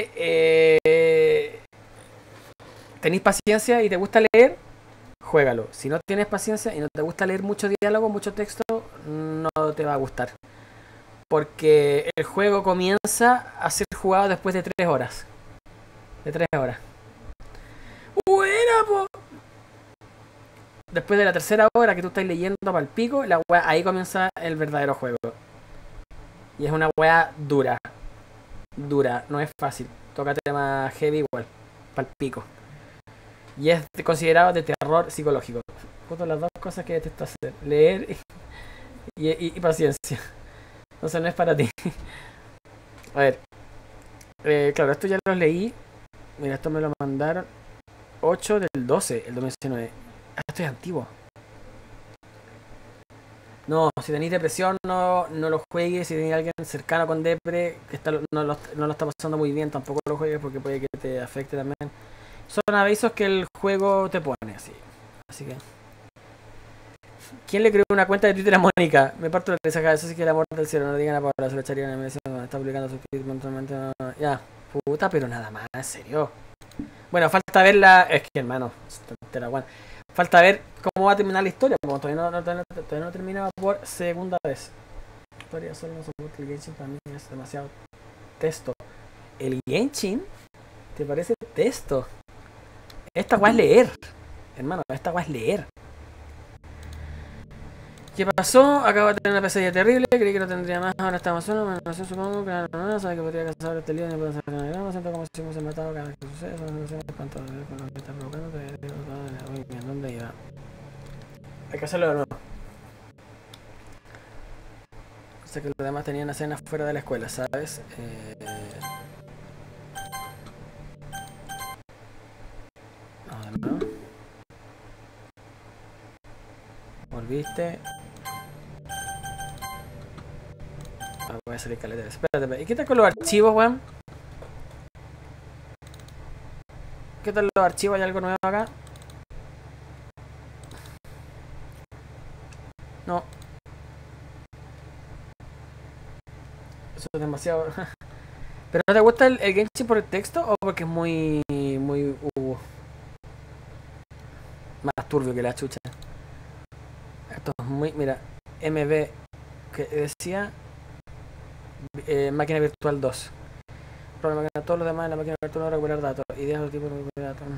¿Tenéis paciencia y te gusta leer? Juégalo. Si no tienes paciencia y no te gusta leer mucho diálogo, mucho texto, no te va a gustar. Porque el juego comienza a ser jugado después de 3 horas. De 3 horas. ¡Buena, po! después de la tercera hora que tú estás leyendo para el pico, la weá, ahí comienza el verdadero juego. Y es una weá dura. Dura, no es fácil. Toca tema heavy igual, para el pico. Y es considerado de terror psicológico. Justo las dos cosas que detesto hacer: leer y paciencia. Entonces no es para ti. A ver. Claro, esto ya lo leí. Mira, esto me lo mandaron 8 del 12, el 2019. Esto es antiguo. No, si tenéis depresión, no lo juegues. Si tenéis alguien cercano con depre que no lo está pasando muy bien, tampoco lo juegues porque puede que te afecte también. Son avisos que el juego te pone así. Así que... ¿Quién le creó una cuenta de Twitter a Mónica? Me parto de la risa, eso sí que el amor del cielo. No digan a Paola, se lo echarían en la está publicando su tweet mentalmente. Ya, puta, pero nada más, en serio. Bueno, falta ver la... Es que, hermano, falta ver cómo va a terminar la historia, porque todavía no terminaba por segunda vez. La historia solo no soporta el Genshin, para mí es demasiado texto. ¿El Genshin? ¿Te parece texto? Esta weá es leer. Hermano, esta weá es leer. ¿Qué pasó? Acabo de tener una pesadilla terrible. Creí que no tendría más. Ahora estamos solos. No sé, supongo que no sabe que podría casar este lío. No puedo hacer nada. Me siento como si me hubiese matado cada vez que sucede. Eso no sé cuánto con lo que está provocando. Muy bien, ¿dónde iba? Hay que hacerlo de nuevo. Sé que los demás tenían escenas fuera de la escuela, ¿sabes? No, de nuevo. Volviste. Voy a salir caleta. Espérate, ¿y qué tal con los archivos, weón? ¿Qué tal los archivos? ¿Hay algo nuevo acá? No. Eso es demasiado. ¿Pero no te gusta el Genshin por el texto o porque es muy más turbio que la chucha? Esto es muy... Mira, MB que decía máquina virtual 2. Problema que todos los demás en la máquina virtual no recuperar datos. Ideas de tipo de recuperar datos.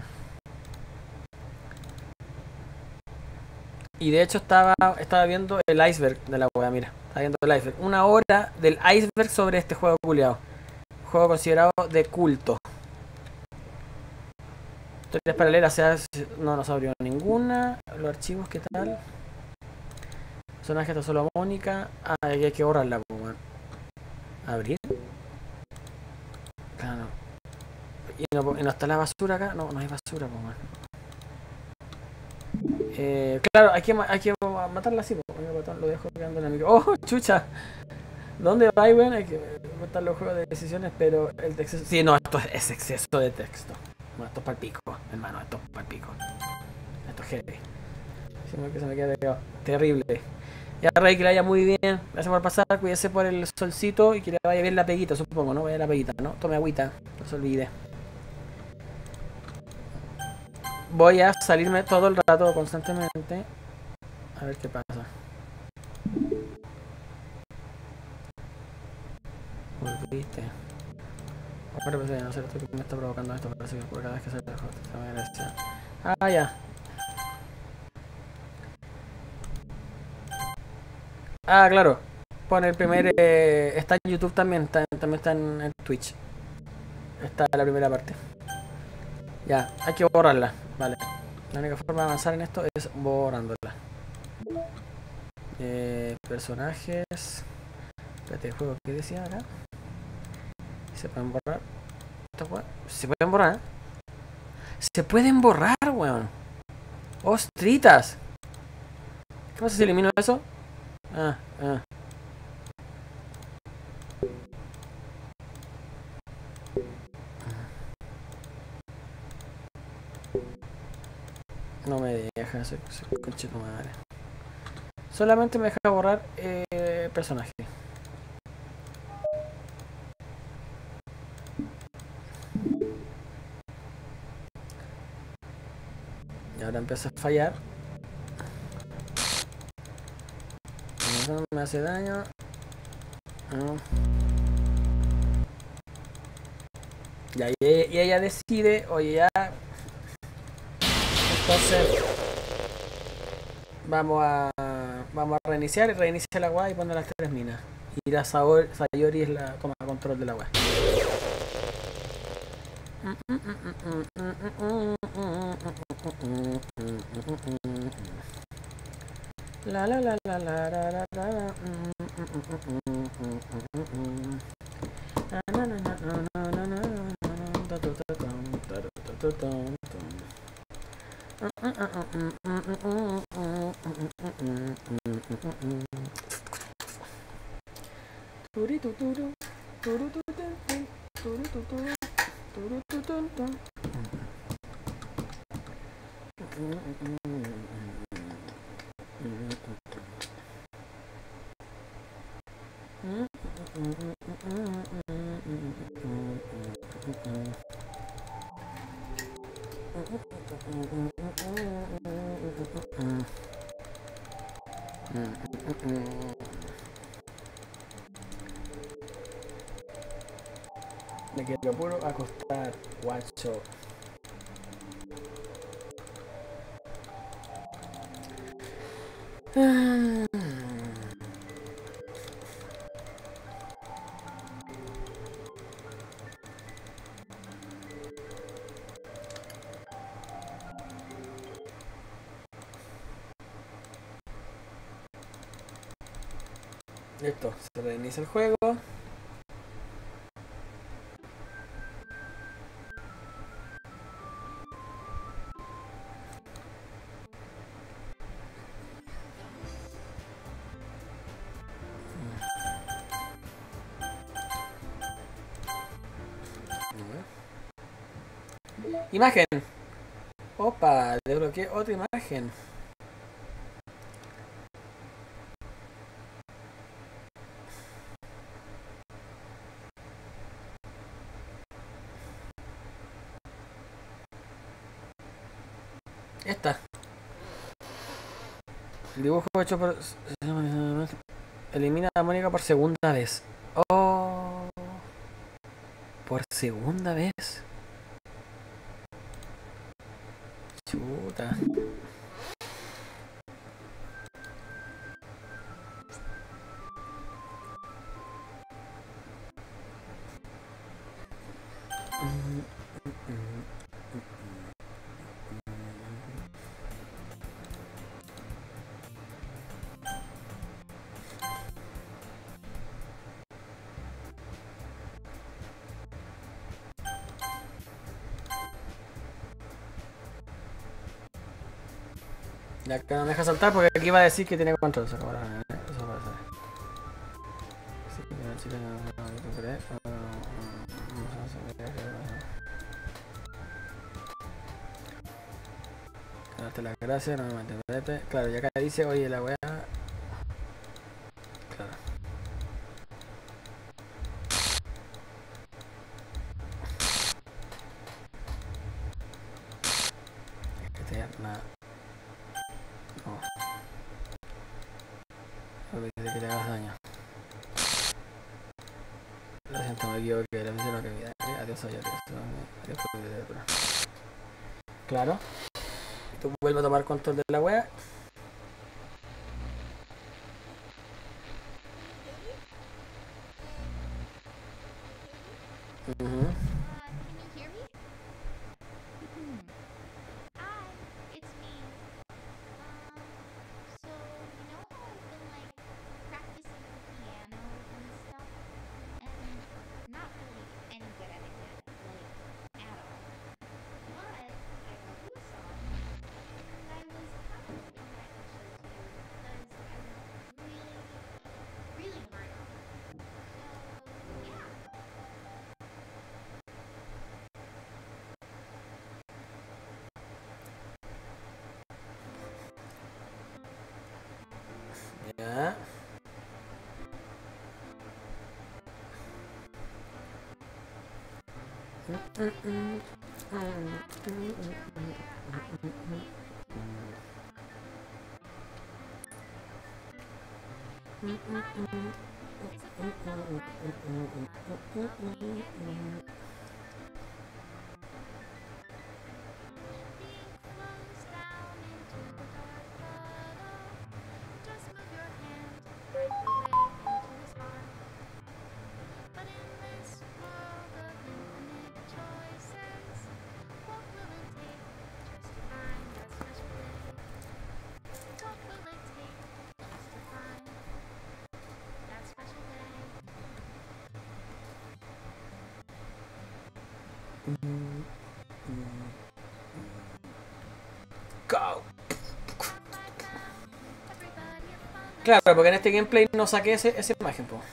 Y de hecho estaba viendo el iceberg de la wea, mira. Estaba viendo el iceberg. 1 hora del iceberg sobre este juego culiado. Juego considerado de culto. Historias paralelas, no se abrió ninguna. Los archivos, ¿qué tal? Personaje está solo Mónica. Ah, aquí hay que borrarla, pues, ¿abrir? Claro. ¿Y no está la basura acá? No hay basura, pues, claro, hay que matarla así, pues. Lo dejo quedando en el micro. ¡Oh, chucha! ¿Dónde va, weón? Hay que matar los juegos de decisiones, pero el texto... Sí, no, esto es exceso de texto. No, esto es para el pico, hermano, esto es para el pico. Esto es heavy. Si que se me queda pegado. Terrible. Ya, Rey, que le vaya muy bien. Gracias por pasar, cuídese por el solcito y que le vaya bien la peguita, supongo, ¿no? Vaya la peguita, ¿no? Tome agüita, no se olvide. Voy a salirme todo el rato, constantemente. A ver qué pasa. Volviste. Ahora pues ya no sé esto que me está provocando esto, parece que por cada vez que sale mejor. Ah, ya. Ah, claro. Pone el primer... está en YouTube también, también está en Twitch. Está la primera parte. Ya, hay que borrarla. Vale. La única forma de avanzar en esto es borrándola. Personajes. Espérate, el juego, ¿qué decía acá? ¿Se pueden borrar? ¿Se pueden borrar? ¡Se pueden borrar, weón! ¡Ostritas! ¿Qué pasa si elimino eso? No me deja, soy conchito madre. Solamente me deja borrar personaje. Y ahora empieza a fallar. Eso no me hace daño. No. Ya, y ella decide, oye, ya. Entonces, Vamos a reiniciar y reiniciar la weá y poner las 3 minas. Y la Sayori es la toma control de la weá. La la la la la la la la. Me quiero puro acostar, guacho. Listo, se reinicia el juego. Imagen. Opa, desbloqueé otra imagen. Esta. El dibujo hecho por... Elimina a Mónica por segunda vez. Oh. Por segunda vez. Chuta. Ya que no me deja saltar porque aquí va a decir que tiene control. Eso va a ser. Sí, la chica no cree. Darte las gracias, no me mantenerte. Claro, ya acá dice, oye, la wea. Claro. Que te nada. No. Solo dice que le hagas daño. Lo siento, me equivoqué. La misión no cambia. Adiós, adiós. Adiós, criatura. Claro. Tú vuelves a tomar control de la wea. Ya. Go. Claro, porque en este gameplay no saqué esa imagen, po.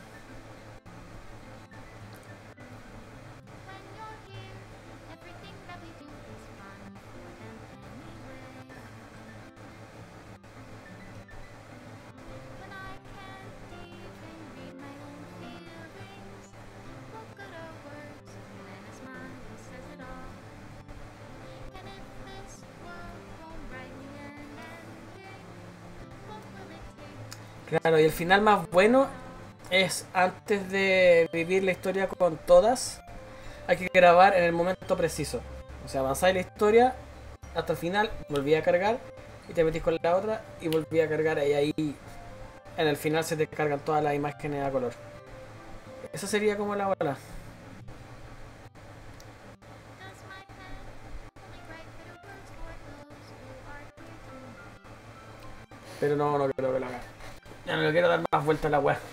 Claro, y el final más bueno es antes de vivir la historia con todas. Hay que grabar en el momento preciso. O sea, avanzáis la historia hasta el final, volví a cargar y te metís con la otra y volví a cargar y ahí en el final se te cargan todas las imágenes a color. Esa sería como la bola. Pero no creo que lo haga. Ya no le quiero dar más vueltas a la web.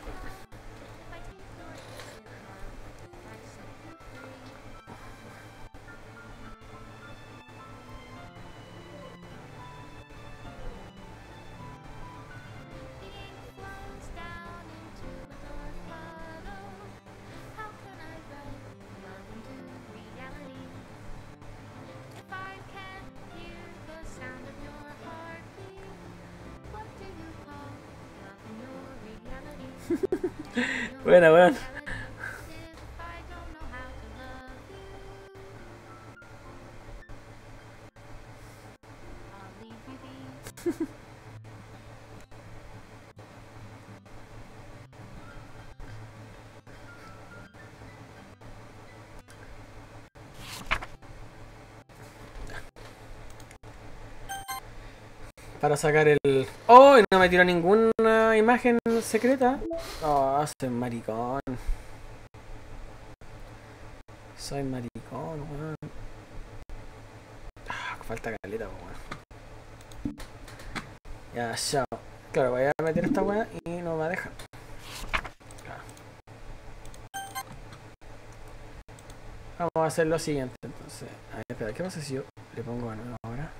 Buena, weón. Para sacar el... ¡Oh! Y no me tiró ninguna imagen secreta. Oh, soy maricón. Soy maricón, weón. Falta caleta, weón. Ya, chao. Claro, voy a meter esta weá y no me va a dejar. Claro. Vamos a hacer lo siguiente, entonces. A ver, espera, ¿qué pasa si yo le pongo a nuevo ahora?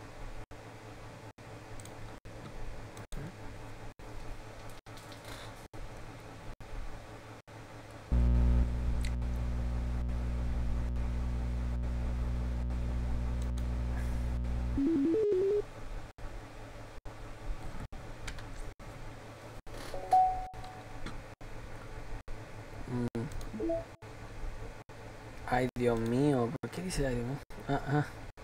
Ay, Dios mío, ¿por qué dice ay, Dios mío?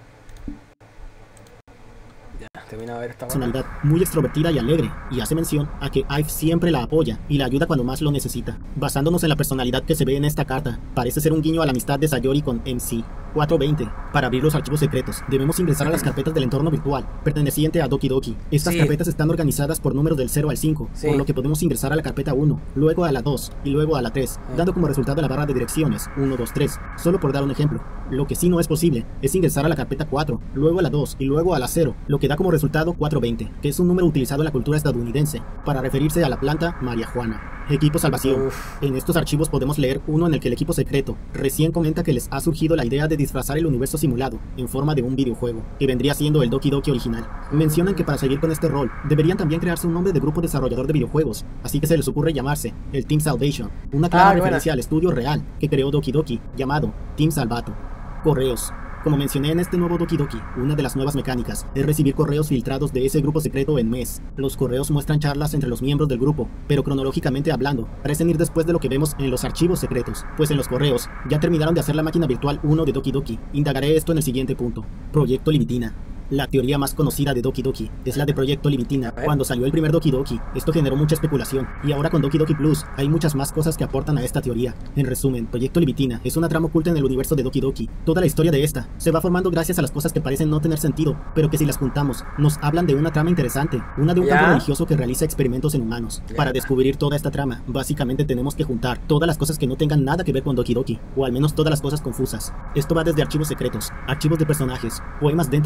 Ya, termino de ver esta personalidad muy extrovertida y alegre, y hace mención a que Ive siempre la apoya y la ayuda cuando más lo necesita. Basándonos en la personalidad que se ve en esta carta, parece ser un guiño a la amistad de Sayori con MC. 420. Para abrir los archivos secretos, debemos ingresar a las carpetas del entorno virtual, perteneciente a Doki Doki. Estas carpetas están organizadas por números del 0 al 5, por lo que podemos ingresar a la carpeta 1, luego a la 2 y luego a la 3, dando como resultado la barra de direcciones 1, 2, 3, solo por dar un ejemplo. Lo que sí no es posible es ingresar a la carpeta 4, luego a la 2 y luego a la 0, lo que da como resultado 420, que es un número utilizado en la cultura estadounidense para referirse a la planta marihuana. Equipo salvación. En estos archivos podemos leer uno en el que el equipo secreto recién comenta que les ha surgido la idea de disfrazar el universo simulado en forma de un videojuego, que vendría siendo el Doki Doki original. Mencionan que para seguir con este rol, deberían también crearse un nombre de grupo desarrollador de videojuegos, así que se les ocurre llamarse el Team Salvation, una clara referencia al estudio real que creó Doki Doki, llamado Team Salvato. Correos. Como mencioné en este nuevo Doki Doki, una de las nuevas mecánicas es recibir correos filtrados de ese grupo secreto en mes. Los correos muestran charlas entre los miembros del grupo, pero cronológicamente hablando, parecen ir después de lo que vemos en los archivos secretos, pues en los correos ya terminaron de hacer la máquina virtual 1 de Doki Doki. Indagaré esto en el siguiente punto. Proyecto Libitina. La teoría más conocida de Doki Doki es la de Proyecto Libitina. Cuando salió el primer Doki Doki, esto generó mucha especulación, y ahora con Doki Doki Plus hay muchas más cosas que aportan a esta teoría. En resumen, Proyecto Libitina es una trama oculta en el universo de Doki Doki. Toda la historia de esta se va formando gracias a las cosas que parecen no tener sentido, pero que si las juntamos, nos hablan de una trama interesante, una de un campo religioso que realiza experimentos en humanos. Para descubrir toda esta trama, básicamente tenemos que juntar todas las cosas que no tengan nada que ver con Doki Doki, o al menos todas las cosas confusas. Esto va desde archivos secretos, archivos de personajes, poemas dentro del juego,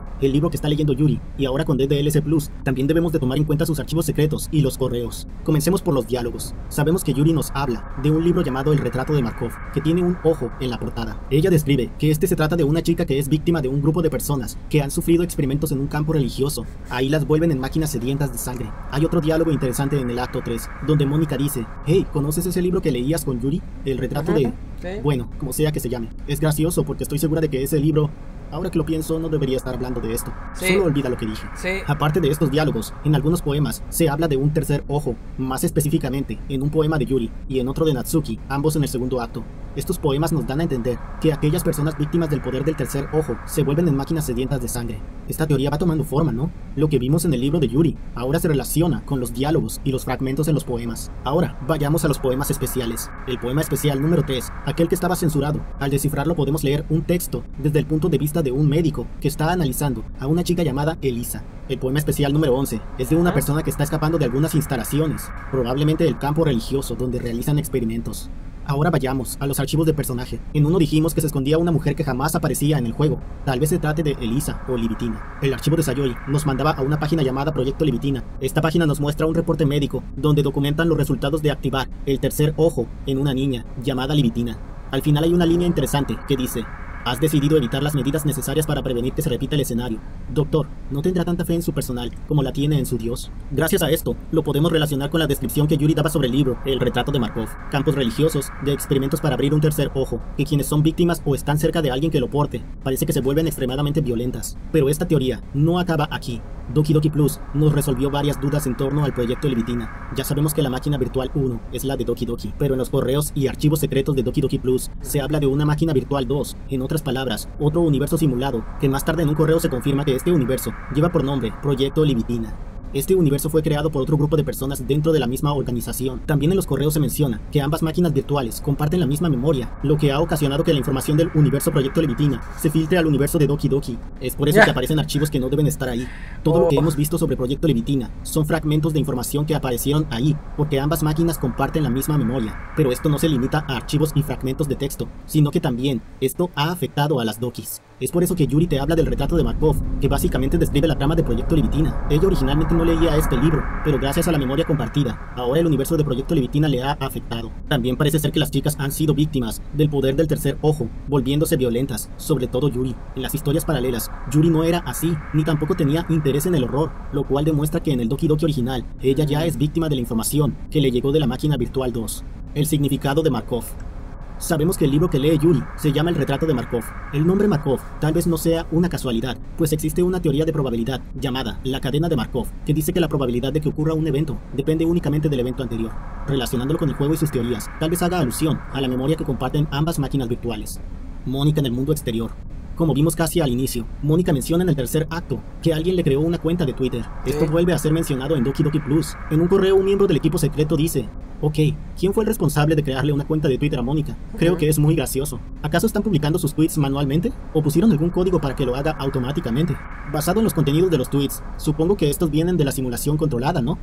el libro que está leyendo Yuri, y ahora con DDLC Plus, también debemos de tomar en cuenta sus archivos secretos y los correos. Comencemos por los diálogos. Sabemos que Yuri nos habla de un libro llamado El retrato de Markov, que tiene un ojo en la portada. Ella describe que este se trata de una chica que es víctima de un grupo de personas que han sufrido experimentos en un campo religioso. Ahí las vuelven en máquinas sedientas de sangre. Hay otro diálogo interesante en el acto 3, donde Mónica dice: hey, ¿conoces ese libro que leías con Yuri? El retrato de... Bueno, como sea que se llame. Es gracioso porque estoy segura de que ese libro... Ahora que lo pienso, no debería estar hablando de esto. Solo olvida lo que dije. Aparte de estos diálogos, en algunos poemas se habla de un tercer ojo, más específicamente en un poema de Yuri y en otro de Natsuki, ambos en el segundo acto. Estos poemas nos dan a entender que aquellas personas víctimas del poder del tercer ojo se vuelven en máquinas sedientas de sangre. Esta teoría va tomando forma, ¿no? Lo que vimos en el libro de Yuri ahora se relaciona con los diálogos y los fragmentos en los poemas. Ahora, vayamos a los poemas especiales. El poema especial número 3, aquel que estaba censurado. Al descifrarlo podemos leer un texto desde el punto de vista de un médico que está analizando a una chica llamada Elisa. El poema especial número 11 es de una persona que está escapando de algunas instalaciones, probablemente del campo religioso donde realizan experimentos. Ahora vayamos a los archivos de personaje. En uno dijimos que se escondía una mujer que jamás aparecía en el juego. Tal vez se trate de Elisa o Libitina. El archivo de Sayori nos mandaba a una página llamada Proyecto Libitina. Esta página nos muestra un reporte médico donde documentan los resultados de activar el tercer ojo en una niña llamada Libitina. Al final hay una línea interesante que dice: has decidido evitar las medidas necesarias para prevenir que se repita el escenario. Doctor, no tendrá tanta fe en su personal como la tiene en su Dios. Gracias a esto, lo podemos relacionar con la descripción que Yuri daba sobre el libro El retrato de Markov. Campos religiosos, de experimentos para abrir un tercer ojo, que quienes son víctimas o están cerca de alguien que lo porte, parece que se vuelven extremadamente violentas. Pero esta teoría no acaba aquí. Doki Doki Plus nos resolvió varias dudas en torno al proyecto Libitina. Ya sabemos que la máquina virtual 1 es la de Doki Doki, pero en los correos y archivos secretos de Doki Doki Plus se habla de una máquina virtual 2, en otras palabras, otro universo simulado, que más tarde en un correo se confirma que este universo lleva por nombre Proyecto Libitina. Este universo fue creado por otro grupo de personas dentro de la misma organización. También en los correos se menciona que ambas máquinas virtuales comparten la misma memoria, lo que ha ocasionado que la información del universo Proyecto Libitina se filtre al universo de Doki Doki. Es por eso que aparecen archivos que no deben estar ahí. Todo lo que hemos visto sobre Proyecto Libitina son fragmentos de información que aparecieron ahí, porque ambas máquinas comparten la misma memoria. Pero esto no se limita a archivos y fragmentos de texto, sino que también esto ha afectado a las Dokis. Es por eso que Yuri te habla del retrato de Markov, que básicamente describe la trama de Proyecto Libitina. Ella originalmente no leía este libro, pero gracias a la memoria compartida, ahora el universo de Proyecto Libitina le ha afectado. También parece ser que las chicas han sido víctimas del poder del tercer ojo, volviéndose violentas, sobre todo Yuri. En las historias paralelas, Yuri no era así, ni tampoco tenía interés en el horror, lo cual demuestra que en el Doki Doki original, ella ya es víctima de la información que le llegó de la máquina virtual 2. El significado de Markov. Sabemos que el libro que lee Yuri se llama El retrato de Markov. El nombre Markov tal vez no sea una casualidad, pues existe una teoría de probabilidad llamada la cadena de Markov, que dice que la probabilidad de que ocurra un evento depende únicamente del evento anterior. Relacionándolo con el juego y sus teorías, tal vez haga alusión a la memoria que comparten ambas máquinas virtuales. Mónica en el mundo exterior. Como vimos casi al inicio, Mónica menciona en el tercer acto que alguien le creó una cuenta de Twitter. Esto vuelve a ser mencionado en Doki Doki Plus. En un correo, un miembro del equipo secreto dice: ok, ¿quién fue el responsable de crearle una cuenta de Twitter a Mónica? Creo que es muy gracioso. ¿Acaso están publicando sus tweets manualmente? ¿O pusieron algún código para que lo haga automáticamente? Basado en los contenidos de los tweets, supongo que estos vienen de la simulación controlada, ¿no?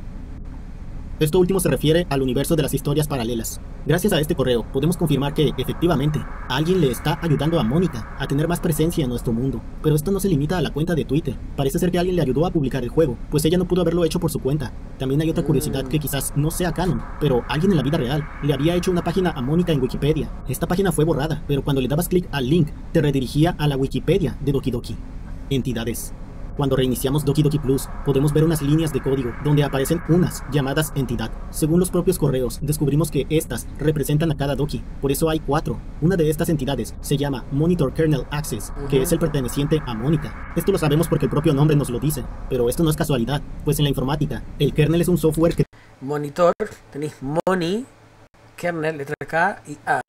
Esto último se refiere al universo de las historias paralelas. Gracias a este correo, podemos confirmar que, efectivamente, alguien le está ayudando a Mónica a tener más presencia en nuestro mundo. Pero esto no se limita a la cuenta de Twitter. Parece ser que alguien le ayudó a publicar el juego, pues ella no pudo haberlo hecho por su cuenta. También hay otra curiosidad que quizás no sea canon, pero alguien en la vida real le había hecho una página a Mónica en Wikipedia. Esta página fue borrada, pero cuando le dabas clic al link, te redirigía a la Wikipedia de Doki Doki. Entidades. Cuando reiniciamos Doki Doki Plus, podemos ver unas líneas de código donde aparecen unas llamadas entidad. Según los propios correos, descubrimos que estas representan a cada Doki, por eso hay 4. Una de estas entidades se llama Monitor Kernel Access, que es el perteneciente a Mónica. Esto lo sabemos porque el propio nombre nos lo dice, pero esto no es casualidad, pues en la informática, el kernel es un software que... Monitor, tenéis Moni, kernel, letra K y A.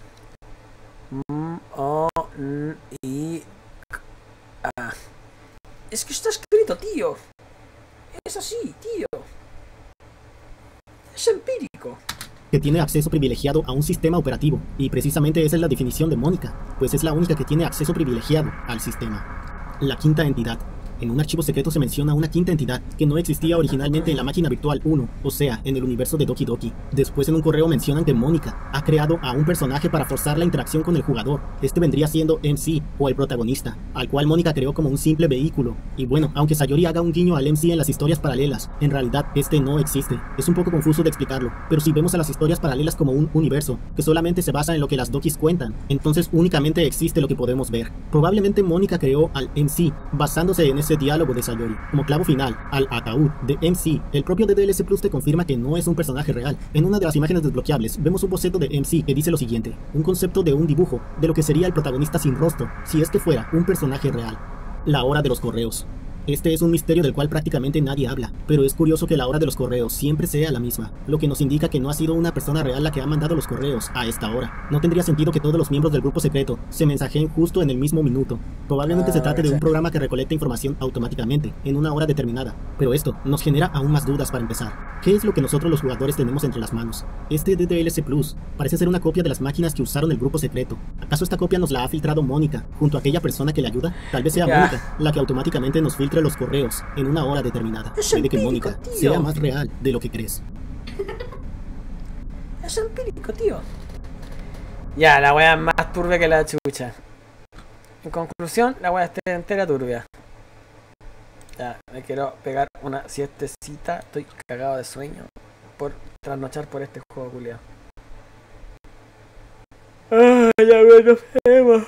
M-O-N-I-A. Es que está escrito, tío. Es así, tío. Es empírico. Que tiene acceso privilegiado a un sistema operativo, y precisamente esa es la definición de Mónica, pues es la única que tiene acceso privilegiado al sistema. La quinta entidad. En un archivo secreto se menciona una quinta entidad que no existía originalmente en la máquina virtual 1, o sea, en el universo de Doki Doki. Después en un correo mencionan que Mónica ha creado a un personaje para forzar la interacción con el jugador. Este vendría siendo MC, o el protagonista, al cual Mónica creó como un simple vehículo. Y bueno, aunque Sayori haga un guiño al MC en las historias paralelas, en realidad este no existe. Es un poco confuso de explicarlo, pero si vemos a las historias paralelas como un universo que solamente se basa en lo que las Dokis cuentan, entonces únicamente existe lo que podemos ver. Probablemente Mónica creó al MC basándose en ese diálogo de Sayori. Como clavo final, al ataúd de MC, el propio DDLC Plus te confirma que no es un personaje real. En una de las imágenes desbloqueables vemos un boceto de MC que dice lo siguiente: un concepto de un dibujo de lo que sería el protagonista sin rostro, si es que fuera un personaje real. La hora de los correos. Este es un misterio del cual prácticamente nadie habla, pero es curioso que la hora de los correos siempre sea la misma, lo que nos indica que no ha sido una persona real la que ha mandado los correos a esta hora. No tendría sentido que todos los miembros del grupo secreto se mensajeen justo en el mismo minuto. Probablemente se trate de un programa que recolecta información automáticamente, en una hora determinada, pero esto nos genera aún más dudas para empezar. ¿Qué es lo que nosotros los jugadores tenemos entre las manos? Este DDLC Plus parece ser una copia de las máquinas que usaron el grupo secreto. ¿Acaso esta copia nos la ha filtrado Mónica, junto a aquella persona que le ayuda? Tal vez sea Mónica la que automáticamente nos filtre los correos en una hora determinada. Puede que Mónica sea más real de lo que crees. Es empírico, tío. Ya, la wea es más turbia que la chucha. En conclusión, la wea está entera turbia. Ya, me quiero pegar una siestecita. Estoy cagado de sueño por trasnochar por este juego culiao. Ay, ya nos vemos.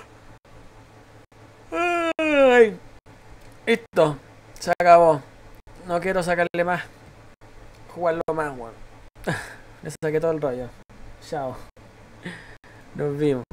Ay. Listo. Se acabó. No quiero sacarle más. Jugarlo más, weón. Le saqué todo el rollo. Chao. Nos vimos.